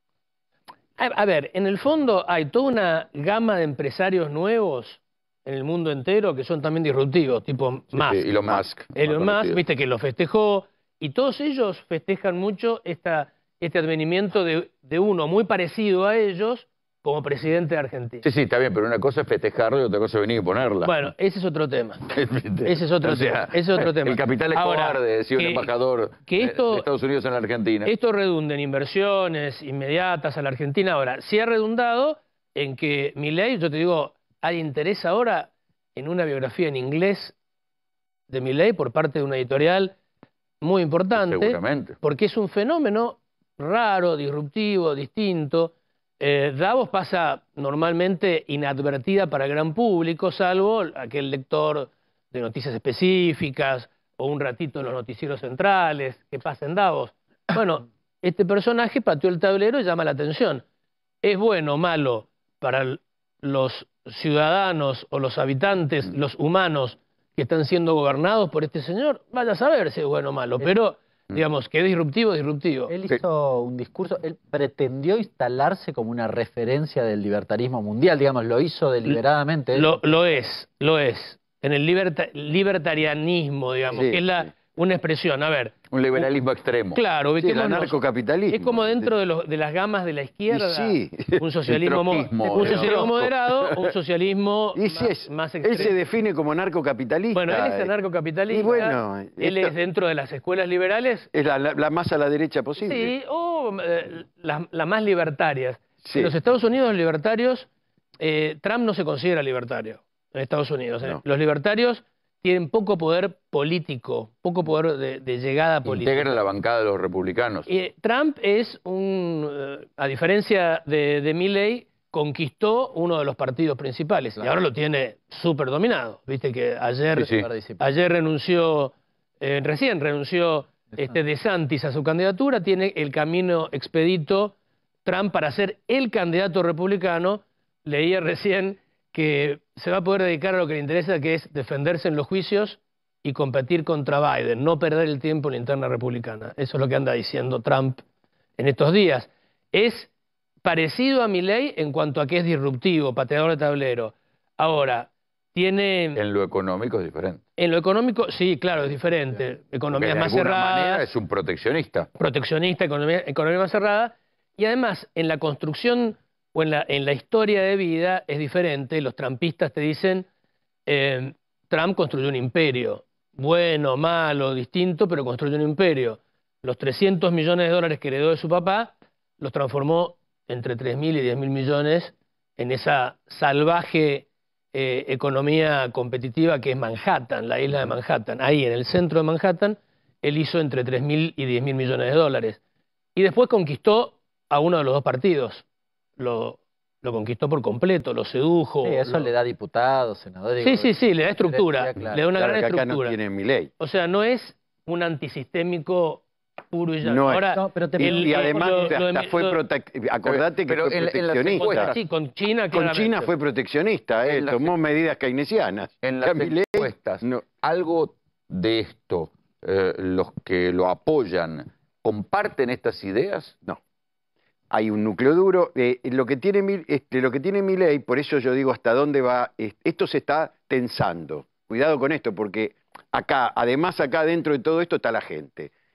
A, a ver, en el fondo hay toda una gama de empresarios nuevos en el mundo entero que son también disruptivos, tipo Sí, Musk. sí, Elon Musk. Elon más Musk, conocido. viste que lo festejó, y todos ellos festejan mucho esta, este advenimiento de, de uno muy parecido a ellos como presidente de Argentina. Sí, sí, está bien, pero una cosa es festejarlo y otra cosa es venir y ponerla. Bueno, ese es otro tema. Ese es otro O sea, tema. Ese es otro tema. El capital es Ahora, cobarde, decía un que- embajador que esto- de Estados Unidos en la Argentina. Esto redunda en inversiones inmediatas a la Argentina. Ahora, sí ha redundado en que Milei, yo te digo, hay interés ahora en una biografía en inglés de Milei por parte de una editorial muy importante. Seguramente. Porque es un fenómeno raro, disruptivo, distinto. Eh, Davos pasa normalmente inadvertida para el gran público, salvo aquel lector de noticias específicas o un ratito en los noticieros centrales que pasa en Davos. Bueno, este personaje pateó el tablero y llama la atención. ¿Es bueno o malo para l- los ciudadanos o los habitantes, los humanos que están siendo gobernados por este señor? Vaya a saber si es bueno o malo, pero digamos que es disruptivo, disruptivo. Él hizo un discurso, él pretendió instalarse como una referencia del libertarismo mundial, digamos, lo hizo deliberadamente. Lo, lo es, lo es. En el liberta- libertarianismo, digamos, Sí, que es la, una expresión, a ver. Un liberalismo extremo. Claro, Sí, el ubiquémonos. anarcocapitalismo. Es como dentro de, los, de las gamas de la izquierda, Y sí. un socialismo, El mo- troquismo, un el socialismo trotsko. moderado, un socialismo Y sí más, es- más él extremo. se define como anarcocapitalista. Bueno, él es anarcocapitalista. Y bueno, él esto- es dentro de las escuelas liberales. Es la, la- la más a la derecha posible. Sí, o eh, las las más libertarias. Sí. En los Estados Unidos, los libertarios, eh, Trump no se considera libertario en Estados Unidos. ¿eh? No. Los libertarios tienen poco poder político, poco poder de, de llegada política. Integra la bancada de los republicanos. Eh, Trump es un, eh, a diferencia de, de Milley, conquistó uno de los partidos principales y ahora lo tiene súper dominado. Viste que ayer, Sí, sí. ayer renunció, eh, recién renunció este DeSantis a su candidatura, tiene el camino expedito Trump para ser el candidato republicano. Leía recién que se va a poder dedicar a lo que le interesa, que es defenderse en los juicios y competir contra Biden, no perder el tiempo en la interna republicana. Eso es lo que anda diciendo Trump en estos días. Es parecido a Milley en cuanto a que es disruptivo, pateador de tablero. Ahora, tiene... En lo económico es diferente. En lo económico, sí, claro, es diferente. Economías Porque de más alguna cerradas, manera es un proteccionista. proteccionista, economía, economía más cerrada, y además en la construcción o en la, en la historia de vida es diferente. Los trumpistas te dicen, eh, Trump construyó un imperio, bueno, malo, distinto, pero construyó un imperio. Los trescientos millones de dólares que heredó de su papá los transformó entre tres mil y diez mil millones en esa salvaje eh, economía competitiva que es Manhattan, la isla de Manhattan. Ahí, en el centro de Manhattan, él hizo entre tres mil y diez mil millones de dólares. Y después conquistó a uno de los dos partidos. Lo, lo conquistó por completo, lo sedujo. Sí, eso lo- le da diputados, senadores. Sí, sí, sí, le da estructura, Claro, le da una Claro gran que acá estructura. no tiene Milei. O sea, no es un antisistémico puro y llano. No es. Ahora, No, pero te- Y, el- y el- además lo- hasta lo de- fue lo- protec- acordate que Pero fue en- en las proteccionista. encuestas- Sí, con China, Con claramente. China fue proteccionista, eh, En las- tomó medidas keynesianas. En las Que Milei- encuestas, no. algo de esto, eh, los que lo apoyan, ¿comparten estas ideas? No. Hay un núcleo duro. Eh, lo que tiene Mil- este, lo que tiene Milei, por eso yo digo hasta dónde va, es- esto se está tensando. Cuidado con esto, porque acá, además acá dentro de todo esto está la gente.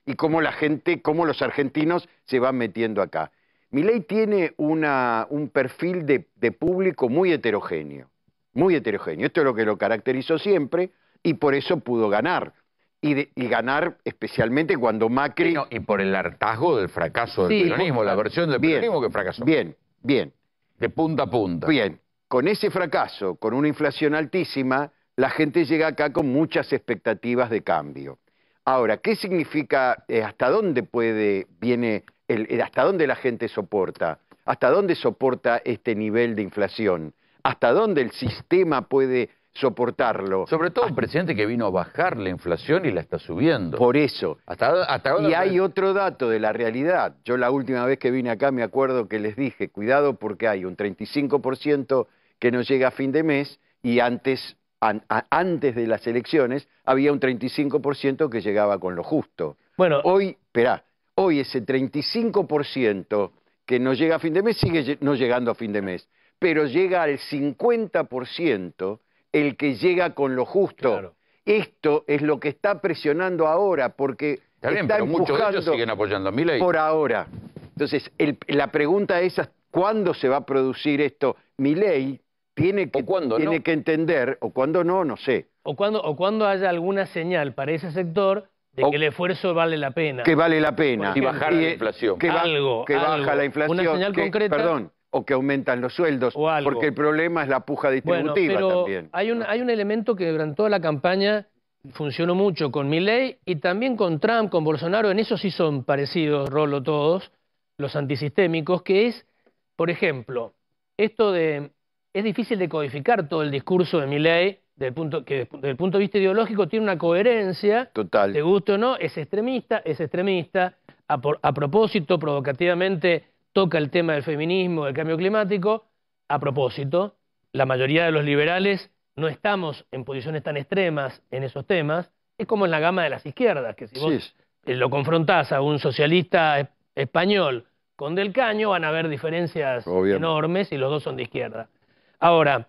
y cómo la gente, cómo los argentinos se van metiendo acá. Milei tiene una, un perfil de, de público muy heterogéneo, muy heterogéneo. Esto es lo que lo caracterizó siempre y por eso pudo ganar. Y, de, y ganar especialmente cuando Macri... No, y por el hartazgo del fracaso del Sí, peronismo, por- la versión del bien, peronismo que fracasó. Bien, bien. De punta a punta. Bien, con ese fracaso, con una inflación altísima, la gente llega acá con muchas expectativas de cambio. Ahora, ¿qué significa, eh, hasta dónde puede, viene, el, el- hasta dónde la gente soporta? ¿Hasta dónde soporta este nivel de inflación? ¿Hasta dónde el sistema puede soportarlo? Sobre todo un presidente que vino a bajar la inflación y la está subiendo. Por eso. Hasta, hasta ahora Y hay otro dato de la realidad. Yo la última vez que vine acá me acuerdo que les dije, cuidado porque hay un treinta y cinco por ciento que no llega a fin de mes y antes, an- a- antes de las elecciones había un treinta y cinco por ciento que llegaba con lo justo. Bueno, hoy, esperá, hoy ese treinta y cinco por ciento que no llega a fin de mes sigue lle- no llegando a fin de mes, pero llega al cincuenta por ciento el que llega con lo justo. Esto es lo que está presionando ahora, porque Está bien, está pero muchos de empujando ellos siguen apoyando a Milei. por ahora. Entonces, el- la pregunta es, ¿cuándo se va a producir esto? Milei tiene que, tiene no. que entender, o cuándo no, no sé, O cuando, o cuando haya alguna señal para ese sector de que el esfuerzo vale la pena. que vale la pena. Por ejemplo, Y- Que, ba- algo, que baja algo, la inflación. una señal que- concreta. Perdón, o que aumentan los sueldos, algo. porque el problema es la puja Bueno, distributiva pero también. hay un, hay un elemento que durante toda la campaña funcionó mucho con Milei y también con Trump, con Bolsonaro, en eso sí son parecidos, Rolo, todos, los antisistémicos, que es, por ejemplo, esto de... Es difícil de codificar todo el discurso de Milei, del punto, que desde el punto de vista ideológico tiene una coherencia, Total. te guste o no, es extremista, es extremista, a, por- a propósito, provocativamente, toca el tema del feminismo, del cambio climático, a propósito, la mayoría de los liberales no estamos en posiciones tan extremas en esos temas, es como en la gama de las izquierdas, que si vos Sí. eh, lo confrontás a un socialista es- español con Del Caño, van a haber diferencias Obviamente. enormes y los dos son de izquierda. Ahora,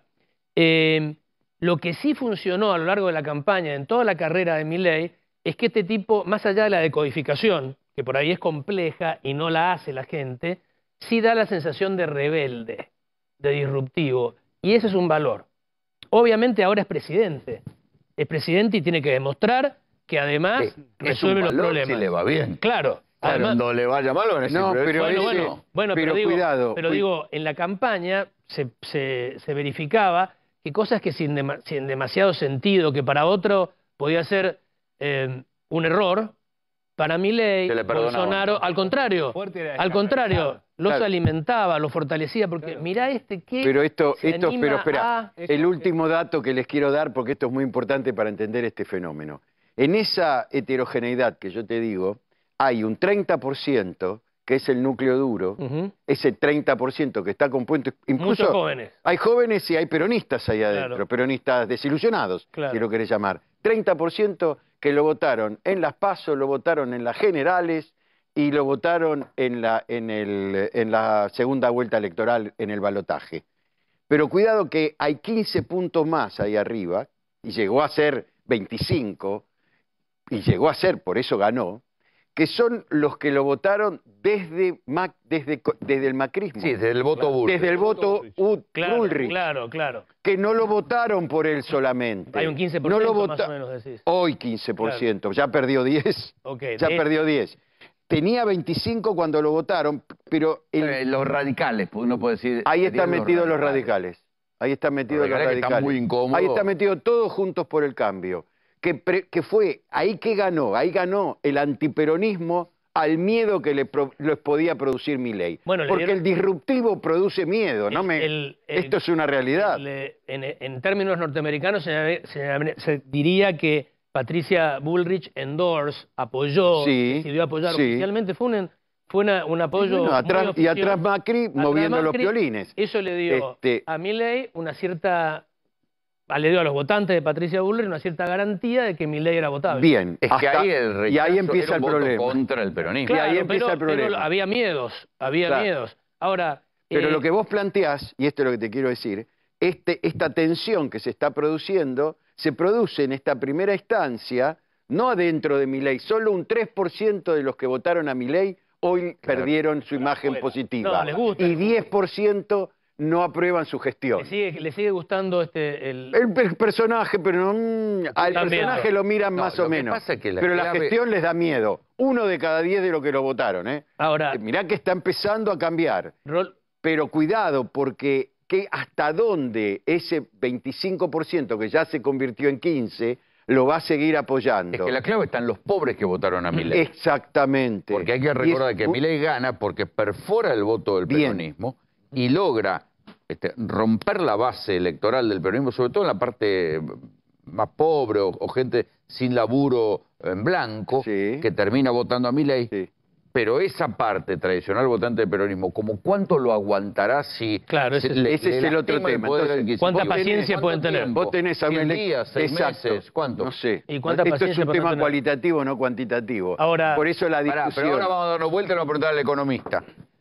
eh, lo que sí funcionó a lo largo de la campaña, en toda la carrera de Milei, es que este tipo, más allá de la decodificación, que por ahí es compleja y no la hace la gente, sí da la sensación de rebelde, de disruptivo, y ese es un valor. Obviamente ahora es presidente, es presidente y tiene que demostrar que además Es- es resuelve un los valor problemas. si le va bien. Claro. Además- Cuando le vaya mal, van a decir, No, pero bueno, ese- bueno, bueno, pero, pero digo, cuidado, pero cuid- digo, en la campaña se, se- se verificaba que cosas que sin, dema- sin demasiado sentido, que para otro podía ser eh, un error, para Milei, Se le perdonaba. Bolsonaro, al contrario, al contrario, los Claro. alimentaba, los fortalecía, porque mirá este que Pero esto, se esto anima pero espera, a- el último dato que les quiero dar, porque esto es muy importante para entender este fenómeno. En esa heterogeneidad que yo te digo, hay un treinta por ciento que es el núcleo duro, Ujú. ese treinta por ciento que está compuesto, incluso Muchos jóvenes. hay jóvenes y hay peronistas ahí adentro, Claro. peronistas desilusionados, Claro. si lo querés llamar. treinta por ciento que lo votaron en las PASO, lo votaron en las generales y lo votaron en la, en el, en la segunda vuelta electoral, en el balotaje. Pero cuidado que hay quince puntos más ahí arriba, y llegó a ser veinticinco, y llegó a ser, por eso ganó, que son los que lo votaron desde, Mac- desde, co- desde el macrismo. Sí, desde el voto Bullrich. Desde el voto U- Claro, Bullrich, claro, claro. que no lo votaron por él solamente. Hay un quince por No ciento lo más vota- o menos, decís. Hoy quince por ciento, ya perdió diez. Ok, Ya de- perdió diez. Tenía veinticinco cuando lo votaron, pero... el- Eh, los radicales, pues uno puede decir... ahí serían están metidos los radicales. Ahí están metidos Los los radicales que radicales. están muy incómodos. Ahí están metidos todos juntos por el cambio. Que, pre- que fue, ahí que ganó, ahí ganó el antiperonismo al miedo que le pro- les podía producir Milei. Bueno, le Porque dieron- el disruptivo produce miedo, ¿no? El- Me- el- el- esto es una realidad. el, eh, en, en términos norteamericanos se, se- se diría que Patricia Bullrich endorsed, apoyó, Sí, decidió apoyar sí. oficialmente, fue un, fue una- un apoyo Bueno, atrás- muy y oficial. atrás Macri Atrás moviendo los Macri, violines. Eso le dio Este- a Milei una cierta, le dio a los votantes de Patricia Bullrich una cierta garantía de que Milei era votable. Bien. Es que hasta- ahí el rechazo y ahí empieza era el un voto problema. contra el peronismo. Claro, y ahí empieza pero, el problema. pero había miedos, había Claro. miedos. Ahora, Pero eh, lo que vos planteás, y esto es lo que te quiero decir, este, esta tensión que se está produciendo, se produce en esta primera instancia no adentro de Milei. Solo un tres por ciento de los que votaron a Milei hoy perdieron su imagen positiva. No, les gusta. Y diez por ciento no aprueban su gestión. ¿Le sigue, le sigue gustando este el... El per- personaje, pero no, al También. personaje lo miran No, más lo o que menos. pasa es que la pero la clave- gestión les da miedo. Uno de cada diez de los que lo votaron, ¿eh? Ahora, Eh, Mirá que está empezando a cambiar. Rol- Pero cuidado, porque que hasta dónde ese veinticinco por ciento que ya se convirtió en quince lo va a seguir apoyando. Es que la clave está en los pobres que votaron a Milei. Exactamente. Porque hay que Y es recordar que un- Milei gana porque perfora el voto del Bien. peronismo y logra este, romper la base electoral del peronismo, sobre todo en la parte más pobre o, o gente sin laburo en blanco, que termina votando a Milei. Pero esa parte tradicional votante del peronismo, ¿como cuánto lo aguantará si Claro, ese se es- le- ese le es el otro lastima el tema. poder Entonces, adquisitivo? ¿cuánta Vos tenés- paciencia ¿cuánto pueden tener? tiempo? Vos tenés a ¿cien Milei- días, seis Exacto. meses? ¿Cuánto? No sé. ¿Y cuánta Esto es paciencia un pueden tema tener? cualitativo, no cuantitativo. Ahora- Por eso la Pará, discusión. pero ahora vamos a darnos vuelta y vamos a preguntar al economista.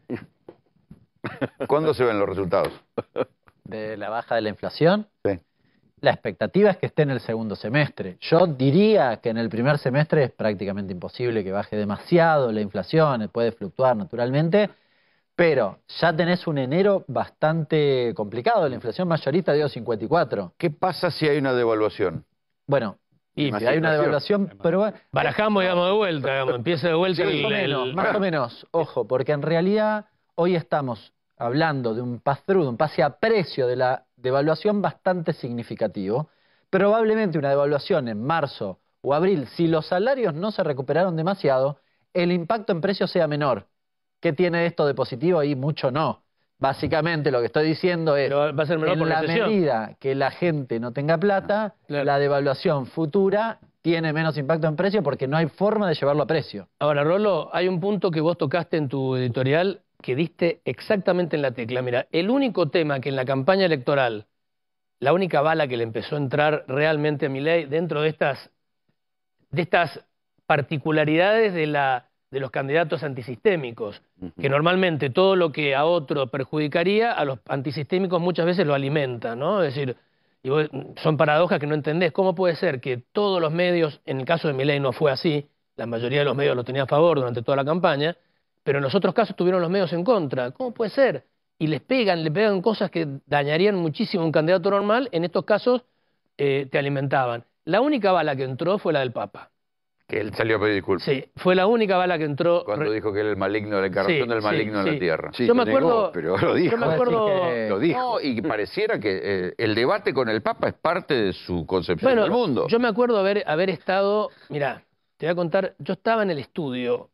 ¿Cuándo se ven los resultados? De la baja de la inflación. Sí. La expectativa es que esté en el segundo semestre. Yo diría que en el primer semestre es prácticamente imposible que baje demasiado la inflación, puede fluctuar naturalmente, pero ya tenés un enero bastante complicado. La inflación mayorista dio cincuenta y cuatro. ¿Qué pasa si hay una devaluación? Bueno, y Más si hay una inflación. devaluación, pero bueno, Barajamos, digamos, de vuelta, digamos, empieza de vuelta más el, o menos, el- más o menos, ojo, porque en realidad hoy estamos hablando de un pass-through, de un pase a precio de la devaluación bastante significativo. Probablemente una devaluación en marzo o abril, si los salarios no se recuperaron demasiado, el impacto en precios sea menor. ¿Qué tiene esto de positivo? Ahí mucho no. Básicamente lo que estoy diciendo es, va a ser menor en por la recesión. medida que la gente no tenga plata, la devaluación futura tiene menos impacto en precio porque no hay forma de llevarlo a precio. Ahora, Rolo, hay un punto que vos tocaste en tu editorial que diste exactamente en la tecla. Mira, el único tema que en la campaña electoral, la única bala que le empezó a entrar realmente a Milei dentro de estas, de estas particularidades de, la, de los candidatos antisistémicos, que normalmente todo lo que a otro perjudicaría, a los antisistémicos muchas veces lo alimenta, ¿no? Es decir, y vos- son paradojas que no entendés. ¿Cómo puede ser que todos los medios, en el caso de Milei no fue así, la mayoría de los medios lo tenía a favor durante toda la campaña, pero en los otros casos tuvieron los medios en contra? ¿Cómo puede ser? Y les pegan, le pegan cosas que dañarían muchísimo a un candidato normal, en estos casos eh, te alimentaban. La única bala que entró fue la del Papa. Que él salió a pedir disculpas. Sí, fue la única bala que entró. Cuando dijo que era el maligno, la encarnación Sí, del sí, maligno en sí. la tierra. Yo me acuerdo- pero lo dijo. yo me acuerdo- Lo dijo. No, y que pareciera que eh, el debate con el Papa es parte de su concepción Bueno, del mundo. yo me acuerdo haber, haber estado, mira, te voy a contar, yo estaba en el estudio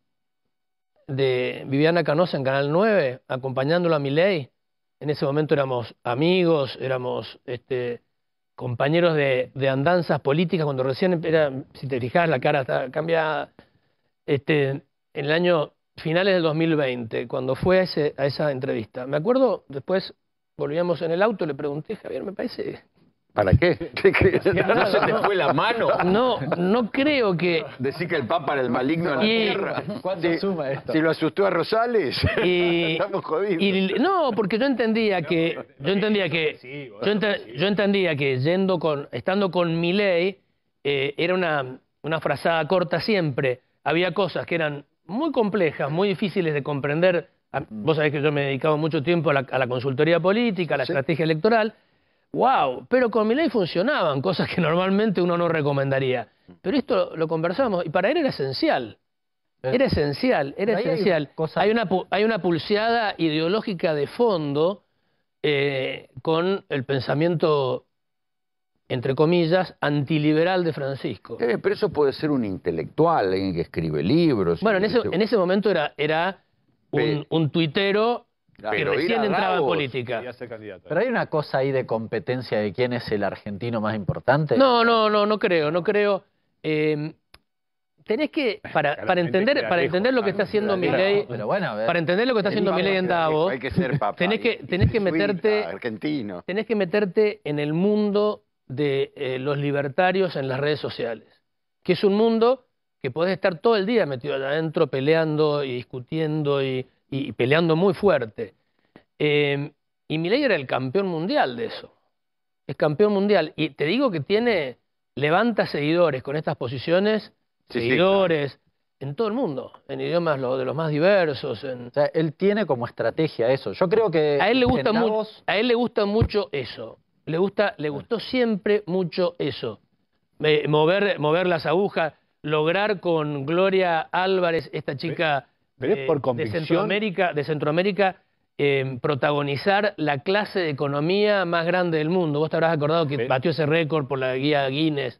de Viviana Canosa en Canal nueve, acompañándolo a Milei. En ese momento éramos amigos, éramos este, compañeros de, de andanzas políticas, cuando recién era, si te fijas, la cara está cambiada. Este, en el año finales del dos mil veinte, cuando fue a, ese, a esa entrevista. Me acuerdo, después volvíamos en el auto, le pregunté, Javier, me parece... ¿Para qué? ¿No se te fue la mano? No, no creo que... Decir que el Papa era el maligno en la Y- tierra. ¿Cuánto suma esto? Si lo asustó a Rosales, Y, estamos jodidos. y- no, porque yo entendía que yo entendía que yo, ente- yo entendía que yendo con estando con Milei eh, era una una frazada corta siempre. Había cosas que eran muy complejas, muy difíciles de comprender. A- Vos sabés que yo me he dedicado mucho tiempo a la, a la consultoría política, a la estrategia electoral. Wow, pero con Milei funcionaban cosas que normalmente uno no recomendaría. Pero esto lo, lo conversamos y para él era esencial. Era esencial, era Ahí hay esencial. Hay una, pu- hay una pulseada ideológica de fondo eh, con el pensamiento, entre comillas, antiliberal de Francisco. Eh, pero eso puede ser un intelectual, alguien que escribe libros. Bueno, en ese, y- en ese momento era, era un, un tuitero que Pero ir recién a entraba en Davos, política. Pero hay una cosa ahí de competencia de quién es el argentino más importante. No, no, no, no creo, no creo. Eh, tenés que, para, para Claramente entender, queda para lejos, entender lo que está haciendo Pero- Milei, pero bueno, a ver. para entender lo que está El haciendo Papa Milei en queda lejos, Davos, hay que ser papa tenés que, tenés que meterte, argentino. tenés que meterte en el mundo de eh, los libertarios en las redes sociales, que es un mundo que podés estar todo el día metido allá adentro peleando y discutiendo y, y peleando muy fuerte. Eh, y Milei era el campeón mundial de eso. Es campeón mundial. Y te digo que tiene, levanta seguidores con estas posiciones Sí, sí, seguidores, en todo el mundo, en idiomas lo- de los más diversos. En... O sea, él tiene como estrategia eso. Yo creo que A él le gusta en mucho, Davos- a él le gusta mucho eso. Le gusta, le gustó siempre mucho eso. Eh, mover, mover las agujas, lograr con Gloria Álvarez, esta chica pero es eh, por de convicción. Centroamérica, de Centroamérica, eh, protagonizar la clase de economía más grande del mundo. Vos te habrás acordado que batió ese récord por la guía Guinness.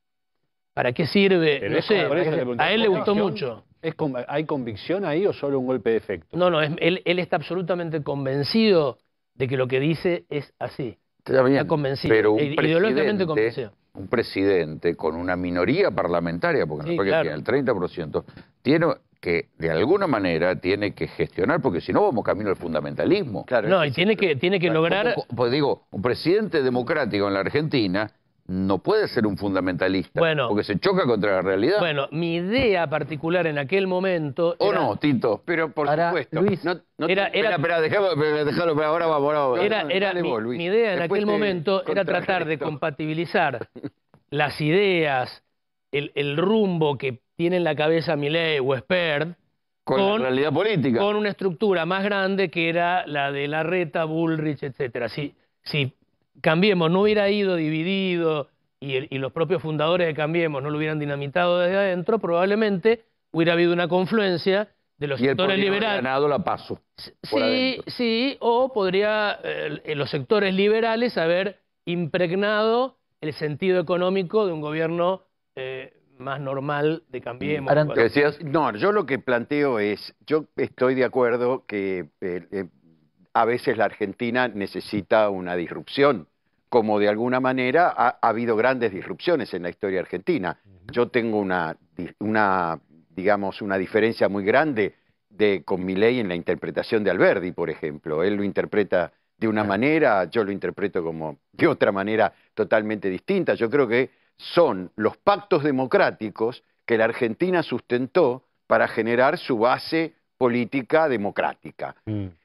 ¿Para qué sirve? Pero No es sé, como- por eso le preguntaba, a él le gustó ¿convicción? mucho. ¿Es con- ¿Hay convicción ahí o solo un golpe de efecto? No, no, es- él, él está absolutamente convencido de que lo que dice es así. Está bien, Está convencido, pero un ide- ideológicamente presidente, convencido. un presidente con una minoría parlamentaria, porque Sí, no fue que claro. tiene el treinta por ciento, tiene que, de alguna manera, tiene que gestionar, porque si no vamos camino al fundamentalismo. No, y tiene que, tiene que lograr... Como- Pues digo, un presidente democrático en la Argentina no puede ser un fundamentalista, Bueno. porque se choca contra la realidad. Bueno, mi idea particular en aquel momento... ¿O era- no, Tito? Pero por Ahora, supuesto. Luis, no, no era- te- era- Espera, espera, déjalo, déjalo, pero ahora vamos, ahora vamos. Era, era dale mi, vos, Luis. mi idea en Después aquel te momento era tratar de contrarresto. compatibilizar las ideas, el, el rumbo que tiene en la cabeza Milei o Spert Con la realidad política. con una estructura más grande que era la de Larreta, Bullrich, etcétera. Si, si Cambiemos no hubiera ido dividido y, el- y los propios fundadores de Cambiemos no lo hubieran dinamitado desde adentro, probablemente hubiera habido una confluencia de los Y él sectores podría haber liberales. ganado la paso. por Sí, adentro. sí, o podría eh, los sectores liberales haber impregnado el sentido económico de un gobierno eh, más normal de Cambiemos. Ahora, No, yo lo que planteo es, yo estoy de acuerdo que eh, eh, a veces la Argentina necesita una disrupción, como de alguna manera ha, ha habido grandes disrupciones en la historia argentina. Yo tengo una, di- una, digamos, una diferencia muy grande de, con Milei en la interpretación de Alberdi, por ejemplo. Él lo interpreta de una manera, yo lo interpreto como de otra manera totalmente distinta. Yo creo que son los pactos democráticos que la Argentina sustentó para generar su base política democrática.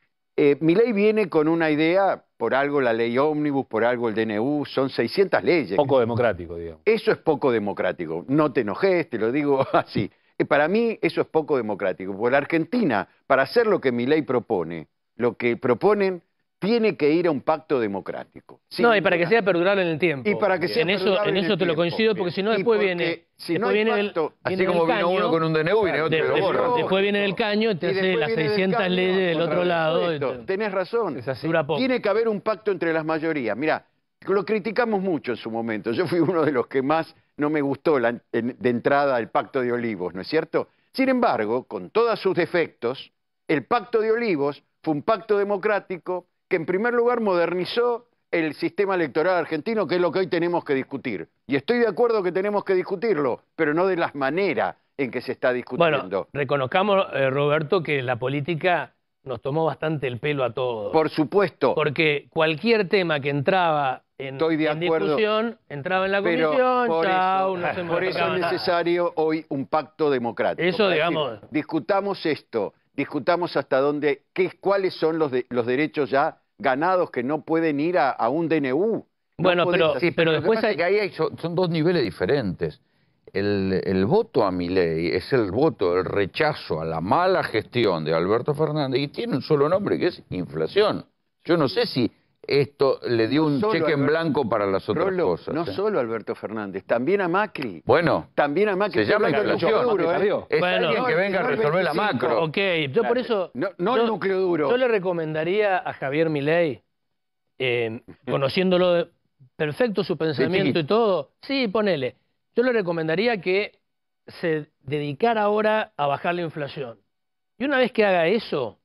Eh, Milei viene con una idea, por algo la ley ómnibus, por algo el D N U, son seiscientas leyes. Poco democrático, digamos. Eso es poco democrático. No te enojes, te lo digo así. Eh, Para mí eso es poco democrático, porque la Argentina, para hacer lo que Milei propone, lo que proponen, tiene que ir a un pacto democrático. Sin No, y para que duda. sea perdurable en el tiempo. Y para que sea en eso, perdurable en en eso el te lo tiempo. coincido, porque si no Y después porque viene, si después no hay viene el, pacto- Así viene como el vino caño, uno con un D N U y otro de- lo de- borra. después viene el caño y te Y hace después las viene del seiscientas caño leyes del contra otro el lado. y resto. te- Tenés razón. Dura poco. Tiene que haber un pacto entre las mayorías. Mira, lo criticamos mucho en su momento. Yo fui uno de los que más no me gustó la- en- de entrada el Pacto de Olivos, ¿no es cierto? Sin embargo, con todos sus defectos, el Pacto de Olivos fue un pacto democrático que en primer lugar modernizó el sistema electoral argentino, que es lo que hoy tenemos que discutir. Y estoy de acuerdo que tenemos que discutirlo, pero no de la manera en que se está discutiendo. Bueno, reconozcamos, eh, Roberto, que la política nos tomó bastante el pelo a todos. Por supuesto. Porque cualquier tema que entraba en, Estoy de en acuerdo. discusión, entraba en la Pero comisión, por chau, eso, no se por eso modificaba es nada. necesario hoy un pacto democrático. Eso, Para digamos- decir, discutamos esto, discutamos hasta dónde, qué, cuáles son los, de- los derechos ya ganados que no pueden ir a, a un D N U. No Bueno, podés pero- hacer- Sí, pero lo que pasa es que ahí hay- son, son dos niveles diferentes. El, el voto a Milei es el voto, el rechazo a la mala gestión de Alberto Fernández y tiene un solo nombre que es inflación. Yo no sé si esto le dio un solo cheque en Alberto- blanco para las otras Rolo, cosas. no ¿eh? solo Alberto Fernández, también a Macri. Bueno, También a Macri. se Estoy llama hablando del inflación. núcleo duro, Macri ¿eh? perdió. Es Bueno, alguien que no, venga a no el resolver la veinticinco. macro. Ok, yo por eso... No, no yo- el núcleo duro. Yo le recomendaría a Javier Milei, eh, conociéndolo de- perfecto su pensamiento chiquito. y todo, sí, ponele. Yo le recomendaría que se dedicara ahora a bajar la inflación. Y una vez que haga eso,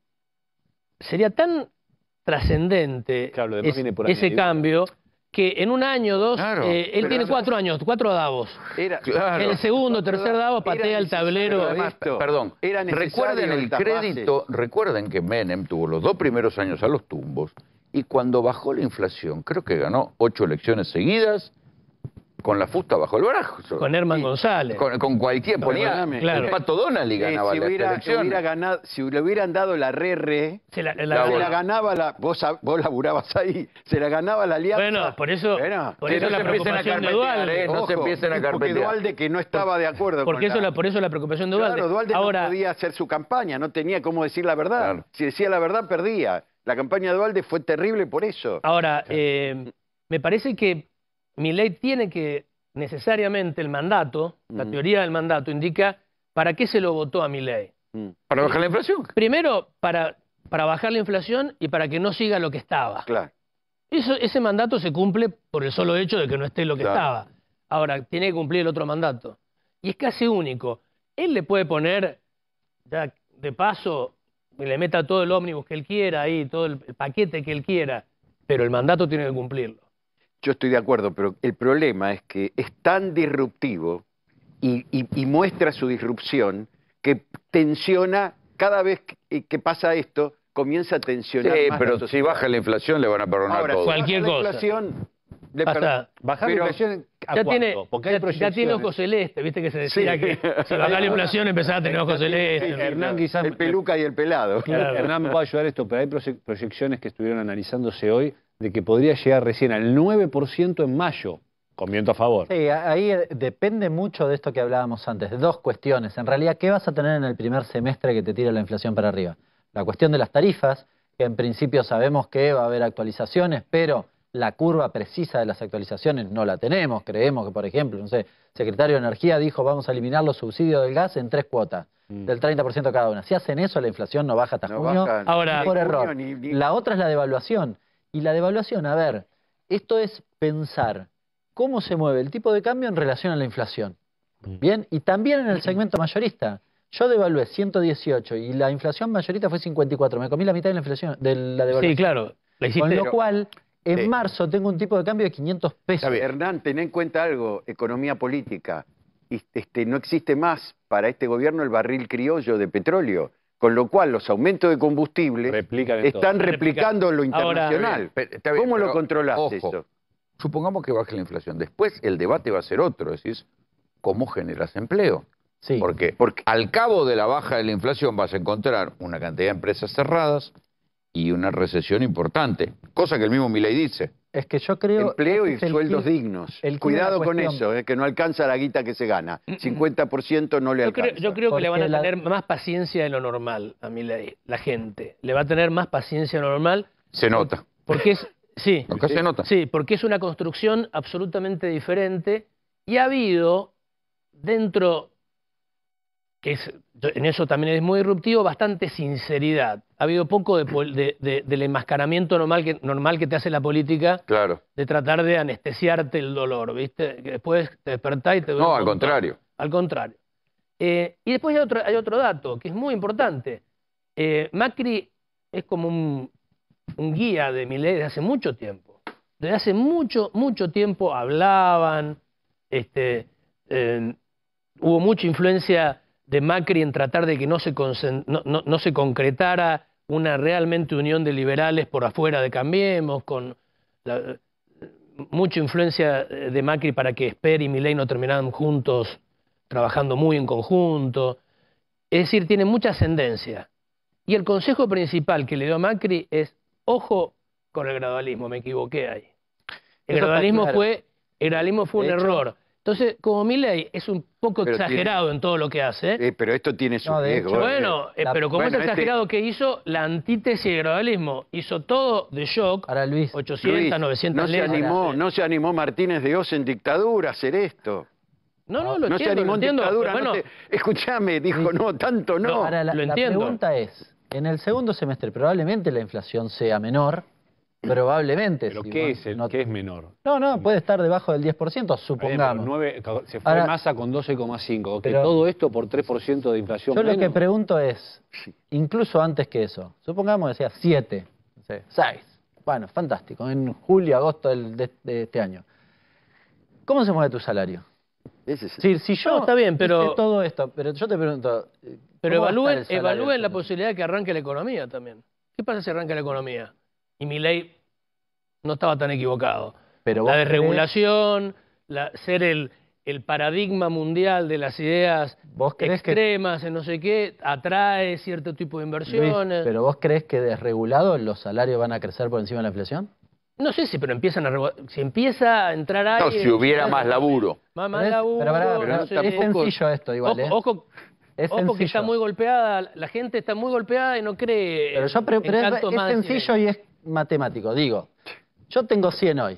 sería tan trascendente Claro, lo demás es- viene por ese añadidura. cambio que en un año o dos, Claro, eh, él pero tiene no- cuatro años, cuatro Davos. Era, Claro. El segundo, tercer Davos patea Era el tablero. necesario, Además, Esto, perdón, era necesario recuerden el estas crédito, recuerden que Menem tuvo los dos primeros años a los tumbos y cuando bajó la inflación, creo que ganó ocho elecciones seguidas con la fusta bajo el brazo. Con Herman González. Con, con cualquier, ponía Perdóname. el Pato Donald y Eh, ganaba si la hubiera, elección. hubiera ganado, si le hubieran dado la re-re, Se la, la, la- se la- la ganaba la... Vos, sab- vos laburabas ahí, se la ganaba la alianza. Bueno, por eso, Bueno, por que eso no la se empiecen a preocupación de carpetear, Dualde. eh, no se empiecen a Porque Porque Dualde que no estaba de acuerdo Porque con eso la... la, por eso la preocupación de Dualde. Claro, Dualde Ahora, no podía hacer su campaña, no tenía cómo decir la verdad. Si decía la verdad, perdía. La campaña de Dualde fue terrible por eso. ahora eh, me parece que Milei tiene que, necesariamente el mandato, la teoría del mandato indica para qué se lo votó a Milei. Para bajar la inflación. Primero, para, para bajar la inflación y para que no siga lo que estaba. Claro. Eso, ese mandato se cumple por el solo hecho de que no esté lo que Claro. estaba. Ahora, tiene que cumplir el otro mandato. Y es casi único. Él le puede poner, ya de paso, y le meta todo el ómnibus que él quiera ahí, todo el, el paquete que él quiera, pero el mandato tiene que cumplirlo. Yo estoy de acuerdo, pero el problema es que es tan disruptivo y, y- y muestra su disrupción que tensiona, cada vez que, que pasa esto, comienza a tensionar Sí, más pero la si sociedad. baja la inflación le van a perdonar Ahora, todo. si baja la inflación, le Pasa- per- Bajar la pero- inflación ¿a Ya cuánto? tiene, Porque hay ya, ya tiene ojos celestes, viste que se decía Sí. que si bajaba la inflación empezaba a tener ojos celestes. Hernán quizás... El peluca y el pelado. Claro. Hernán me puede ayudar esto, pero hay proye- proyecciones que estuvieron analizándose hoy de que podría llegar recién al nueve por ciento en mayo, con viento a favor. Sí, a- ahí eh, depende mucho de esto que hablábamos antes, de dos cuestiones. En realidad, ¿qué vas a tener en el primer semestre que te tira la inflación para arriba? La cuestión de las tarifas, que en principio sabemos que va a haber actualizaciones, pero la curva precisa de las actualizaciones no la tenemos. Creemos que, por ejemplo, no sé, el secretario de Energía dijo vamos a eliminar los subsidios del gas en tres cuotas, del treinta por ciento cada una. Si hacen eso, la inflación no baja hasta No junio, baja Ahora- ni por ni error. junio, ni- ni- La otra es la devaluación. Y la devaluación, a ver, esto es pensar cómo se mueve el tipo de cambio en relación a la inflación. Bien, y también en el segmento mayorista. Yo devalué ciento dieciocho y la inflación mayorista fue cincuenta y cuatro. Me comí la mitad de la inflación, de la devaluación. Sí, claro. La hiciste, Con lo pero- cual, en Sí. marzo tengo un tipo de cambio de quinientos pesos. Hernán, ten en cuenta algo, economía política. Y, Este, no existe más para este gobierno el barril criollo de petróleo, con lo cual los aumentos de combustible Replican en están todo. replicando lo Ahora- internacional. Pero- está bien, ¿Cómo lo pero, controlas ojo, eso? Supongamos que baje la inflación. Después el debate va a ser otro, es decir, ¿cómo generas empleo? Sí. Porque, porque al cabo de la baja de la inflación vas a encontrar una cantidad de empresas cerradas y una recesión importante, cosa que el mismo Milei dice. Es que yo creo... Empleo y este es el sueldos key- dignos. el key de Cuidado la con cuestión. eso, eh, que no alcanza la guita que se gana. cincuenta por ciento no le yo creo, alcanza. yo creo que le van a Porque la- tener más paciencia de lo normal a Milei, la gente. Le va a tener más paciencia de lo normal. Se nota. Porque es, sí, Acá se nota. sí, porque es una construcción absolutamente diferente y ha habido dentro, que es, en eso también es muy disruptivo, bastante sinceridad. Ha habido poco de, pol- de- de- del enmascaramiento normal que, normal que te hace la política, Claro. de tratar de anestesiarte el dolor, ¿viste? Que después te despertás y te duele No, un al montón. contrario. Al contrario. Eh, y después hay otro, hay otro dato que es muy importante. Eh, Macri es como un, un guía de Milei desde hace mucho tiempo. Desde hace mucho, mucho tiempo hablaban, este, eh, hubo mucha influencia de Macri en tratar de que no se, concen- no, no- no se concretara una realmente unión de liberales por afuera de Cambiemos, con la- mucha influencia de Macri para que Esper y Milei no terminaran juntos trabajando muy en conjunto. Es decir, tiene mucha ascendencia. Y el consejo principal que le dio a Macri es, ojo con el gradualismo, me equivoqué ahí. El Eso está gradualismo claro. fue, el gradualismo fue un De hecho- error. Entonces, como Milei es un poco Pero exagerado en todo lo que hace, Eh, pero esto tiene su No, de riesgo. hecho, eh. bueno, eh, la- pero como bueno, es este- exagerado que hizo, la antítesis del gradualismo hizo todo de shock, Ahora, Luis, ochocientas, Luis, novecientas no se leyes. animó, no se animó Martínez de Oz en dictadura a hacer esto. No, no, lo no se entiendo, animó lo en entiendo. dictadura. pero no bueno, te- Escuchame, dijo, no, tanto no. Ahora, la, lo la entiendo. pregunta es, en el segundo semestre probablemente la inflación sea menor, probablemente. ¿Pero si qué vos es, el, no, qué es menor? no, no, puede estar debajo del diez por ciento, Está bien, pero supongamos. nueve- se fue Ahora- Massa con doce coma cinco. Que Pero- todo esto por tres por ciento de inflación Yo lo que menos. pregunto es, incluso antes que eso, supongamos que sea siete, seis, bueno, fantástico, en julio, agosto del- de, de este año. ¿Cómo se mueve tu salario? Ese es- Sí, si yo No, está bien, pero- hice todo esto, pero yo te pregunto, Pero ¿cómo va a evalúen, estar el salario evalúen la del posibilidad de que arranque la economía también. ¿Qué pasa si arranca la economía? Y Milei no estaba tan equivocado. Pero La vos desregulación, la, ser el, el paradigma mundial de las ideas extremas, que... en no sé qué, atrae cierto tipo de inversiones. Luis, ¿pero vos crees que desregulado los salarios van a crecer por encima de la inflación? No sé si, pero empiezan a si empieza a entrar aire... No, si hubiera más laburo. Más, más laburo. Pero, pero, pero, no pero es sencillo esto igual, ¿eh? Ojo, ojo, es ojo sencillo. que está muy golpeada, la gente está muy golpeada y no cree... Pero, yo, pero, pero en es, tanto es más sencillo y es matemático. Digo, yo tengo cien hoy.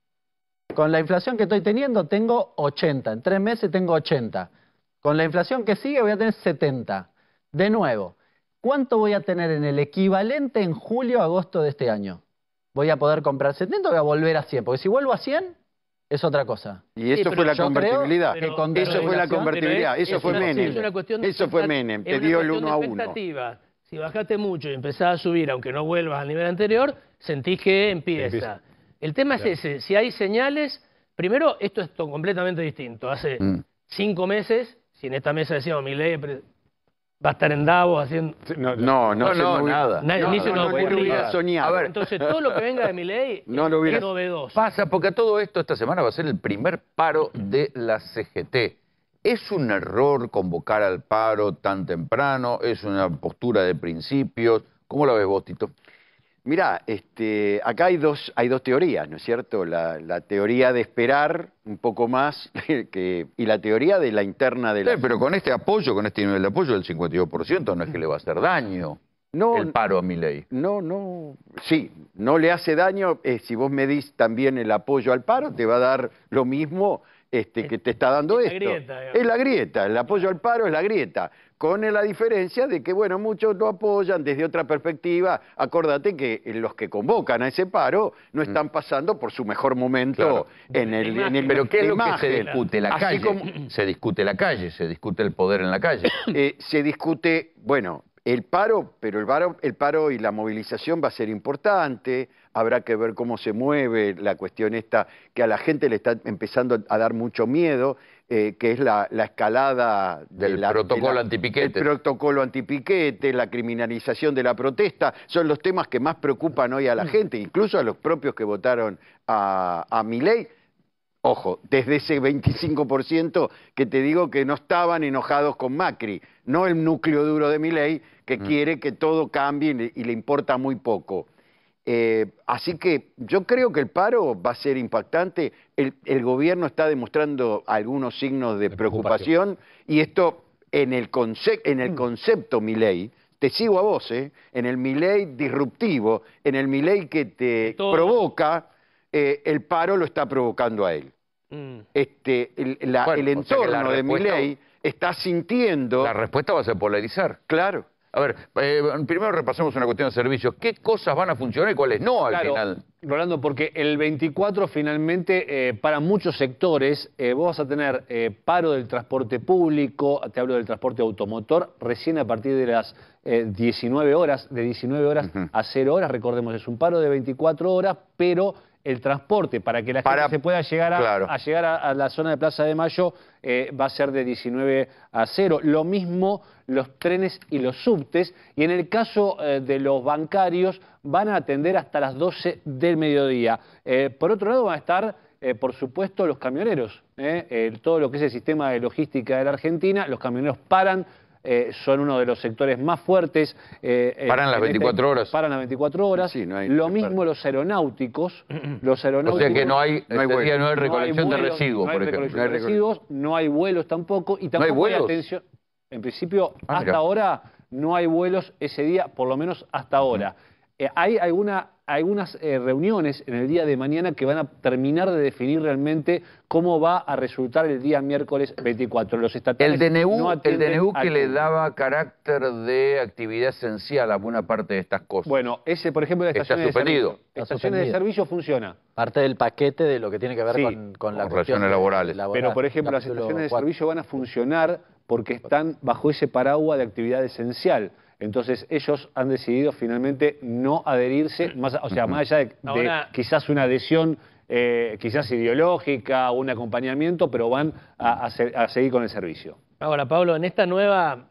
Con la inflación que estoy teniendo tengo ochenta. En tres meses tengo ochenta. Con la inflación que sigue voy a tener setenta. De nuevo, ¿cuánto voy a tener en el equivalente en julio, agosto de este año? ¿Voy a poder comprar setenta o voy a volver a cien? Porque si vuelvo a cien, es otra cosa. Y eso sí, fue la yo convertibilidad. creo que con eso fue la convertibilidad. Es, eso es fue una, Menem. es una cuestión de eso fue Menem. Te dio el uno a uno. Si bajaste mucho y empezás a subir, aunque no vuelvas al nivel anterior, sentís que empieza. empieza. El tema claro. es ese. Si hay señales... Primero, esto es completamente distinto. Hace mm. cinco meses, si en esta mesa decíamos Milei va a estar en Davos haciendo... No, no, no, no, no no nada. Nadie, no, ni se no, nos no, ocurrió. No hubiera soñado. A ver. Entonces, todo lo que venga de Milei no lo hubiera... es novedoso. Pasa, porque todo esto esta semana va a ser el primer paro de la C G T. ¿Es un error convocar al paro tan temprano? ¿Es una postura de principios? ¿Cómo la ves vos, Tito? Mirá, este, acá hay dos, hay dos teorías, ¿no es cierto? La, la teoría de esperar un poco más que, y la teoría de la interna de la... Sí, pero con este apoyo, con este nivel de apoyo del cincuenta y dos por ciento, no es que le va a hacer daño no, el paro a Milei. No, no, sí, no le hace daño. Eh, si vos medís también el apoyo al paro, te va a dar lo mismo este, que te está dando es esto. La grieta, digamos. Es la grieta, el apoyo al paro es la grieta. Con la diferencia de que, bueno, muchos lo apoyan desde otra perspectiva. Acordate que los que convocan a ese paro no están pasando por su mejor momento claro. en el en el Pero ¿qué es lo imagen. que se discute? La Así calle. como, se discute la calle, se discute el poder en la calle. Eh, se discute, bueno, el paro, pero el paro, el paro y la movilización va a ser importante. Habrá que ver cómo se mueve la cuestión esta, que a la gente le está empezando a dar mucho miedo, eh, que es la, la escalada del de la, protocolo de la, antipiquete. El protocolo antipiquete, la criminalización de la protesta, son los temas que más preocupan hoy a la gente, incluso a los propios que votaron a, a Milei. Ojo, desde ese veinticinco por ciento que te digo que no estaban enojados con Macri, no el núcleo duro de Milei, que mm. quiere que todo cambie y le, y le importa muy poco. Eh, así que yo creo que el paro va a ser impactante. El, el gobierno está demostrando algunos signos de, de preocupación, preocupación y esto en el, conce en el concepto Milei, te sigo a vos, ¿eh? En el Milei disruptivo, en el Milei que te Todo. provoca, eh, el paro lo está provocando a él. Mm. Este, el, la, bueno, el entorno o sea de Milei está sintiendo... La respuesta va a ser polarizar. Claro. A ver, eh, primero repasemos una cuestión de servicios. ¿Qué cosas van a funcionar y cuáles no al claro, final? Rolando, porque el veinticuatro finalmente, eh, para muchos sectores, eh, vos vas a tener eh, paro del transporte público, te hablo del transporte automotor, recién a partir de las eh, diecinueve horas, de diecinueve horas uh-huh. a cero horas, recordemos, es un paro de veinticuatro horas, pero... el transporte para que la para, gente se pueda llegar a, claro. a llegar a, a la zona de Plaza de Mayo eh, va a ser de diecinueve a cero. Lo mismo los trenes y los subtes. Y en el caso eh, de los bancarios van a atender hasta las doce del mediodía. Eh, por otro lado van a estar, eh, por supuesto, los camioneros. Eh, eh, todo lo que es el sistema de logística de la Argentina, los camioneros paran. Eh, son uno de los sectores más fuertes. Eh, ¿Paran las veinticuatro este, horas? Paran las veinticuatro horas. Sí, no hay, Lo mismo los aeronáuticos. Los aeronáuticos. O sea que no hay, no hay, este día no hay recolección no hay vuelos, de residuos, no hay por ejemplo. No hay residuos, no hay vuelos tampoco. Y tampoco ¿No hay vuelos? hay atención. En principio, ah, hasta mira. ahora, no hay vuelos ese día, por lo menos hasta ahora. Eh, hay alguna, algunas eh, reuniones en el día de mañana que van a terminar de definir realmente cómo va a resultar el día miércoles veinticuatro. Los estatales el D N U, no el D N U que al... le daba carácter de actividad esencial a buena parte de estas cosas. Bueno, ese, por ejemplo, de estaciones, está suspendido. de servicio, estaciones de servicio funciona. Parte del paquete de lo que tiene que ver sí, con, con la con relaciones laborales. laboral. Pero, por ejemplo, las estaciones de servicio van a funcionar porque están bajo ese paraguas de actividad esencial. Entonces ellos han decidido finalmente no adherirse, más, o sea, más allá de, de Ahora, quizás una adhesión eh, quizás ideológica o un acompañamiento, pero van a, a, se, a seguir con el servicio. Ahora, Pablo, en esta nueva,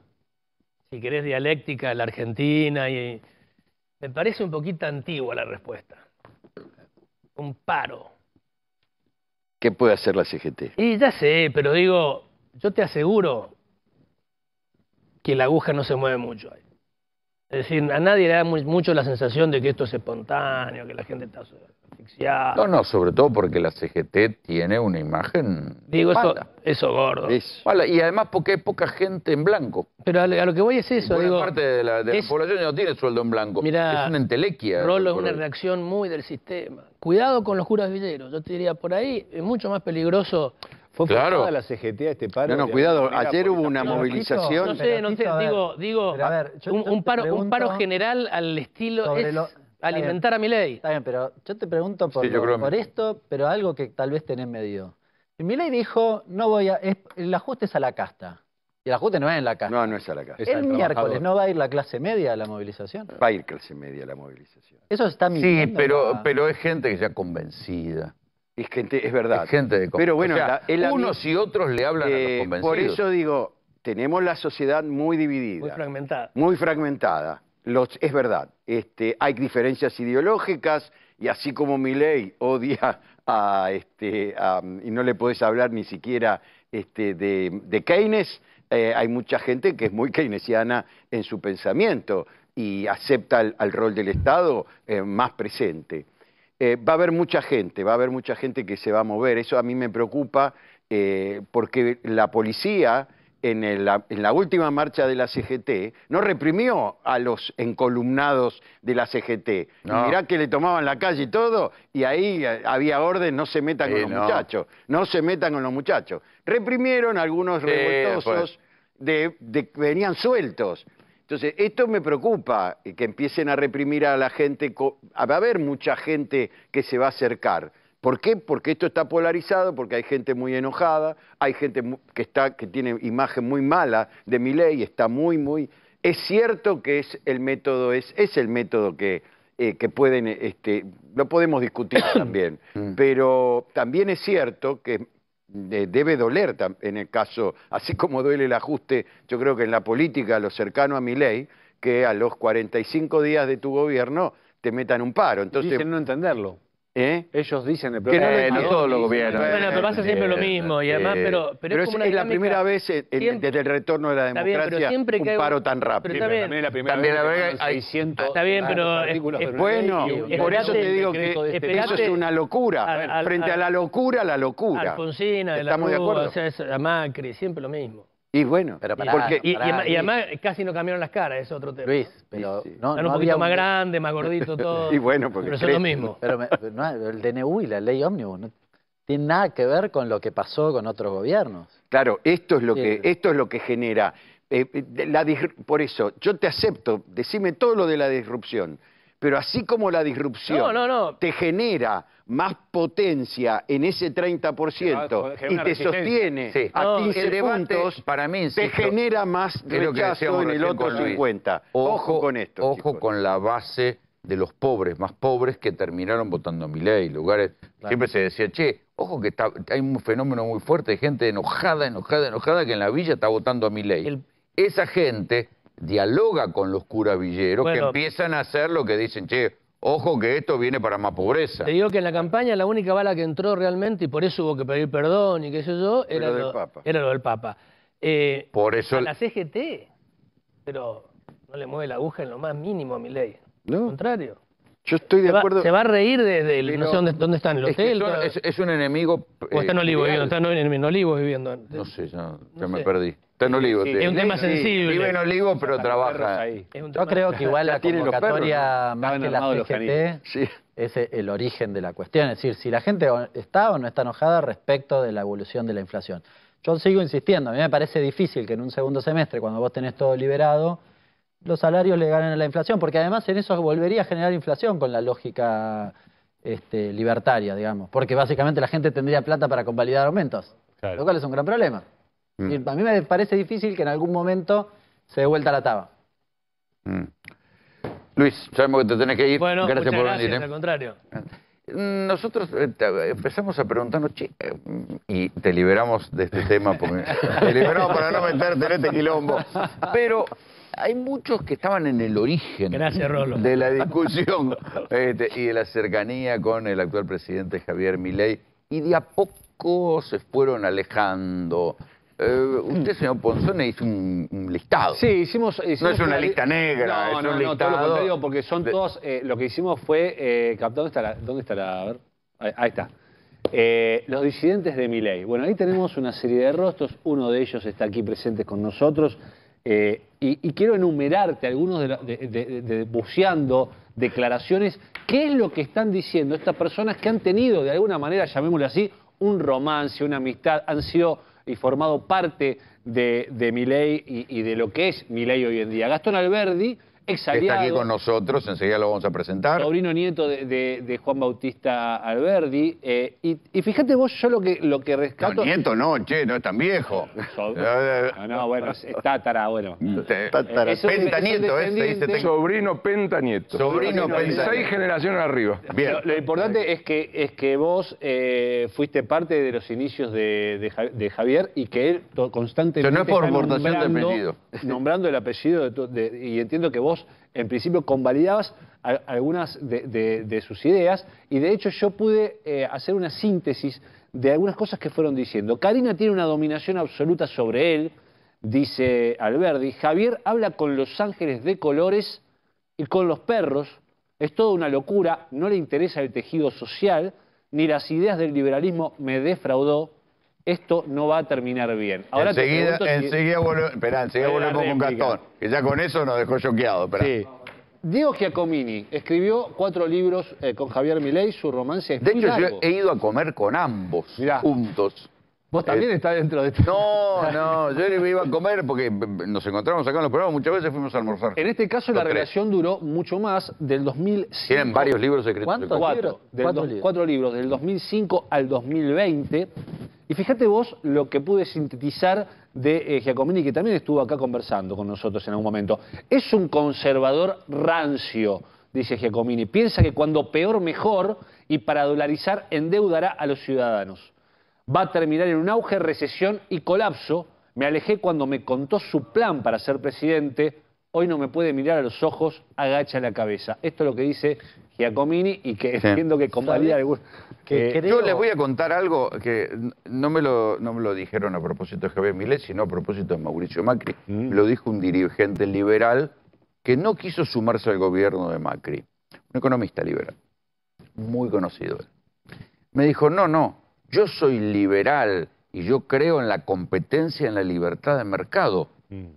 si querés, dialéctica de la Argentina, y, me parece un poquito antigua la respuesta. Un paro. ¿Qué puede hacer la C G T? Y ya sé, pero digo, yo te aseguro que la aguja no se mueve mucho ahí. Es decir, a nadie le da muy, mucho la sensación de que esto es espontáneo, que la gente está asfixiada. No, no, sobre todo porque la C G T tiene una imagen Digo, eso, mala. eso gordo. Es mala. Y además porque hay poca gente en blanco. Pero a, a lo que voy es eso, Buena digo... parte de la, de es, la población no tiene sueldo en blanco. Mirá, es una entelequia. Rolo es una reacción muy del sistema. Cuidado con los curas villeros. Yo te diría, por ahí es mucho más peligroso... ¿Fue claro. forzada la C G T a este paro? No, no, cuidado. Ayer hubo una No, movilización. No sé, no sé, digo, digo Pero a ver, yo- un, yo un te paro, pregunto un paro general al estilo sobre es lo- alimentar a mi ley. Está bien, pero yo te pregunto por, Sí, yo lo- creo- por esto, pero algo que tal vez tenés medido. Milei dijo, no voy a... es- el ajuste es a la casta. Y el ajuste no es en la casta. No, no es a la casa. El miércoles no va a ir la clase media a la movilización. Va a ir clase media a la movilización. Eso está Sí, mintiendo. pero, la- pero es gente que ya convencida. Es gente, es verdad. Es gente de Pero bueno, o sea, la- es la unos mi- y otros le hablan a los Eh, convencidos. por eso digo, tenemos la sociedad muy dividida. Muy fragmentada. Muy fragmentada. Los, es verdad, este, hay diferencias ideológicas y así como Milei odia a, este, a- y no le podés hablar ni siquiera este, de, de Keynes, eh, hay mucha gente que es muy keynesiana en su pensamiento y acepta el, al rol del Estado eh, más presente. Eh, va a haber mucha gente, va a haber mucha gente que se va a mover. Eso a mí me preocupa eh, porque la policía en, el- la, en la última marcha de la C G T no reprimió a los encolumnados de la C G T. No. Y mirá que le tomaban la calle y todo, y ahí eh, había orden, no se metan Sí, con los no. muchachos, no se metan con los muchachos. Reprimieron a algunos Sí, revoltosos de, de que venían sueltos. Entonces, esto me preocupa, eh, que empiecen a reprimir a la gente. co- Va a haber mucha gente que se va a acercar. ¿Por qué? Porque esto está polarizado, porque hay gente muy enojada, hay gente mu- que, está, que tiene imagen muy mala de Milei, está muy, muy... Es cierto que es el método, es, es el método que, eh, que pueden, eh, este, lo podemos discutir también, pero también es cierto que de- debe doler tam- en el caso, así como duele el ajuste, yo creo que en la política, lo cercano a Milei, que a los cuarenta y cinco días de tu gobierno te metan un paro. Entonces, Dicen no entenderlo. ¿eh? Ellos dicen el Que no lo problema. Eh, no entienden. todos los gobiernos. Bueno, pero pasa siempre lo mismo. Y además, Eh, pero, pero, Pero es es, como una es la dinámica- primera vez en- en- siempre- desde el retorno de la Está bien, pero democracia siempre que hay un un- paro tan pero rápido. está bien. También es la primera También vez la que verdad mandan hay- seiscientos Está bien, pero es- artículos es- de una Bueno, ley y- por eso te digo que decreto de este espérate- eso es una locura. Al- al- Frente a al- la locura, la locura. Alfonsina, de la ¿Estamos de Rúa, acuerdo? o sea, es- a Macri, siempre lo mismo. Y bueno, Pero Y- pará, porque- y, y pará, además- y Luis. además casi no cambiaron las caras, es otro tema. Luis, pero Sí, sí. no, Están no un había poquito más grandes, más gorditos, todo. Y bueno, porque pero son lo crecen. mismo. Pero, me- pero no, el D N U y la ley ómnibus no tiene nada que ver con lo que pasó con otros gobiernos. Claro, esto es lo Sí. que, esto es lo que genera. eh, eh, la dis- por eso, yo te acepto, decime todo lo de la disrupción, pero así como la disrupción No, no, no. te genera más potencia en ese treinta por ciento Genera y una te resistencia. sostiene Sí. a No, quince el debate, puntos, para mí, te insisto, genera más es lo que rechazo decíamos en el recién otro con Luis. cincuenta. Ojo, con esto. Ojo chicos. con la base de los pobres, más pobres que terminaron votando a Milei. Lugares, siempre se decía, che, ojo que está, hay un fenómeno muy fuerte de gente enojada, enojada, enojada, que en la villa está votando a Milei. El- Esa gente dialoga con los curas villeros que Bueno. empiezan a hacer lo que dicen, che, ojo que esto viene para más pobreza. Te digo que en la campaña la única bala que entró realmente, y por eso hubo que pedir perdón y qué sé yo, Fue era lo del lo, Papa. era lo del Papa. Eh, Por eso a la C G T, pero no le mueve la aguja en lo más mínimo a mi ley. No. Al contrario. Yo estoy de Se va, acuerdo. se va a reír desde el, no Pero- sé dónde, dónde está, en el es, que hotel. son- todo- es- es un enemigo. o está en eh, Olivos ideal. viviendo, está en, en Olivos viviendo. No sé, ya, ya No me sé. perdí. Está en Olivos. Sí, sí. Es un tema Sí, sensible. Vive en Olivos, pero trabaja. Ahí. Es un Yo tema- creo que igual Ya la tienen los perros, convocatoria, ¿no? más Estaban que la armados los C G T, Sí. es el origen de la cuestión. Es decir, si la gente o- está o no está enojada respecto de la evolución de la inflación. Yo sigo insistiendo, a mí me parece difícil que en un segundo semestre, cuando vos tenés todo liberado, los salarios le ganen a la inflación, porque además en eso volvería a generar inflación con la lógica este, libertaria, digamos, porque básicamente la gente tendría plata para convalidar aumentos, Claro. lo cual es un gran problema. Mm. Y a mí me parece difícil que en algún momento se dé vuelta la taba. Mm. Luis, sabemos que te tenés que ir. Bueno, gracias muchas por gracias, venir. al ¿eh? contrario. Nosotros eh, te- empezamos a preguntarnos, che, eh, y te liberamos de este tema, porque te liberamos para no meterte en este quilombo. Pero hay muchos que estaban en el origen Gracias, Rolo. de la discusión este, y de la cercanía con el actual presidente Javier Milei, y de a poco acercó, se fueron alejando. Eh, usted, señor Ponzone, hizo un, un listado. Sí, hicimos, hicimos no es una lista negra, no, es no, un no, listado. todo lo contrario, porque son de... todos, eh, lo que hicimos fue, eh, ¿dónde está la, dónde está la, a ver, ahí, ahí está, eh, los disidentes de Milei. Bueno, ahí tenemos una serie de rostros, uno de ellos está aquí presente con nosotros, eh, y, y quiero enumerarte algunos de, la, de, de, de, de buceando declaraciones, qué es lo que están diciendo estas personas que han tenido, de alguna manera, llamémoslo así, un romance, una amistad, han sido y formado parte de, de Milei y, y de lo que es Milei hoy en día. Gastón Alberdi, ex aliado, está aquí con nosotros, enseguida lo vamos a presentar. Sobrino nieto de, de, de Juan Bautista Alberdi. Eh, y, y fíjate vos, yo lo que, lo que rescato... No, nieto no, che, no es tan viejo. No, no, bueno, es, es tátara, bueno. Tátara. Es un- Pentanieto, es un ¿eh? Se dice descendiente. Sobrino pentanieto. Sobrino pentanieto. Seis generaciones arriba. Bien. Lo, lo importante es que, es que vos eh, fuiste parte de los inicios de, de, Ja- de Javier y que él to- constantemente Pero no es por está aportación de nombrando- apellido. nombrando el apellido de tu- de- y entiendo que vos en principio convalidabas a- algunas de, de- de sus ideas y de hecho yo pude eh, hacer una síntesis de algunas cosas que fueron diciendo. Karina tiene una dominación absoluta sobre él, dice Alberdi. Javier habla con los ángeles de colores y con los perros. Es toda una locura, no le interesa el tejido social, ni las ideas del liberalismo me defraudó. Esto no va a terminar bien. Ahora te enseguida, pregunto si- enseguida, volve- esperá, enseguida Hay una volvemos con réplica. Gastón, que ya con eso nos dejó choqueado. Esperá. Sí. Diego Giacomini escribió cuatro libros eh, con Javier Milei, su romance es De muy hecho, largo. yo he ido a comer con ambos juntos. Vos también Eh, estás dentro de esto. No, no, yo me iba a comer porque nos encontramos acá en los programas, muchas veces fuimos a almorzar. En este caso Los la tres. relación duró mucho más, del dos mil cinco... Tienen varios libros escritos. ¿Cuántos? Cuatro. Del ¿Cuántos dos- libros? Cuatro libros, del dos mil cinco al dos mil veinte. Y fíjate vos lo que pude sintetizar de eh, Giacomini, que también estuvo acá conversando con nosotros en algún momento. Es un conservador rancio, dice Giacomini. Piensa que cuando peor, mejor, y para dolarizar endeudará a los ciudadanos. Va a terminar en un auge, recesión y colapso. Me alejé cuando me contó su plan para ser presidente. Hoy no me puede mirar a los ojos, agacha la cabeza. Esto es lo que dice Giacomini y que Sí. entiendo que convalida algún... Que Yo les voy a contar algo que no me, lo, no me lo dijeron a propósito de Javier Milei, sino a propósito de Mauricio Macri. Mm. Me lo dijo un dirigente liberal que no quiso sumarse al gobierno de Macri. Un economista liberal, muy conocido él. Me dijo, no, no, yo soy liberal y yo creo en la competencia, en la libertad de mercado.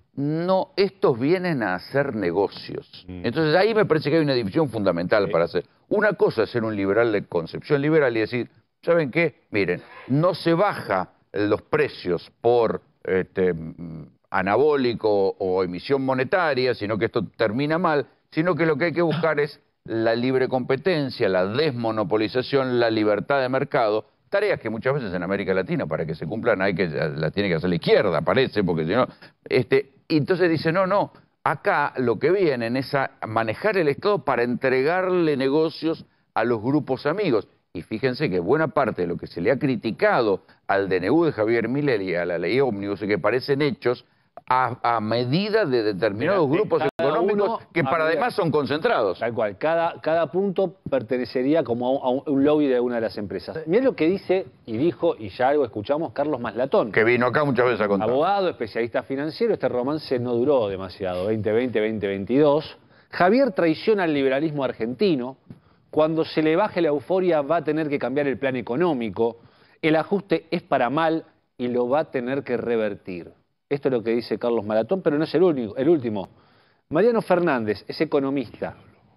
No, estos vienen a hacer negocios. Entonces ahí me parece que hay una división fundamental para hacer. Una cosa es ser un liberal de concepción liberal y decir, ¿saben qué? Miren, no se baja los precios por este, mm, anabólico o emisión monetaria, sino que esto termina mal, sino que lo que hay que buscar es la libre competencia, la desmonopolización, la libertad de mercado. Tareas que muchas veces en América Latina, para que se cumplan, hay que la tiene que hacer la izquierda, parece, porque si no... Este, y entonces dice, no, no, acá lo que vienen es a manejar el Estado para entregarle negocios a los grupos amigos. Y fíjense que buena parte de lo que se le ha criticado al D N U de Javier Milei y a la ley ómnibus, que parecen hechos a, a medida de determinados Mira, grupos cada económicos uno que para habría- además son concentrados. Tal cual, cada, cada punto pertenecería como a un, a un- un lobby de una de las empresas. Mirá lo que dice y dijo, y ya algo escuchamos, Carlos Maslatón. Que vino acá muchas veces a contar. Abogado, especialista financiero, este romance no duró demasiado, veinte veinte, veinte veintidós. Javier traiciona al liberalismo argentino. Cuando se le baje la euforia va a tener que cambiar el plan económico. El ajuste es para mal y lo va a tener que revertir. Esto es lo que dice Carlos Malatón, pero no es el único, el último. Mariano Fernández es economista.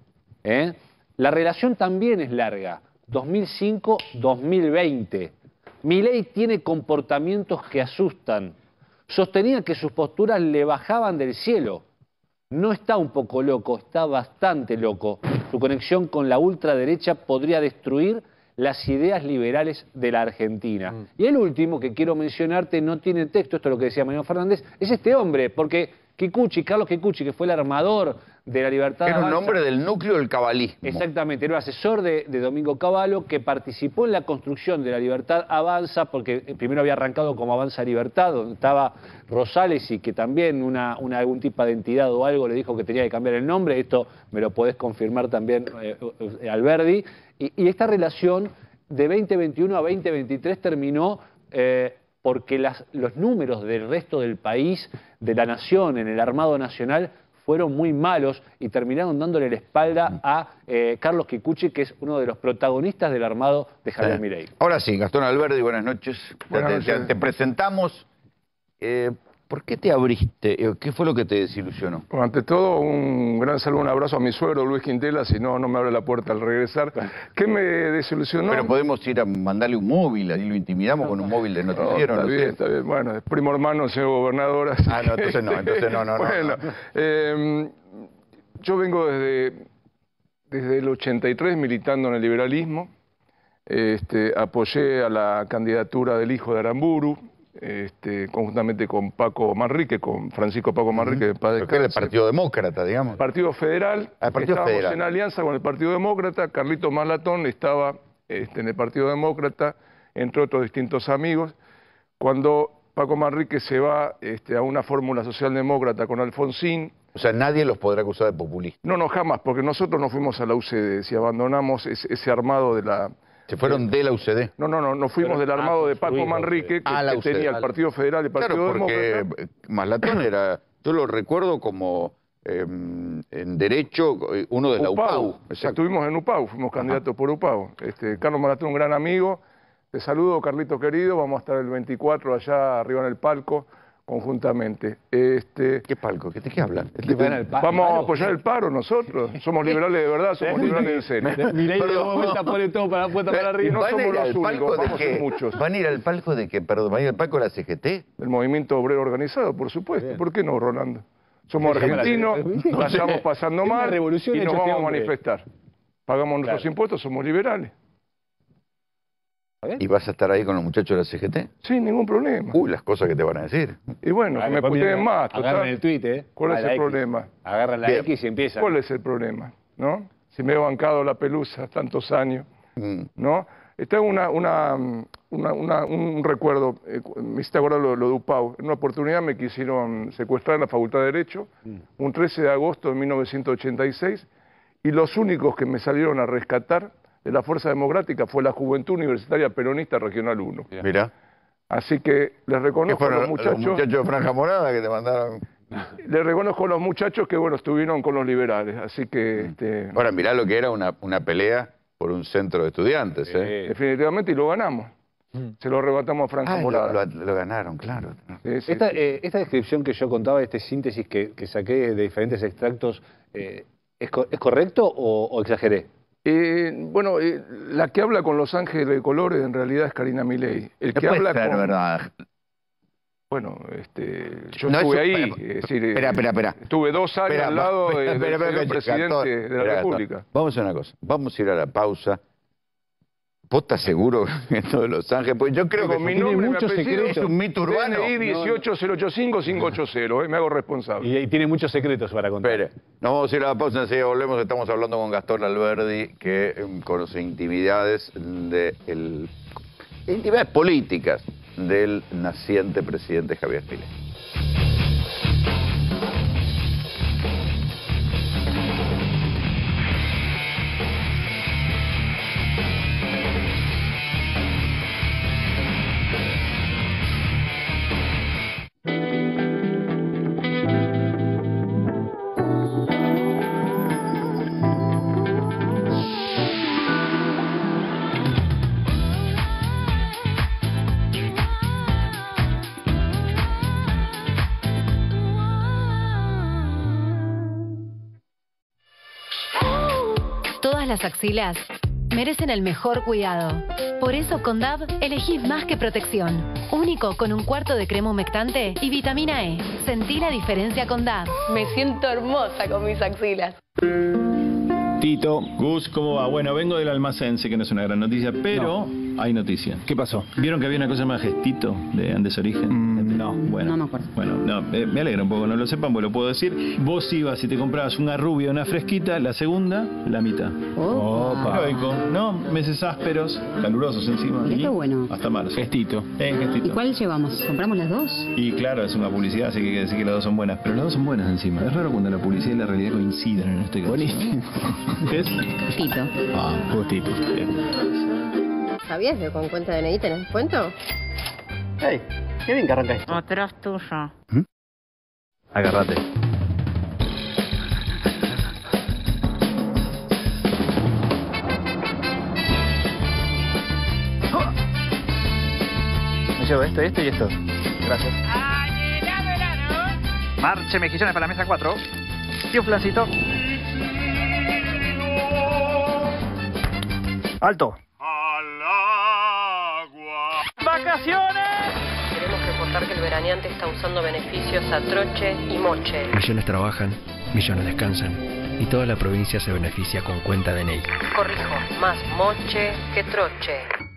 ¿eh? La relación también es larga, dos mil cinco a dos mil veinte. Milei tiene comportamientos que asustan. Sostenía que sus posturas le bajaban del cielo. No está un poco loco, está bastante loco. Su conexión con la ultraderecha podría destruir las ideas liberales de la Argentina. Mm. Y el último que quiero mencionarte no tiene texto, esto es lo que decía Mariano Fernández, es este hombre, porque Kikuchi, Carlos Kikuchi, que fue el armador de la Libertad Era un Avanza, hombre del núcleo del cabalismo. exactamente, era un asesor de, de Domingo Cavallo que participó en la construcción de la Libertad Avanza, porque primero había arrancado como Avanza Libertad, donde estaba Rosales y que también una, una, algún tipo de entidad o algo le dijo que tenía que cambiar el nombre. Esto me lo podés confirmar también, eh, eh, Alberdi. Y, y esta relación de veinte veintiuno a veinte veintitrés terminó eh, porque las, los números del resto del país, de la nación, en el Armado Nacional, fueron muy malos y terminaron dándole la espalda a eh, Carlos Kikuchi, que es uno de los protagonistas del armado de Javier Sí. Milei. Ahora sí, Gastón Alberdi, buenas noches. Buenas te, noches. te- te presentamos. Eh, ¿Por qué te abriste? Eh, ¿Qué fue lo que te desilusionó? Bueno, ante todo, un gran saludo, un abrazo a mi suegro Luis Quintela, si no, no me abre la puerta al regresar. ¿Qué me desilusionó? Pero podemos ir a mandarle un móvil, ahí lo intimidamos con un móvil de No, noticiero. está no sé. bien, está bien. Bueno, es primo hermano, señor gobernador. así Ah, no, que- entonces no, entonces no, no, no, Bueno, no. eh, yo vengo desde, desde el ochenta y tres militando en el liberalismo. Este, apoyé a la candidatura del hijo de Aramburu, este, conjuntamente con Paco Manrique, con Francisco Paco Manrique, de paz Pero que era el descanse. Partido Demócrata, digamos. Partido Federal, Ah, el Partido estábamos Federal. en alianza con el Partido Demócrata, Carlito Maslatón estaba este, en el Partido Demócrata, entre otros distintos amigos. Cuando Paco Manrique se va este, a una fórmula socialdemócrata con Alfonsín. O sea, nadie los podrá acusar de populistas. No, no, jamás, porque nosotros no fuimos a la U C D, si abandonamos ese, ese armado de la... Se fueron de la U C D. No, no, no, no fuimos del armado de Paco Manrique, que, Ah, la que U C D. tenía el Partido Federal y el Partido Claro, porque Demócrata. eh, Maslatón era, yo lo recuerdo como eh, en derecho, eh, uno de la UPAU. Estuvimos en UPAU, fuimos candidatos por UPAU. Este, Carlos Maslatón, un gran amigo. Te saludo, Carlito querido. Vamos a estar el veinticuatro allá arriba en el palco, conjuntamente. Este, ¿Qué palco? ¿De qué hablan? Vamos a apoyar el paro nosotros. Somos liberales de verdad, somos liberales en serio. Milei de vuelta pone todo para la puerta para Y arriba. no ¿Van a somos ir los al palco únicos, de vamos a ser qué? muchos. ¿Van a ir al palco de qué? Perdón, ¿van a ir al palco de la C G T? El movimiento obrero organizado, por supuesto. ¿Por qué no, Rolando? Somos Déjame la- argentinos, No la sé. estamos pasando Es una mal revolución y nos hecha vamos este a hombre. manifestar. Pagamos nuestros Claro. impuestos, somos liberales. ¿Y vas a estar ahí con los muchachos de la C G T? Sin ningún problema. Uy, las cosas que te van a decir. Y bueno, Ah, que me después puteen viene- más. total. agarran el tuit, ¿eh? ¿Cuál A es la el X. problema? Agarran la Bien. X y empiezan. ¿Cuál es el problema? ¿No? Si me he bancado la pelusa tantos años, Mm. ¿no? Está una, una, una- una- un recuerdo, eh, me hiciste acordar lo, lo de UPAU. En una oportunidad me quisieron secuestrar en la Facultad de Derecho, un trece de agosto de mil novecientos ochenta y seis, y los únicos que me salieron a rescatar de la Fuerza Democrática fue la Juventud Universitaria Peronista Regional uno. Mira. Así que les ¿Qué reconozco a fueron los muchachos, los muchachos de Franja Morada que te mandaron? les reconozco a los muchachos que bueno estuvieron con los liberales. Así que este, Ahora, mirá lo que era una, una pelea por un centro de estudiantes, ¿eh? definitivamente y lo ganamos. Se lo arrebatamos a Franja Ah, lo, Morada. lo- lo ganaron, claro. Sí, sí, Esta, sí. eh, esta descripción que yo contaba, este síntesis que, que saqué de diferentes extractos, eh, ¿es, co- ¿es correcto o, o exageré? Eh, bueno, eh, la que habla con Los Ángeles de Colores en realidad es Karina Milei. El que puede habla ser con... verdad. Bueno, este, yo No, estuve eso- ahí. espera, es decir, espera, espera, espera. Estuve dos años Espera, al lado de- espera, del espera, señor espera, presidente Gastón, de la espera, Gastón. República. Vamos a hacer una cosa. Vamos a ir a la pausa. ¿Vos estás seguro que esto de Los Ángeles? Pues yo creo Digo, que mi tiene nombre, mi muchos apellido, secretos. Es un mito urbano. D N I dieciocho cero ocho cinco cinco ocho cero, eh, me hago responsable. Y, y tiene muchos secretos para contar. Espere, nos vamos a ir a la pausa, enseguida volvemos. Estamos hablando con Gastón Alberdi, que eh, conoce intimidades de el, intimidades políticas del naciente presidente Javier Milei. Todas las axilas merecen el mejor cuidado. Por eso con D A V elegís más que protección. Único con un cuarto de crema humectante y vitamina E. Sentí la diferencia con D A V. Me siento hermosa con mis axilas. Tito, Gus, ¿cómo va? Bueno, vengo del almacén, sé que no es una gran noticia, pero hay noticia. ¿Qué pasó? ¿Vieron que había una cosa llamada Gestito de Andes Origen? no, bueno. No me acuerdo. Bueno, no, eh, me alegra un poco, no lo sepan, pues lo puedo decir. Vos ibas y te comprabas una rubia, una fresquita, la segunda, la mitad. Opa. Heroico, ¿no? Meses ásperos, calurosos encima. Está bueno. Hasta marzo. Gestito. Eh, gestito. ¿Y cuál llevamos? ¿Compramos las dos? Y claro, es una publicidad, así que hay que decir que las dos son buenas. Pero las dos son buenas encima. Es raro cuando la publicidad y la realidad coinciden en este caso. Buenísimo. ¿Qué es? Tito. Ah, justito. Bien. ¿Sabías que con cuenta de N I tenés descuento? Hey, qué bien que arranca esto. Atrás tuyo. Agárrate. Me llevo esto, esto y esto. Gracias. Marche mejillones para la mesa cuatro. Y un flancito. Alto. ¡Vacaciones! Queremos reportar que el veraneante está usando beneficios a troche y moche. Millones trabajan, millones descansan y toda la provincia se beneficia con cuenta de N I. Corrijo, más moche que troche.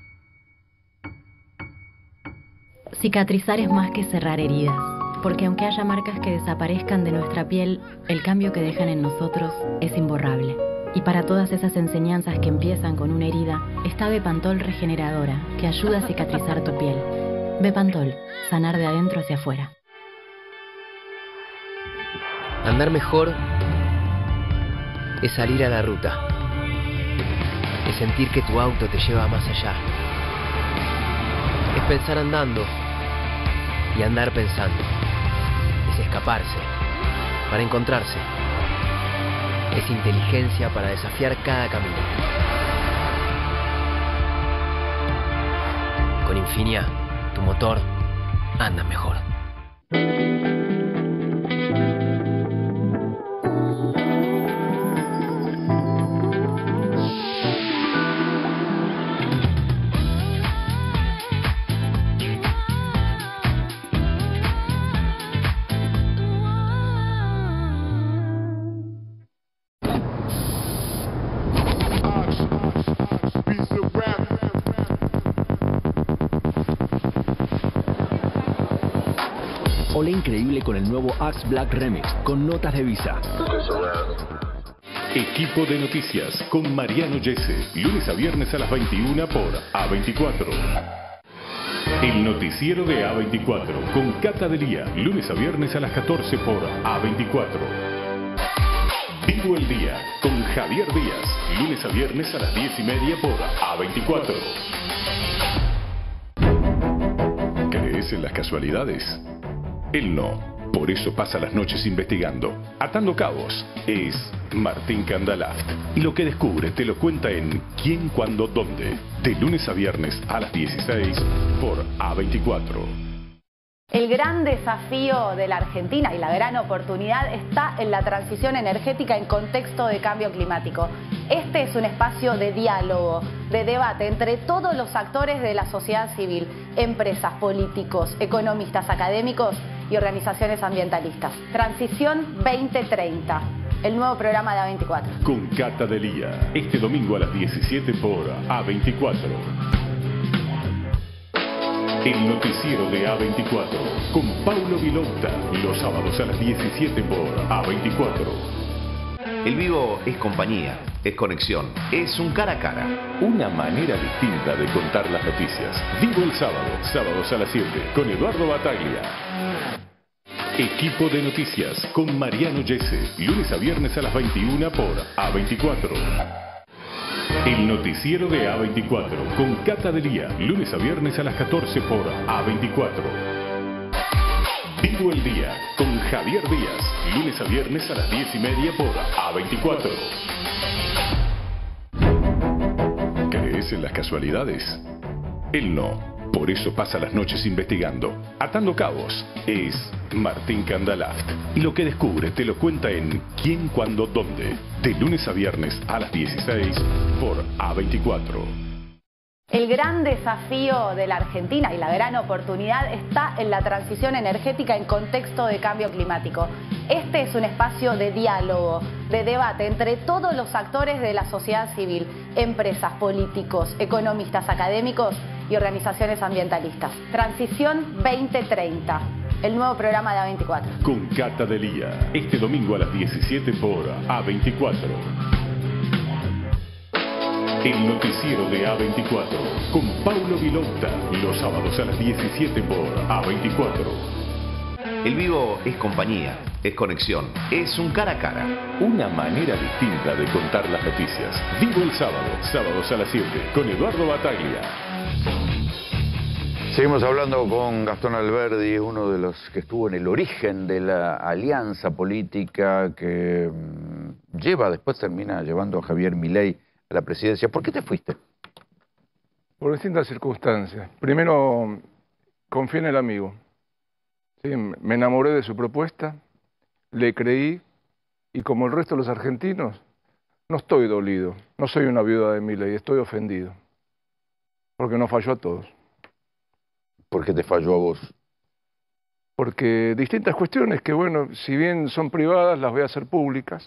Cicatrizar es más que cerrar heridas, porque aunque haya marcas que desaparezcan de nuestra piel, el cambio que dejan en nosotros es imborrable. Y para todas esas enseñanzas que empiezan con una herida, está Bepantol Regeneradora, que ayuda a cicatrizar tu piel. Bepantol, sanar de adentro hacia afuera. Andar mejor es salir a la ruta. Es sentir que tu auto te lleva más allá. Es pensar andando y andar pensando. Es escaparse para encontrarse. Es inteligencia para desafiar cada camino. Con Infinia, tu motor anda mejor. Ole increíble con el nuevo Axe Black Remix con notas de Visa. Equipo de noticias con Mariano Yese, lunes a viernes a las veintiuna por A veinticuatro. El noticiero de A veinticuatro con Cata Delía, lunes a viernes a las catorce por A veinticuatro. Vivo el día con Javier Díaz, lunes a viernes a las diez y media por A veinticuatro. ¿Crees en las casualidades? Él no, por eso pasa las noches investigando, atando cabos. Es Martín Candalaft. Y lo que descubre te lo cuenta en ¿Quién, cuándo, dónde? De lunes a viernes a las dieciséis por A veinticuatro. El gran desafío de la Argentina y la gran oportunidad está en la transición energética en contexto de cambio climático. Este es un espacio de diálogo, de debate entre todos los actores de la sociedad civil, empresas, políticos, economistas, académicos y organizaciones ambientalistas. Transición veinte treinta, el nuevo programa de A veinticuatro. Con Cata Delía, este domingo a las diecisiete por A veinticuatro. El noticiero de A veinticuatro con Paulo Vilouta, los sábados a las diecisiete por A veinticuatro. El vivo es compañía, es conexión, es un cara a cara. Una manera distinta de contar las noticias. Vivo el sábado, sábados a las siete, con Eduardo Bataglia. Equipo de noticias con Mariano Yese, lunes a viernes a las veintiuna por A veinticuatro. El noticiero de A veinticuatro con Cata Delía, lunes a viernes a las catorce por A veinticuatro. Vivo el día con Javier Díaz, lunes a viernes a las diez y media por A veinticuatro. ¿Crees en las casualidades? Él no, por eso pasa las noches investigando, atando cabos. Es Martín Candalaft. Y lo que descubre te lo cuenta en ¿Quién, cuándo, dónde? De lunes a viernes a las dieciséis por A veinticuatro. El gran desafío de la Argentina y la gran oportunidad está en la transición energética en contexto de cambio climático. Este es un espacio de diálogo, de debate entre todos los actores de la sociedad civil, empresas, políticos, economistas, académicos y organizaciones ambientalistas. Transición veinte treinta, el nuevo programa de A veinticuatro. Con Cata Delía, este domingo a las diecisiete por A veinticuatro. El noticiero de A veinticuatro con Paulo Vilouta, los sábados a las diecisiete por A veinticuatro. El vivo es compañía, es conexión, es un cara a cara. Una manera distinta de contar las noticias. Vivo el sábado, sábados a las siete, con Eduardo Bataglia. Seguimos hablando con Gastón Alberdi, uno de los que estuvo en el origen de la alianza política que mmm, lleva, después termina llevando a Javier Milei a la presidencia. ¿Por qué te fuiste? Por distintas circunstancias. Primero, confié en el amigo. Sí, me enamoré de su propuesta, le creí, y como el resto de los argentinos, no estoy dolido, no soy una viuda de Milei, estoy ofendido. Porque nos falló a todos. ¿Por qué te falló a vos? Porque distintas cuestiones que, bueno, si bien son privadas, las voy a hacer públicas.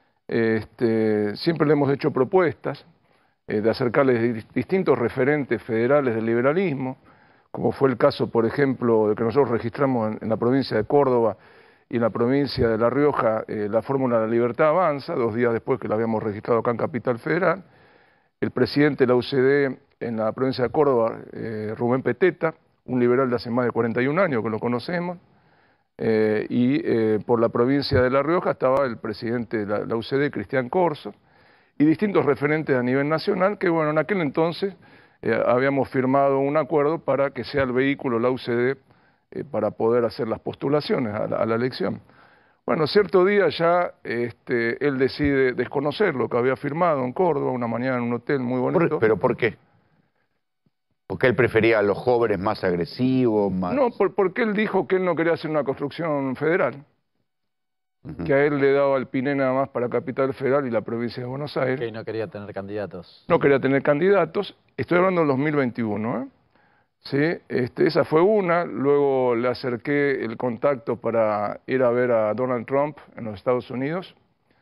Este, siempre le hemos hecho propuestas eh, de acercarles distintos referentes federales del liberalismo, como fue el caso, por ejemplo, de que nosotros registramos en, en la provincia de Córdoba y en la provincia de La Rioja eh, la fórmula de la libertad avanza, dos días después que la habíamos registrado acá en Capital Federal. El presidente de la U C D en la provincia de Córdoba, eh, Rubén Peteta, un liberal de hace más de cuarenta y un años que lo conocemos, eh, y eh, por la provincia de La Rioja estaba el presidente de la, la U C D, Cristian Corso, y distintos referentes a nivel nacional que, bueno, en aquel entonces eh, habíamos firmado un acuerdo para que sea el vehículo la U C D eh, para poder hacer las postulaciones a la, a la elección. Bueno, cierto día ya este, él decide desconocer lo que había firmado en Córdoba, una mañana en un hotel muy bonito. ¿Pero por qué? Porque él prefería a los jóvenes más agresivos, más... No, por, porque él dijo que él no quería hacer una construcción federal. Uh-huh. Que a él le daba el Piné nada más para Capital Federal y la provincia de Buenos Aires. Que no quería tener candidatos. No quería tener candidatos. Estoy hablando del dos mil veintiuno, ¿eh? Sí, este, esa fue una. Luego le acerqué el contacto para ir a ver a Donald Trump en los Estados Unidos.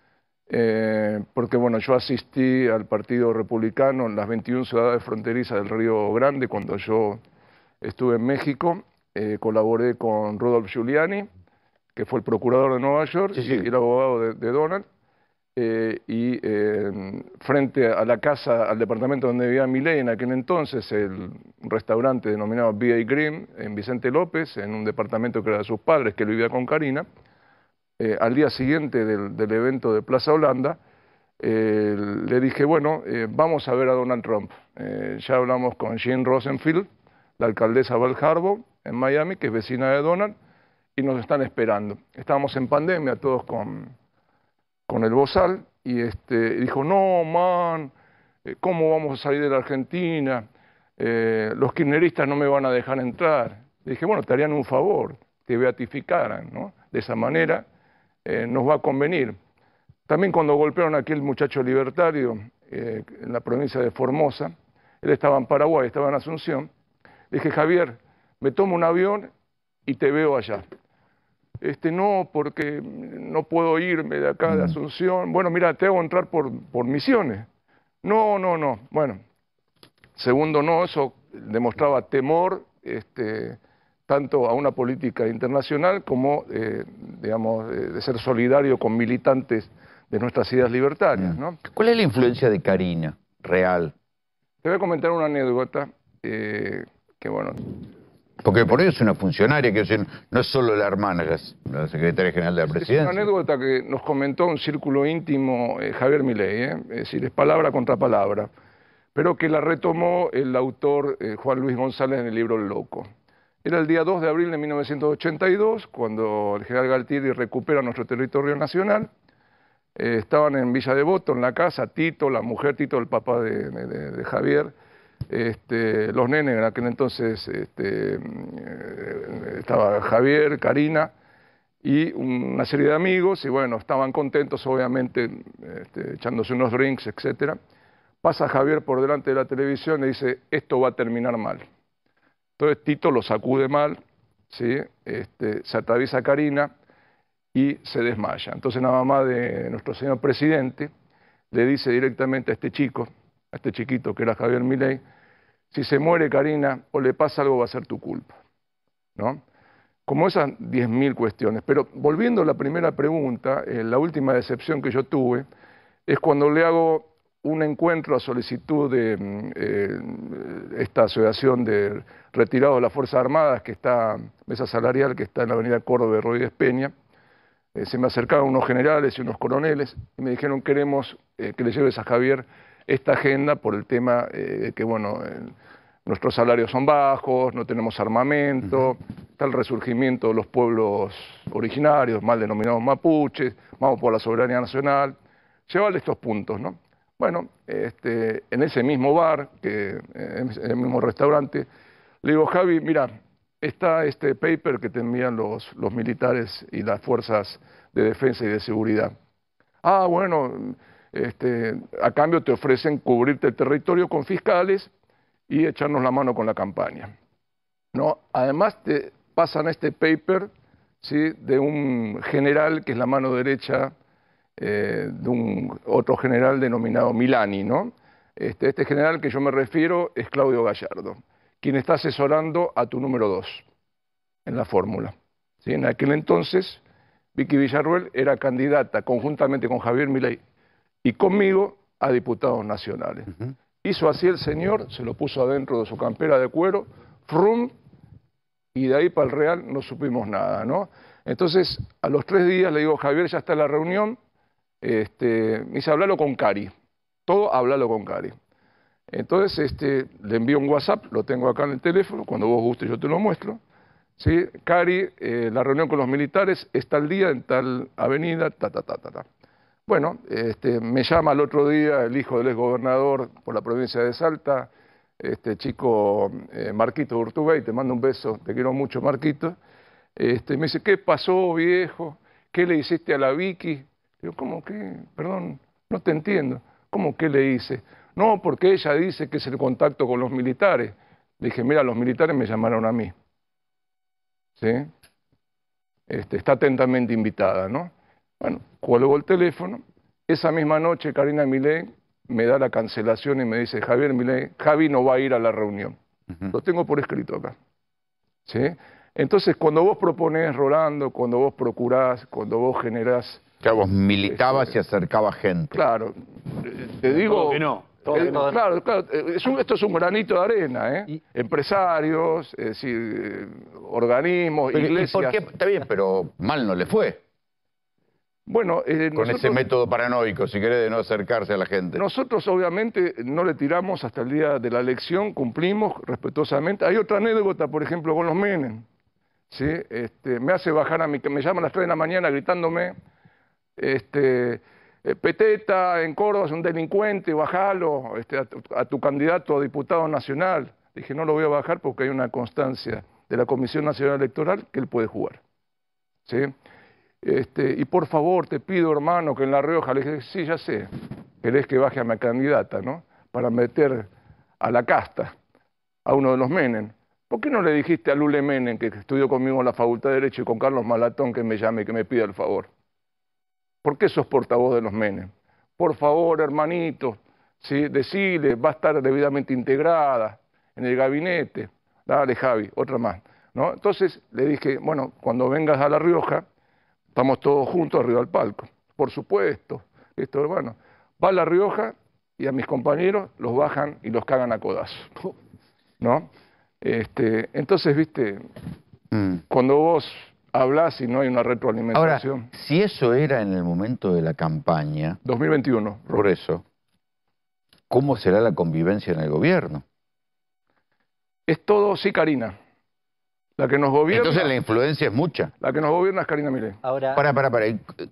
Eh, porque bueno, yo asistí al Partido Republicano en las veintiuna ciudades fronterizas del Río Grande cuando yo estuve en México, eh, colaboré con Rudolph Giuliani, que fue el procurador de Nueva York, sí, sí. y el abogado de, de Donald, eh, y eh, frente a la casa, al departamento donde vivía Milei en aquel entonces, el restaurante denominado B A Green, en Vicente López, en un departamento que era de sus padres, que él vivía con Karina. Eh, al día siguiente del, del evento de Plaza Holanda, eh, le dije, bueno, eh, vamos a ver a Donald Trump. Eh, ya hablamos con Jean Rosenfield, la alcaldesa de Bal Harbour, en Miami, que es vecina de Donald, y nos están esperando. Estábamos en pandemia todos con, con el bozal, y este, dijo, no, man, ¿cómo vamos a salir de la Argentina? Eh, los kirchneristas no me van a dejar entrar. Le dije, bueno, te harían un favor, te beatificaran, ¿no? De esa manera... Eh, nos va a convenir. También cuando golpearon a aquel muchacho libertario eh, en la provincia de Formosa, él estaba en Paraguay, estaba en Asunción, le dije, Javier, me tomo un avión y te veo allá. Este, no, porque no puedo irme de acá de Asunción. Bueno, mira, te hago entrar por, por Misiones. No, no, no. Bueno, segundo no, eso demostraba temor, este... tanto a una política internacional como, eh, digamos, eh, de ser solidario con militantes de nuestras ideas libertarias, ¿no? ¿Cuál es la influencia de Karina, real? Te voy a comentar una anécdota eh, que, bueno... Porque por ello es una funcionaria, que no es solo la hermana, la secretaria general de la presidencia. Es una anécdota que nos comentó un círculo íntimo eh, Javier Milei, ¿eh? Es decir, es palabra contra palabra, pero que la retomó el autor eh, Juan Luis González en el libro El Loco. Era el día dos de abril de mil novecientos ochenta y dos, cuando el general Galtieri recupera nuestro territorio nacional. Eh, estaban en Villa Devoto, en la casa, Tito, la mujer, Tito, el papá de, de, de Javier, este, los nenes, en aquel entonces este, eh, estaba Javier, Karina y una serie de amigos, y bueno, estaban contentos, obviamente, este, echándose unos drinks, etcétera. Pasa Javier por delante de la televisión y dice, esto va a terminar mal. Entonces Tito lo sacude mal, ¿sí? este, se atraviesa Karina y se desmaya. Entonces la mamá de nuestro señor presidente le dice directamente a este chico, a este chiquito que era Javier Milei, si se muere Karina o le pasa algo va a ser tu culpa, ¿no? Como esas diez mil cuestiones. Pero volviendo a la primera pregunta, eh, la última decepción que yo tuve es cuando le hago un encuentro a solicitud de eh, esta asociación de retirados de las Fuerzas Armadas, que está, mesa salarial, que está en la avenida Córdoba de Rodríguez Peña. Eh, se me acercaron unos generales y unos coroneles y me dijeron, queremos eh, que le lleves a Javier esta agenda por el tema eh, que, bueno, eh, nuestros salarios son bajos, no tenemos armamento, uh-huh. está el resurgimiento de los pueblos originarios, mal denominados mapuches, vamos por la soberanía nacional, llevarle estos puntos, ¿no? Bueno, este, en ese mismo bar, que, en el mismo restaurante, le digo, Javi, mira, está este paper que te envían los, los militares y las fuerzas de defensa y de seguridad. Ah, bueno, este, a cambio te ofrecen cubrirte el territorio con fiscales y echarnos la mano con la campaña, ¿no? Además te pasan este paper, ¿sí?, de un general que es la mano derecha eh, de un otro general denominado Milani, ¿no? Este, este general que yo me refiero es Claudio Gallardo, quien está asesorando a tu número dos en la fórmula, ¿sí? En aquel entonces, Vicky Villarruel era candidata conjuntamente con Javier Milei y conmigo a diputados nacionales. Uh-huh. Hizo así el señor, se lo puso adentro de su campera de cuero, frum, y de ahí para el Real no supimos nada, ¿no? Entonces, a los tres días le digo, Javier, ya está en la reunión, este, me dice, hablalo con Cari, todo hablalo con Cari. Entonces, este, le envío un WhatsApp, lo tengo acá en el teléfono, cuando vos gustes yo te lo muestro. ¿Sí? Cari, eh, la reunión con los militares está al día en tal avenida, ta, ta, ta, ta, ta. Bueno, este, me llama el otro día el hijo del exgobernador por la provincia de Salta, este chico eh, Marquito Urtubey, te mando un beso, te quiero mucho, Marquito. Este, me dice, ¿qué pasó, viejo? ¿Qué le hiciste a la Vicky? Digo, ¿cómo que? Perdón, no te entiendo. ¿Cómo que le hice? No, porque ella dice que es el contacto con los militares. Le dije, mira, los militares me llamaron a mí. ¿Sí? Este, está atentamente invitada, ¿no? Bueno, cuelgo el teléfono. Esa misma noche Karina Milei me da la cancelación y me dice, Javier Milei, Javi no va a ir a la reunión. Uh-huh. Lo tengo por escrito acá. ¿Sí? Entonces, cuando vos proponés, Rolando, cuando vos procurás, cuando vos generás... Claro, vos militabas este, y acercabas gente. Claro. Te digo... Todo que no. Todo Eh, que no. Claro, claro, es un, esto es un granito de arena, ¿eh? ¿Y? Empresarios, es decir, eh, organismos, pero, iglesias... ¿y por qué? Está bien, pero mal no le fue. Bueno, eh, con nosotros, ese método paranoico, si querés, de no acercarse a la gente. Nosotros, obviamente, no le tiramos hasta el día de la elección, cumplimos respetuosamente. Hay otra anécdota, por ejemplo, con los Menem. ¿Sí? Este, me hace bajar a mi... Me llaman a las tres de la mañana gritándome... Este, Peteta en Córdoba es un delincuente, bajalo este, a, tu, a tu candidato a diputado nacional. Dije, no lo voy a bajar porque hay una constancia de la Comisión Nacional Electoral que él puede jugar. ¿Sí? Este, y por favor, te pido, hermano, que en La Rioja, le dije, sí, ya sé, querés que baje a mi candidata, ¿no? Para meter a la casta, a uno de los Menem. ¿Por qué no le dijiste a Lule Menem, que estudió conmigo en la Facultad de Derecho, y con Carlos Malatón, que me llame y que me pida el favor? ¿Por qué sos portavoz de los Menem? Por favor, hermanito, ¿sí? Decile, va a estar debidamente integrada en el gabinete. Dale, Javi, otra más, ¿no? Entonces le dije, bueno, cuando vengas a La Rioja, estamos todos juntos arriba del palco. Por supuesto. Esto, bueno, va a La Rioja y a mis compañeros los bajan y los cagan a codazos, ¿no? Este, entonces, viste, mm. cuando vos... hablas y no hay una retroalimentación. Ahora, si eso era en el momento de la campaña... dos mil veintiuno. Por eso, ¿cómo será la convivencia en el gobierno? Es todo, sí, Karina. La que nos gobierna... Entonces la influencia es mucha. La que nos gobierna es Karina Milei. Ahora... Para, para, para.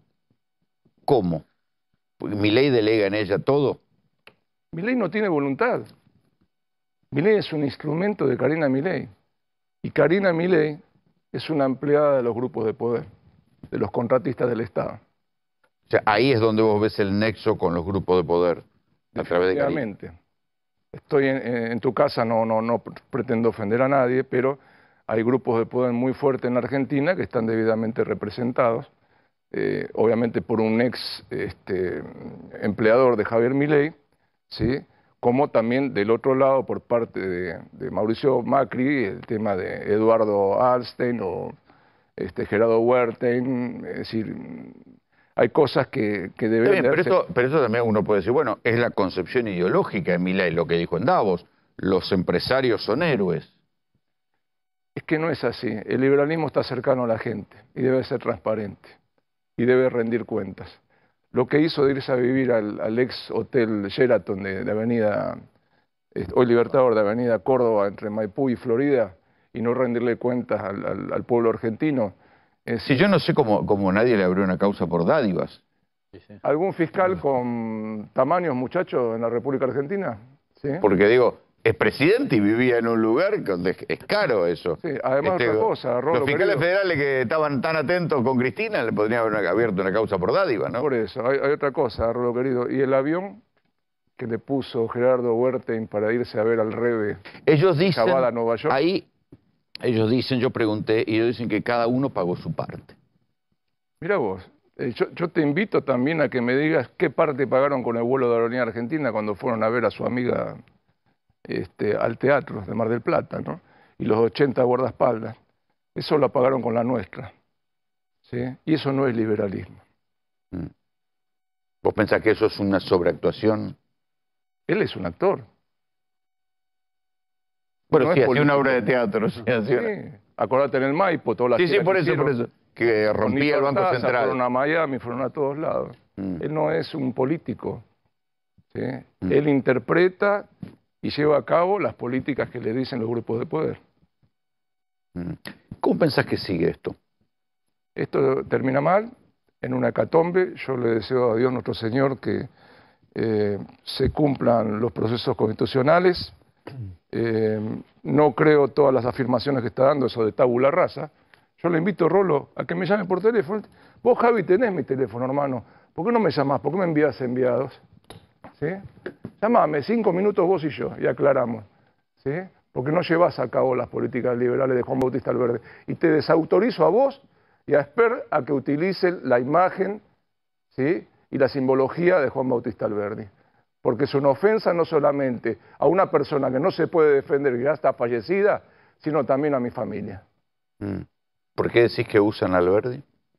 ¿Cómo? ¿Milei delega en ella todo? Milei no tiene voluntad. Milei es un instrumento de Karina Milei. Y Karina Milei es una empleada de los grupos de poder, de los contratistas del Estado. O sea, ahí es donde vos ves el nexo con los grupos de poder, a través de Karina. Estoy en, en tu casa, no, no, no pretendo ofender a nadie, pero hay grupos de poder muy fuertes en la Argentina que están debidamente representados, eh, obviamente por un ex este, empleador de Javier Milei, ¿sí? Como también del otro lado por parte de, de Mauricio Macri, el tema de Eduardo Alstein o este, Gerardo Wertheim, es decir, hay cosas que, que deben bien, de pero, hacer... esto, pero eso también uno puede decir, bueno, es la concepción ideológica de Milei, lo que dijo en Davos, los empresarios son héroes. Es que no es así, el liberalismo está cercano a la gente y debe ser transparente y debe rendir cuentas. Lo que hizo de irse a vivir al, al ex hotel Sheraton de, de Avenida hoy Libertador de Avenida Córdoba entre Maipú y Florida, y no rendirle cuentas al, al, al pueblo argentino. Es, si yo no sé cómo, cómo nadie le abrió una causa por dádivas. ¿Algún fiscal con tamaños, muchachos, en la República Argentina? ¿Sí? Porque digo, es presidente y vivía en un lugar donde es caro eso. Sí, además Este, otra cosa, Rolo, los fiscales querido, federales que estaban tan atentos con Cristina le podrían haber abierto una causa por dádiva, ¿no? Por eso, hay, hay otra cosa, Rolo querido. ¿Y el avión que le puso Gerardo Huertein para irse a ver al Rebe? Ellos dicen, Cavada, Nueva York? ahí, ellos dicen, yo pregunté, y ellos dicen que cada uno pagó su parte. Mira vos, eh, yo, yo te invito también a que me digas qué parte pagaron con el vuelo de Aerolínea Argentina cuando fueron a ver a su amiga este, al teatro de Mar del Plata, ¿no? Y los ochenta guardaespaldas. Eso lo pagaron con la nuestra, ¿sí? Y eso no es liberalismo. Mm. ¿Vos pensás que eso es una sobreactuación? Él es un actor. Bueno, No sí, es hacía una político. obra de teatro. Sí, hacía una- Sí. Acordate en el Maipo, todas las Sí, sí, giras por que eso, por hicieron. eso. Que Con rompía Nito el Banco Artaza, Central. Fueron a Miami, fueron a todos lados. Mm. Él no es un político, ¿sí? Mm. Él interpreta y lleva a cabo las políticas que le dicen los grupos de poder. Mm. ¿Cómo pensás que sigue esto? Esto termina mal, en una hecatombe. Yo le deseo a Dios nuestro Señor que eh, se cumplan los procesos constitucionales. Eh, no creo todas las afirmaciones que está dando, eso de tabula rasa. Yo le invito, Rolo, a que me llame por teléfono. Vos, Javi, tenés mi teléfono, hermano. ¿Por qué no me llamás? ¿Por qué me envías enviados? ¿Sí? Llamame, cinco minutos vos y yo, y aclaramos. ¿Sí? Porque no llevas a cabo las políticas liberales de Juan Bautista Alberdi. Y te desautorizo a vos y a Esper a que utilicen la imagen, ¿sí?, y la simbología de Juan Bautista Alberdi. Porque es una ofensa no solamente a una persona que no se puede defender, que ya está fallecida, sino también a mi familia. Mm. ¿Por qué decís que usan a Alberdi?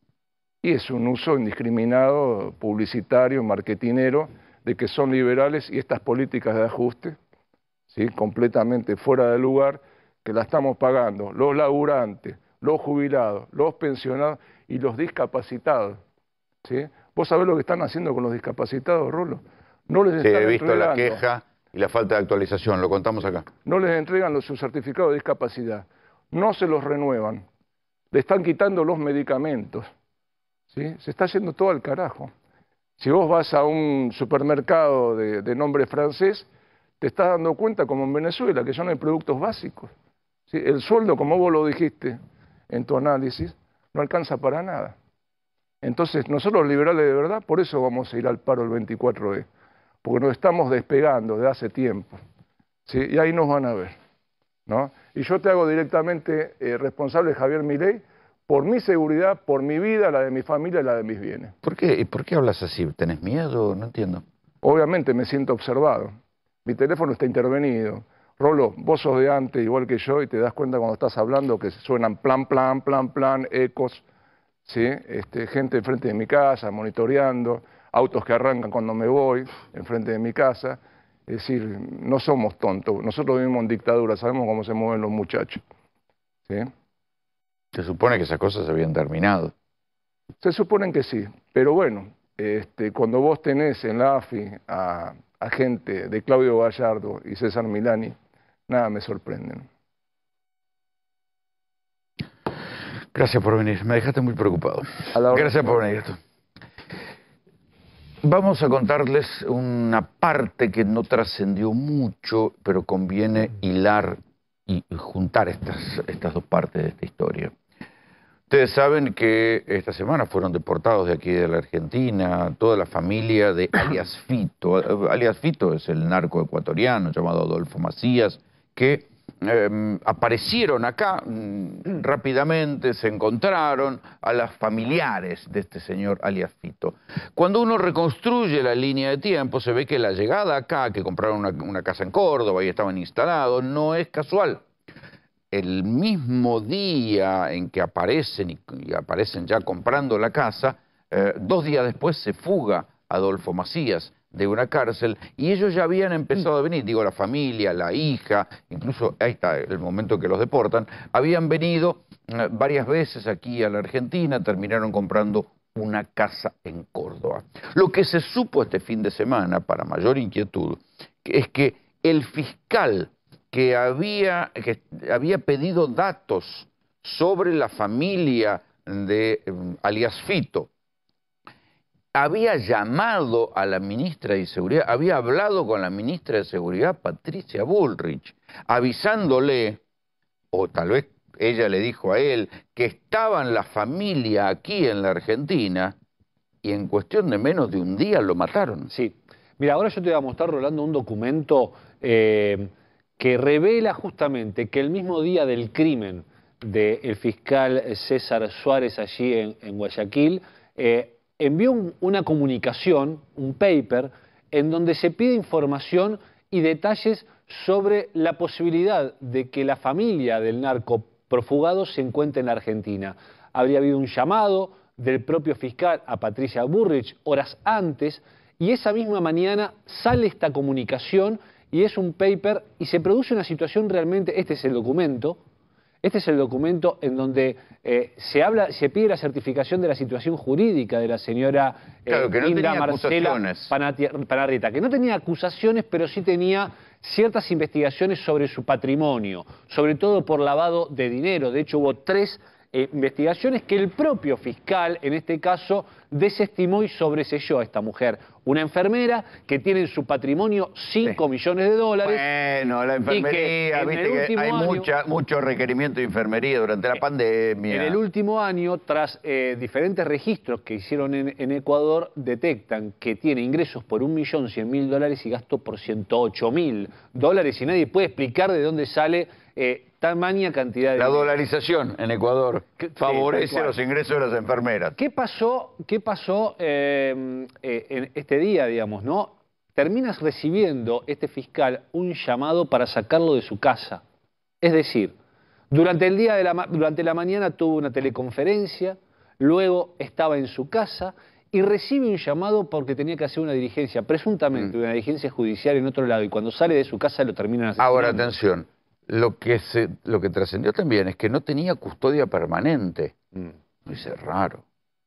Y es un uso indiscriminado, publicitario, marketinero, de que son liberales y estas políticas de ajuste, ¿sí?, completamente fuera de lugar, que la estamos pagando los laburantes, los jubilados, los pensionados y los discapacitados, ¿sí? ¿Vos sabés lo que están haciendo con los discapacitados, Rolo? No les Sí, están he visto la entregando, queja y la falta de actualización, lo contamos acá. no les entregan los, sus certificados de discapacidad, no se los renuevan, le están quitando los medicamentos, ¿sí? Se está yendo todo al carajo. Si vos vas a un supermercado de, de nombre francés, te estás dando cuenta, como en Venezuela, que ya no hay productos básicos, ¿sí? El sueldo, como vos lo dijiste en tu análisis, no alcanza para nada. Entonces, nosotros los liberales de verdad, por eso vamos a ir al paro el veinticuatro E, porque nos estamos despegando de hace tiempo, ¿sí? Y ahí nos van a ver, ¿no? Y yo te hago directamente eh, responsable, Javier Milei, por mi seguridad, por mi vida, la de mi familia y la de mis bienes. ¿Por qué, ¿Por qué hablas así? ¿Tenés miedo? No entiendo. Obviamente me siento observado. Mi teléfono está intervenido. Rolo, vos sos de antes, igual que yo, y te das cuenta cuando estás hablando que suenan plan, plan, plan, plan, ecos, ¿sí? Este, gente enfrente de mi casa, monitoreando, autos que arrancan cuando me voy, enfrente de mi casa. Es decir, no somos tontos. Nosotros vivimos en dictadura, sabemos cómo se mueven los muchachos, ¿sí? Se supone que esas cosas se habían terminado. Se suponen que sí, pero bueno, este, cuando vos tenés en la A F I a, a gente de Claudio Gallardo y César Milani, nada me sorprende. Gracias por venir, me dejaste muy preocupado. Gracias por venir. Vamos a contarles una parte que no trascendió mucho, pero conviene hilar y juntar estas, estas dos partes de esta historia. Ustedes saben que esta semana fueron deportados de aquí de la Argentina toda la familia de alias Fito. Alias Fito es el narco ecuatoriano llamado Adolfo Macías, que eh, aparecieron acá mm, rápidamente, se encontraron a las familiares de este señor alias Fito. Cuando uno reconstruye la línea de tiempo, se ve que la llegada acá, que compraron una, una casa en Córdoba y estaban instalados, no es casual. El mismo día en que aparecen y, y aparecen ya comprando la casa, eh, dos días después se fuga Adolfo Macías de una cárcel y ellos ya habían empezado a venir, digo la familia, la hija, incluso ahí está el momento que los deportan, habían venido eh, varias veces aquí a la Argentina, terminaron comprando una casa en Córdoba. Lo que se supo este fin de semana, para mayor inquietud, es que el fiscal que había, que había pedido datos sobre la familia de eh, alias Fito, había llamado a la ministra de Seguridad, había hablado con la ministra de Seguridad, Patricia Bullrich, avisándole, o tal vez ella le dijo a él, que estaban la familia aquí en la Argentina, y en cuestión de menos de un día lo mataron. Sí. Mira, ahora yo te voy a mostrar, Rolando, un documento eh, que revela justamente que el mismo día del crimen del fiscal César Suárez allí en, en Guayaquil, eh, envió un, una comunicación, un paper, en donde se pide información y detalles sobre la posibilidad de que la familia del narco profugado se encuentre en la Argentina. Habría habido un llamado del propio fiscal a Patricia Bullrich horas antes, y esa misma mañana sale esta comunicación y es un paper y se produce una situación realmente, este es el documento, este es el documento en donde eh, se habla, se pide la certificación de la situación jurídica de la señora eh, Claro, que no Linda tenía Marcela acusaciones. Panati- Panarrieta, que no tenía acusaciones, pero sí tenía ciertas investigaciones sobre su patrimonio, sobre todo por lavado de dinero. De hecho, hubo tres eh, investigaciones que el propio fiscal, en este caso, desestimó y sobreselló a esta mujer. Una enfermera que tiene en su patrimonio cinco millones de dólares. Bueno, la y que enfermería, en viste el que último hay año- mucha, mucho requerimiento de enfermería durante la pandemia. En el último año, tras eh, diferentes registros que hicieron en, en Ecuador, detectan que tiene ingresos por un millón cien mil dólares y gasto por ciento ocho mil dólares, y nadie puede explicar de dónde sale eh, tamaña cantidad de La dinero. dolarización en Ecuador favorece tal cual. los ingresos de las enfermeras. ¿Qué pasó, qué pasó eh, eh, en este día, digamos, no? Terminas recibiendo este fiscal un llamado para sacarlo de su casa. Es decir, durante el día de la, ma- durante la mañana tuvo una teleconferencia, luego estaba en su casa y recibe un llamado porque tenía que hacer una diligencia, presuntamente una diligencia judicial en otro lado, y cuando sale de su casa lo terminan asesinando. Ahora, atención, lo que, se, lo que trascendió también es que no tenía custodia permanente. Mm. Eso es raro.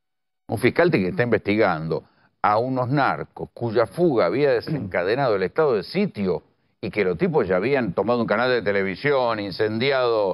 Un fiscal que está investigando a unos narcos cuya fuga había desencadenado el estado de sitio y que los tipos ya habían tomado un canal de televisión, incendiado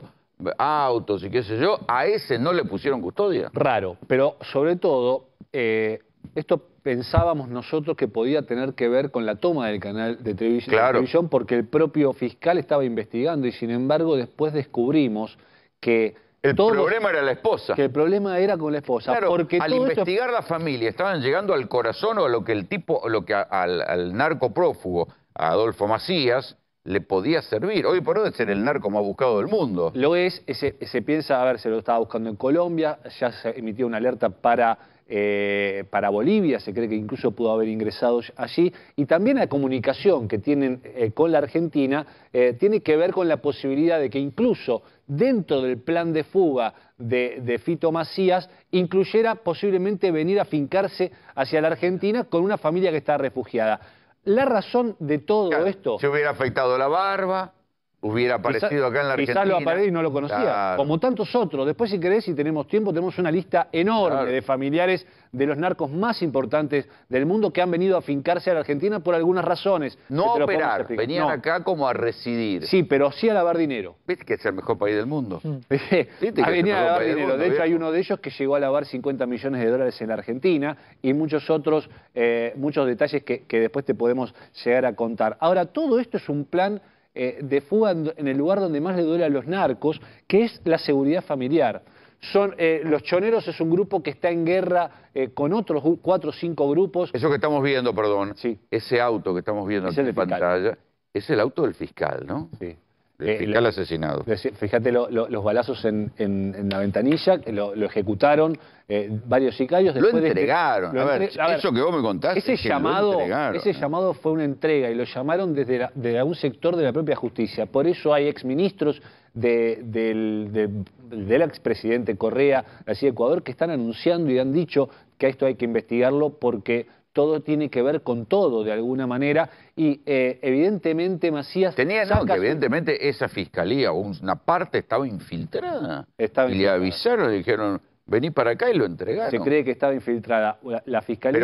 autos y qué sé yo, a ese no le pusieron custodia. Raro, pero sobre todo, eh, esto pensábamos nosotros que podía tener que ver con la toma del canal de televisión, de Claro. televisión, porque el propio fiscal estaba investigando y sin embargo después descubrimos que El todos- problema era la esposa. que el problema era con la esposa. Claro, porque al todo esto- investigar la familia estaban llegando al corazón o a lo que el tipo, lo que a- al, al narco prófugo, a Adolfo Macías, le podía servir. Hoy por hoy es ser el narco más buscado del mundo. Lo es, se, se piensa, a ver, se lo estaba buscando en Colombia, ya se emitió una alerta para, eh, para Bolivia, se cree que incluso pudo haber ingresado allí, y también la comunicación que tienen eh, con la Argentina eh, tiene que ver con la posibilidad de que incluso dentro del plan de fuga de, de Fito Macías incluyera posiblemente venir a fincarse hacia la Argentina con una familia que está refugiada. La razón de todo Claro, esto... Se hubiera afeitado la barba, hubiera aparecido Quizá- acá en la Argentina. Quizás lo apareció y no lo conocía, Claro. como tantos otros. Después, si querés, si tenemos tiempo, tenemos una lista enorme Claro. de familiares de los narcos más importantes del mundo que han venido a fincarse a la Argentina por algunas razones. No que a te lo podemos operar, explicar. venían No. acá como a residir. Sí, pero sí a lavar dinero. ¿Viste que es el mejor país del mundo? ¿Viste que es Ah, el venía a mejor lavar país del dinero. mundo, De hecho, hay viejo? uno de ellos que llegó a lavar cincuenta millones de dólares en la Argentina y muchos otros, eh, muchos detalles que, que después te podemos llegar a contar. Ahora, todo esto es un plan eh, de fuga en, en el lugar donde más le duele a los narcos, que es la seguridad familiar. Son, eh, los choneros es un grupo que está en guerra eh, con otros gu- cuatro o cinco grupos. Eso que estamos viendo, perdón, ese auto que estamos viendo Es aquí el en del fiscal. pantalla, es el auto del fiscal, ¿no? Sí. Del Eh, fiscal lo- asesinado. Decí- Fíjate lo- lo- los balazos en, en- en la ventanilla, que lo, lo ejecutaron eh, varios sicarios. Lo después de- entregaron. lo A ver, entre- a ver, eso que vos me contaste ese es que lo llamado, entregaron. ese llamado fue una entrega y lo llamaron desde, la- desde un sector de la propia justicia. Por eso hay exministros de, del, de- del expresidente Correa, así de Ecuador, que están anunciando y han dicho que a esto hay que investigarlo porque todo tiene que ver con todo de alguna manera y eh, evidentemente Macías Tenía, no, saca que su- evidentemente esa fiscalía, o una parte estaba infiltrada. Estaba y le infiltrada. avisaron, le dijeron, vení para acá y lo entregaron. Se cree que estaba infiltrada. La, la fiscalía,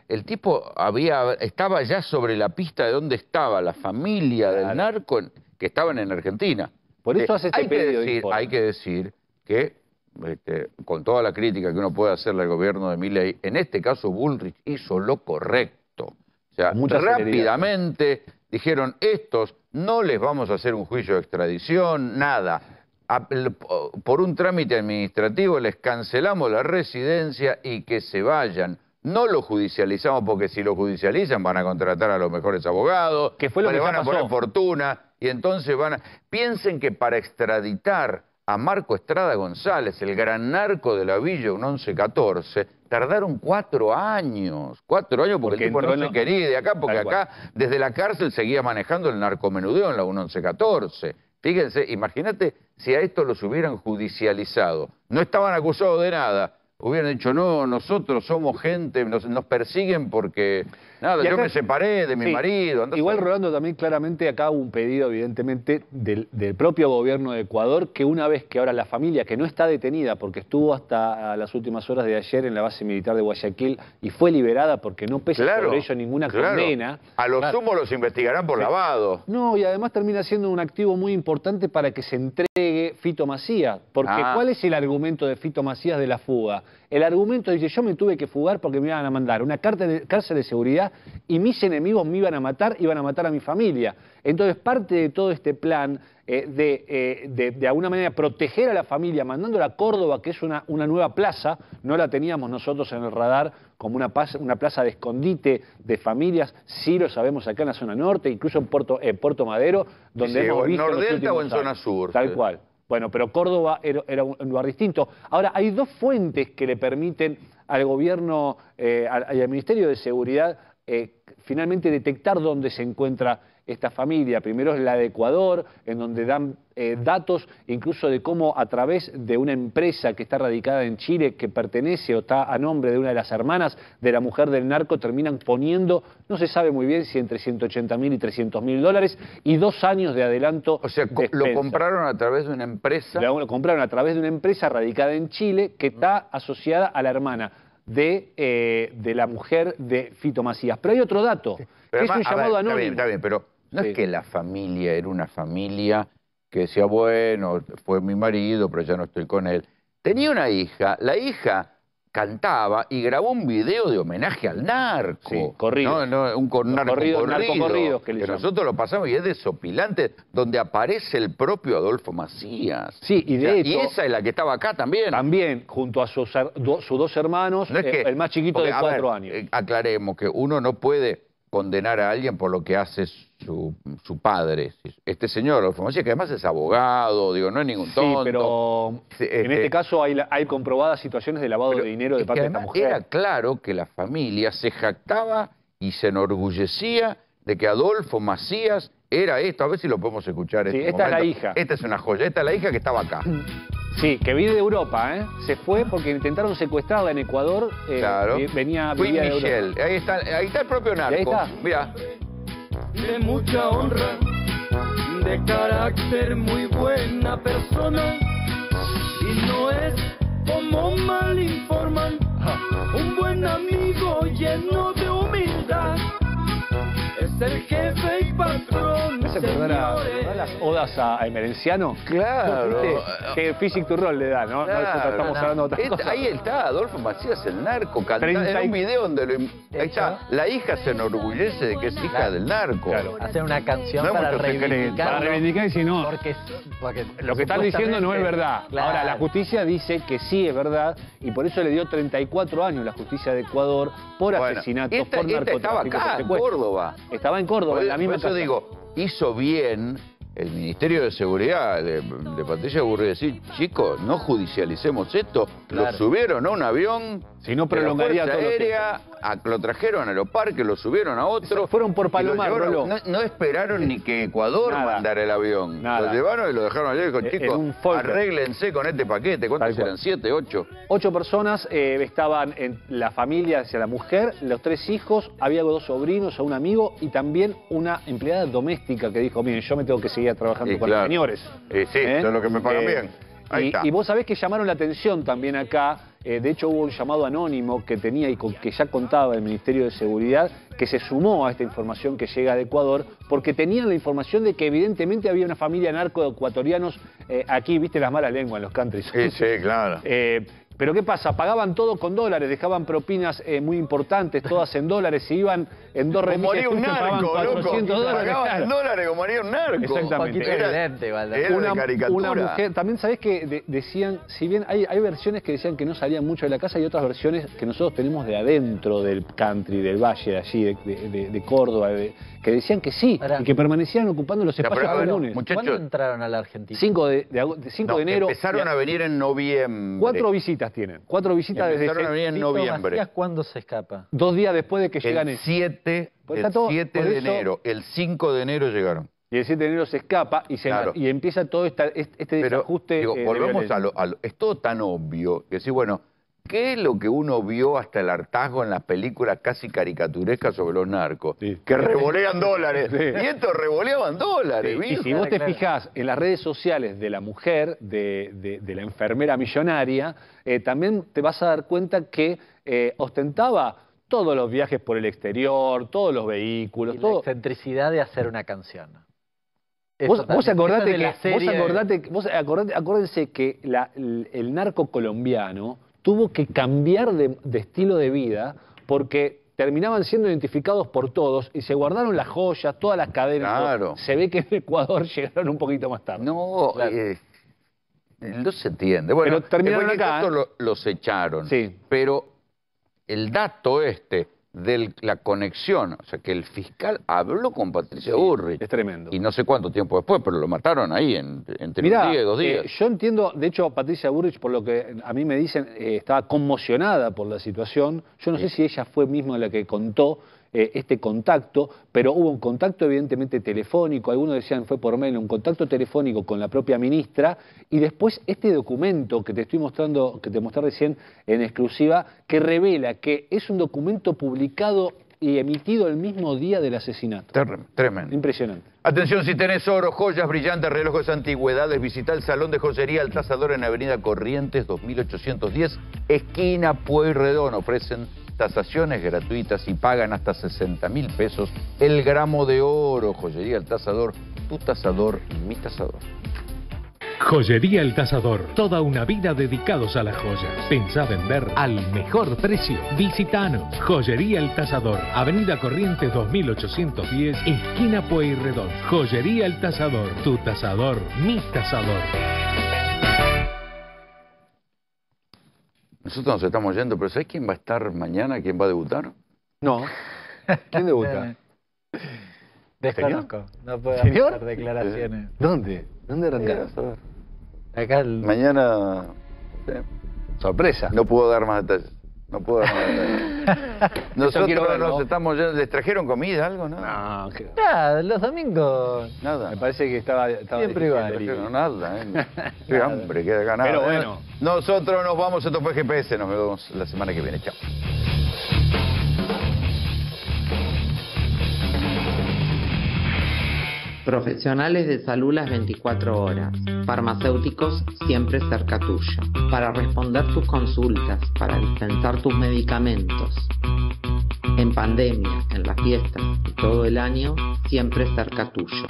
el tipo había estaba ya sobre la pista de dónde estaba la familia del narco en- que estaban en Argentina. Por eso Eh, hace este hay que pedido de decir, informe. Hay que decir que, este, con toda la crítica que uno puede hacerle al gobierno de Milei, en este caso Bullrich hizo lo correcto. O sea, Mucha rápidamente dijeron, estos no les vamos a hacer un juicio de extradición, nada. A- el- Por un trámite administrativo les cancelamos la residencia y que se vayan. No lo judicializamos porque si lo judicializan van a contratar a los mejores abogados, Que fue lo le que van ya a poner pasó. fortuna y entonces van a... Piensen que para extraditar a Marco Estrada González, el gran narco de la Villa un once catorce, tardaron cuatro años. Cuatro años porque, Porque el tipo no entró se en- quería ir de acá, porque Tal cual. acá desde la cárcel seguía manejando el narcomenudeo en la un once catorce. Fíjense, imagínate si a esto los hubieran judicializado. No estaban acusados de nada. Hubieran dicho, no, nosotros somos gente, nos, nos persiguen porque... Nada, Y yo acá- me separé de mi Sí. marido. andá a Igual, saber. Rolando, también claramente acá hubo un pedido, evidentemente, del, del propio gobierno de Ecuador, que una vez que ahora la familia, que no está detenida, porque estuvo hasta las últimas horas de ayer en la base militar de Guayaquil y fue liberada porque no pesa Claro, sobre ello ninguna claro. condena. A lo Claro. sumo los investigarán por Sí. lavado. No, y además termina siendo un activo muy importante para que se entregue Fito Macías. Porque Ah. ¿cuál es el argumento de Fito Macías de la fuga? El argumento dice, yo me tuve que fugar porque me iban a mandar a una cárcel de, cárcel de seguridad y mis enemigos me iban a matar, iban a matar a mi familia. Entonces parte de todo este plan eh, de, eh, de de alguna manera proteger a la familia, mandándola a Córdoba, que es una, una nueva plaza, no la teníamos nosotros en el radar como una, pas- una plaza de escondite de familias, sí lo sabemos acá en la zona norte, incluso en Puerto, en Puerto Madero, donde Sí, hemos o en visto los Nordelta o en últimos zona años. sur. Tal Sí. cual. Bueno, pero Córdoba era, era un lugar distinto. Ahora, hay dos fuentes que le permiten al gobierno eh, al, y al Ministerio de Seguridad eh, finalmente detectar dónde se encuentra esta familia. Primero es la de Ecuador, en donde dan eh, datos incluso de cómo a través de una empresa que está radicada en Chile, que pertenece o está a nombre de una de las hermanas de la mujer del narco, terminan poniendo, no se sabe muy bien si entre ciento ochenta mil y trescientos mil dólares y dos años de adelanto. O sea, co- lo despensa. compraron a través de una empresa. Lo compraron a través de una empresa radicada en Chile que está asociada a la hermana de, eh, de la mujer de Fito Macías. Pero hay otro dato, Pero que es un además, a ver, llamado está anónimo. bien, está bien, pero no Sí. es que la familia era una familia que decía, bueno, fue mi marido, pero ya no estoy con él. Tenía una hija, la hija cantaba y grabó un video de homenaje al narco. Sí, corrido. No, no, un con, Los narco corridos, corrido, narcocorridos que le llaman. nosotros lo pasamos y es desopilante, donde aparece el propio Adolfo Macías. Sí, y de O sea, hecho- Y esa es la que estaba acá también. También, junto a sus, her- do- sus dos hermanos, No es eh, que- el más chiquito porque, de a cuatro ver, años. eh, aclaremos que uno no puede condenar a alguien por lo que hace su, su padre. Este señor, Adolfo Macías, que además es abogado, digo, no es ningún tonto. Sí, pero Sí, en este- este caso hay, la- hay comprobadas situaciones de lavado Pero de dinero de es que parte de esta además mujer. Era claro que la familia se jactaba y se enorgullecía de que Adolfo Macías era esto. A ver si lo podemos escuchar. en Sí, este esta es la momento. hija. Esta es una joya. Esta es la hija que estaba acá. Sí, que vive de Europa, ¿eh? Se fue porque intentaron secuestrarla en Ecuador. eh, Claro. vi- Venía, Fui vivía de Europa. Michelle. Ahí está, ahí está el propio narco. ahí está. Mira. De mucha honra, de carácter muy buena persona, y no es como mal informan, un buen amigo lleno de humildad, es el jefe y patrón. ¿Me hace acordar a, señores. a las odas a, a Emerenciano? Claro. ¿Viste? Que Physic to Roll le da, ¿no? No, Claro, estamos no. hablando de otra Este- cosa. Ahí está, Adolfo Macías, el narco, cantando. treinta En y- un video donde lo... im- Ahí está, la hija se enorgullece de que es hija del narco. Hacen una canción No hay para mucho secreto. reivindicar. Para reivindicar y si no, Porque, porque lo que están diciendo no es verdad. Claro. Ahora, la justicia dice que sí es verdad y por eso le dio treinta y cuatro años la justicia de Ecuador por Bueno, asesinato, esta- por esta estaba narcotráfico, acá, por en secuestro. Córdoba. Estaba en Córdoba, Por, en la misma por eso casa. digo, hizo bien el Ministerio de Seguridad de, de Patricia Burri decir, chicos, no judicialicemos esto. Claro. Lo subieron a un avión Si no, de la prolongaría Fuerza todo lo Aérea, a- lo trajeron a Aeroparque, lo subieron a otro. Fueron por y lo Palomar, llevaron- Rolo. no, no esperaron ni que Ecuador Nada. mandara el avión. Nada. Lo llevaron y lo dejaron allá y dijo, En- chicos, en un folder. arréglense con este paquete. ¿Cuántos Tal cual. eran? ¿Siete, ocho? Ocho personas eh, estaban en la familia, hacia la mujer, los tres hijos, había dos sobrinos, a un amigo y también una empleada doméstica que dijo, miren, yo me tengo que seguir trabajando Sí, con claro. los señores. Eh, sí, ¿Eh? eso es lo que me pagan Eh, bien. Ahí y, está. y vos sabés que llamaron la atención también acá Eh, de hecho, hubo un llamado anónimo que tenía y con, que ya contaba el Ministerio de Seguridad, que se sumó a esta información que llega de Ecuador, porque tenían la información de que evidentemente había una familia narco de ecuatorianos eh, aquí, viste las malas lenguas en los countries. Sí, sí, claro. Eh, Pero ¿qué pasa? Pagaban todo con dólares, dejaban propinas eh, muy importantes, todas en dólares, se iban en dos remesas. Como haría un narco, loco. Pagaban en dólares como haría un narco. Exactamente. Era, evidente, era una, de caricatura. una mujer, también sabés que de, decían, si bien hay, hay versiones que decían que no salían mucho de la casa y otras versiones que nosotros tenemos de adentro del country, del valle de allí, de, de, de Córdoba, de, que decían que sí, Ahora, y que permanecían ocupando los espacios pero, bueno, comunes. ¿Cuándo entraron a la Argentina? cinco de, de, de, cinco no, de enero. Empezaron a venir en noviembre. Cuatro visitas tienen, cuatro visitas desde empezaron a venir en noviembre. Macías, ¿cuándo se escapa? Dos días después de que llegan. El siete, Pues el todo, siete de eso, enero, el cinco de enero llegaron. Y el siete de enero se escapa y, se, Claro. y empieza todo esta, este Pero, desajuste. digo, eh, de volvemos a violencia. lo, a lo... Es todo tan obvio que sí, bueno, ¿qué es lo que uno vio hasta el hartazgo en las películas casi caricaturescas sobre los narcos? Sí. Que revolean dólares. Sí. Y estos revoleaban dólares, Sí, y ¿viste? si vos te fijás en las redes sociales de la mujer, de, de, de la enfermera millonaria, eh, también te vas a dar cuenta que eh, ostentaba todos los viajes por el exterior, todos los vehículos, Y todo. la excentricidad de hacer una canción. Vos, vos acordate de que, la vos serie... acordate, vos acordate, acuérdense que la, el, el narco colombiano tuvo que cambiar de, de estilo de vida porque terminaban siendo identificados por todos y se guardaron las joyas, todas las cadenas. Claro. Todo. Se ve que en Ecuador llegaron un poquito más tarde. No, Claro. eh, no se entiende. Bueno, Pero terminaron después que acá, esto ¿eh? lo- los echaron. Sí. Pero el dato este de la conexión, o sea, que el fiscal habló con Patricia Bullrich. Es tremendo. Y no sé cuánto tiempo después, pero lo mataron ahí en, entre Mirá, un día y dos días. eh, yo entiendo, de hecho, Patricia Bullrich, por lo que a mí me dicen, eh, estaba conmocionada por la situación. Yo no sé si ella fue misma la que contó eh, este contacto, pero hubo un contacto evidentemente telefónico, algunos decían fue por mail, un contacto telefónico con la propia ministra, y después este documento que te estoy mostrando, que te mostré recién en exclusiva, que revela que es un documento publicado y emitido el mismo día del asesinato. Tremendo. Impresionante. Atención, si tenés oro, joyas brillantes, relojes, antigüedades, visita el Salón de Joyería El Tasador en Avenida Corrientes dos mil ochocientos diez, esquina Pueyrredón. Ofrecen tasaciones gratuitas y pagan hasta sesenta mil pesos el gramo de oro. Joyería El Tasador, tu tasador, mi tasador. Joyería El Tasador, toda una vida dedicados a las joyas. Pensá vender al mejor precio. Visitanos. Joyería El Tasador, Avenida Corrientes dos mil ochocientos diez, esquina Pueyrredón. Joyería El Tasador, tu tasador, mi tasador. Nosotros nos estamos yendo, pero ¿sabés quién va a estar mañana? ¿Quién va a debutar? No. ¿Quién debuta? Desconozco, no puedo ¿Señor? hacer declaraciones. ¿Dónde? ¿Dónde arrancás? Acá el... Mañana... sí. Sorpresa. No puedo dar más detalles. No puedo dar más detalles. Nosotros quiero verlo. nos estamos yendo. ¿Les trajeron comida, algo? No. No, que- Ah, los domingos. Nada. me parece que estaba... estaba Siempre difícil igual. el delivery. No, nada, ¿eh? Qué hambre, queda ganado. Pero bueno. Nosotros nos vamos, esto fue G P S, nos vemos la semana que viene. Chao. Profesionales de salud las veinticuatro horas. Farmacéuticos siempre cerca tuyo. Para responder tus consultas, para dispensar tus medicamentos. En pandemia, en las fiestas y todo el año, siempre cerca tuyo.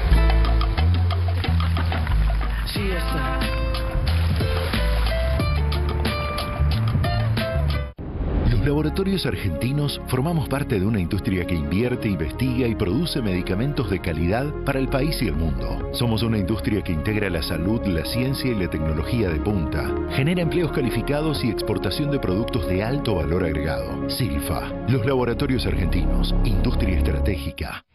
Los laboratorios argentinos formamos parte de una industria que invierte, investiga y produce medicamentos de calidad para el país y el mundo. Somos una industria que integra la salud, la ciencia y la tecnología de punta. Genera empleos calificados y exportación de productos de alto valor agregado. Silfa, los laboratorios argentinos, industria estratégica.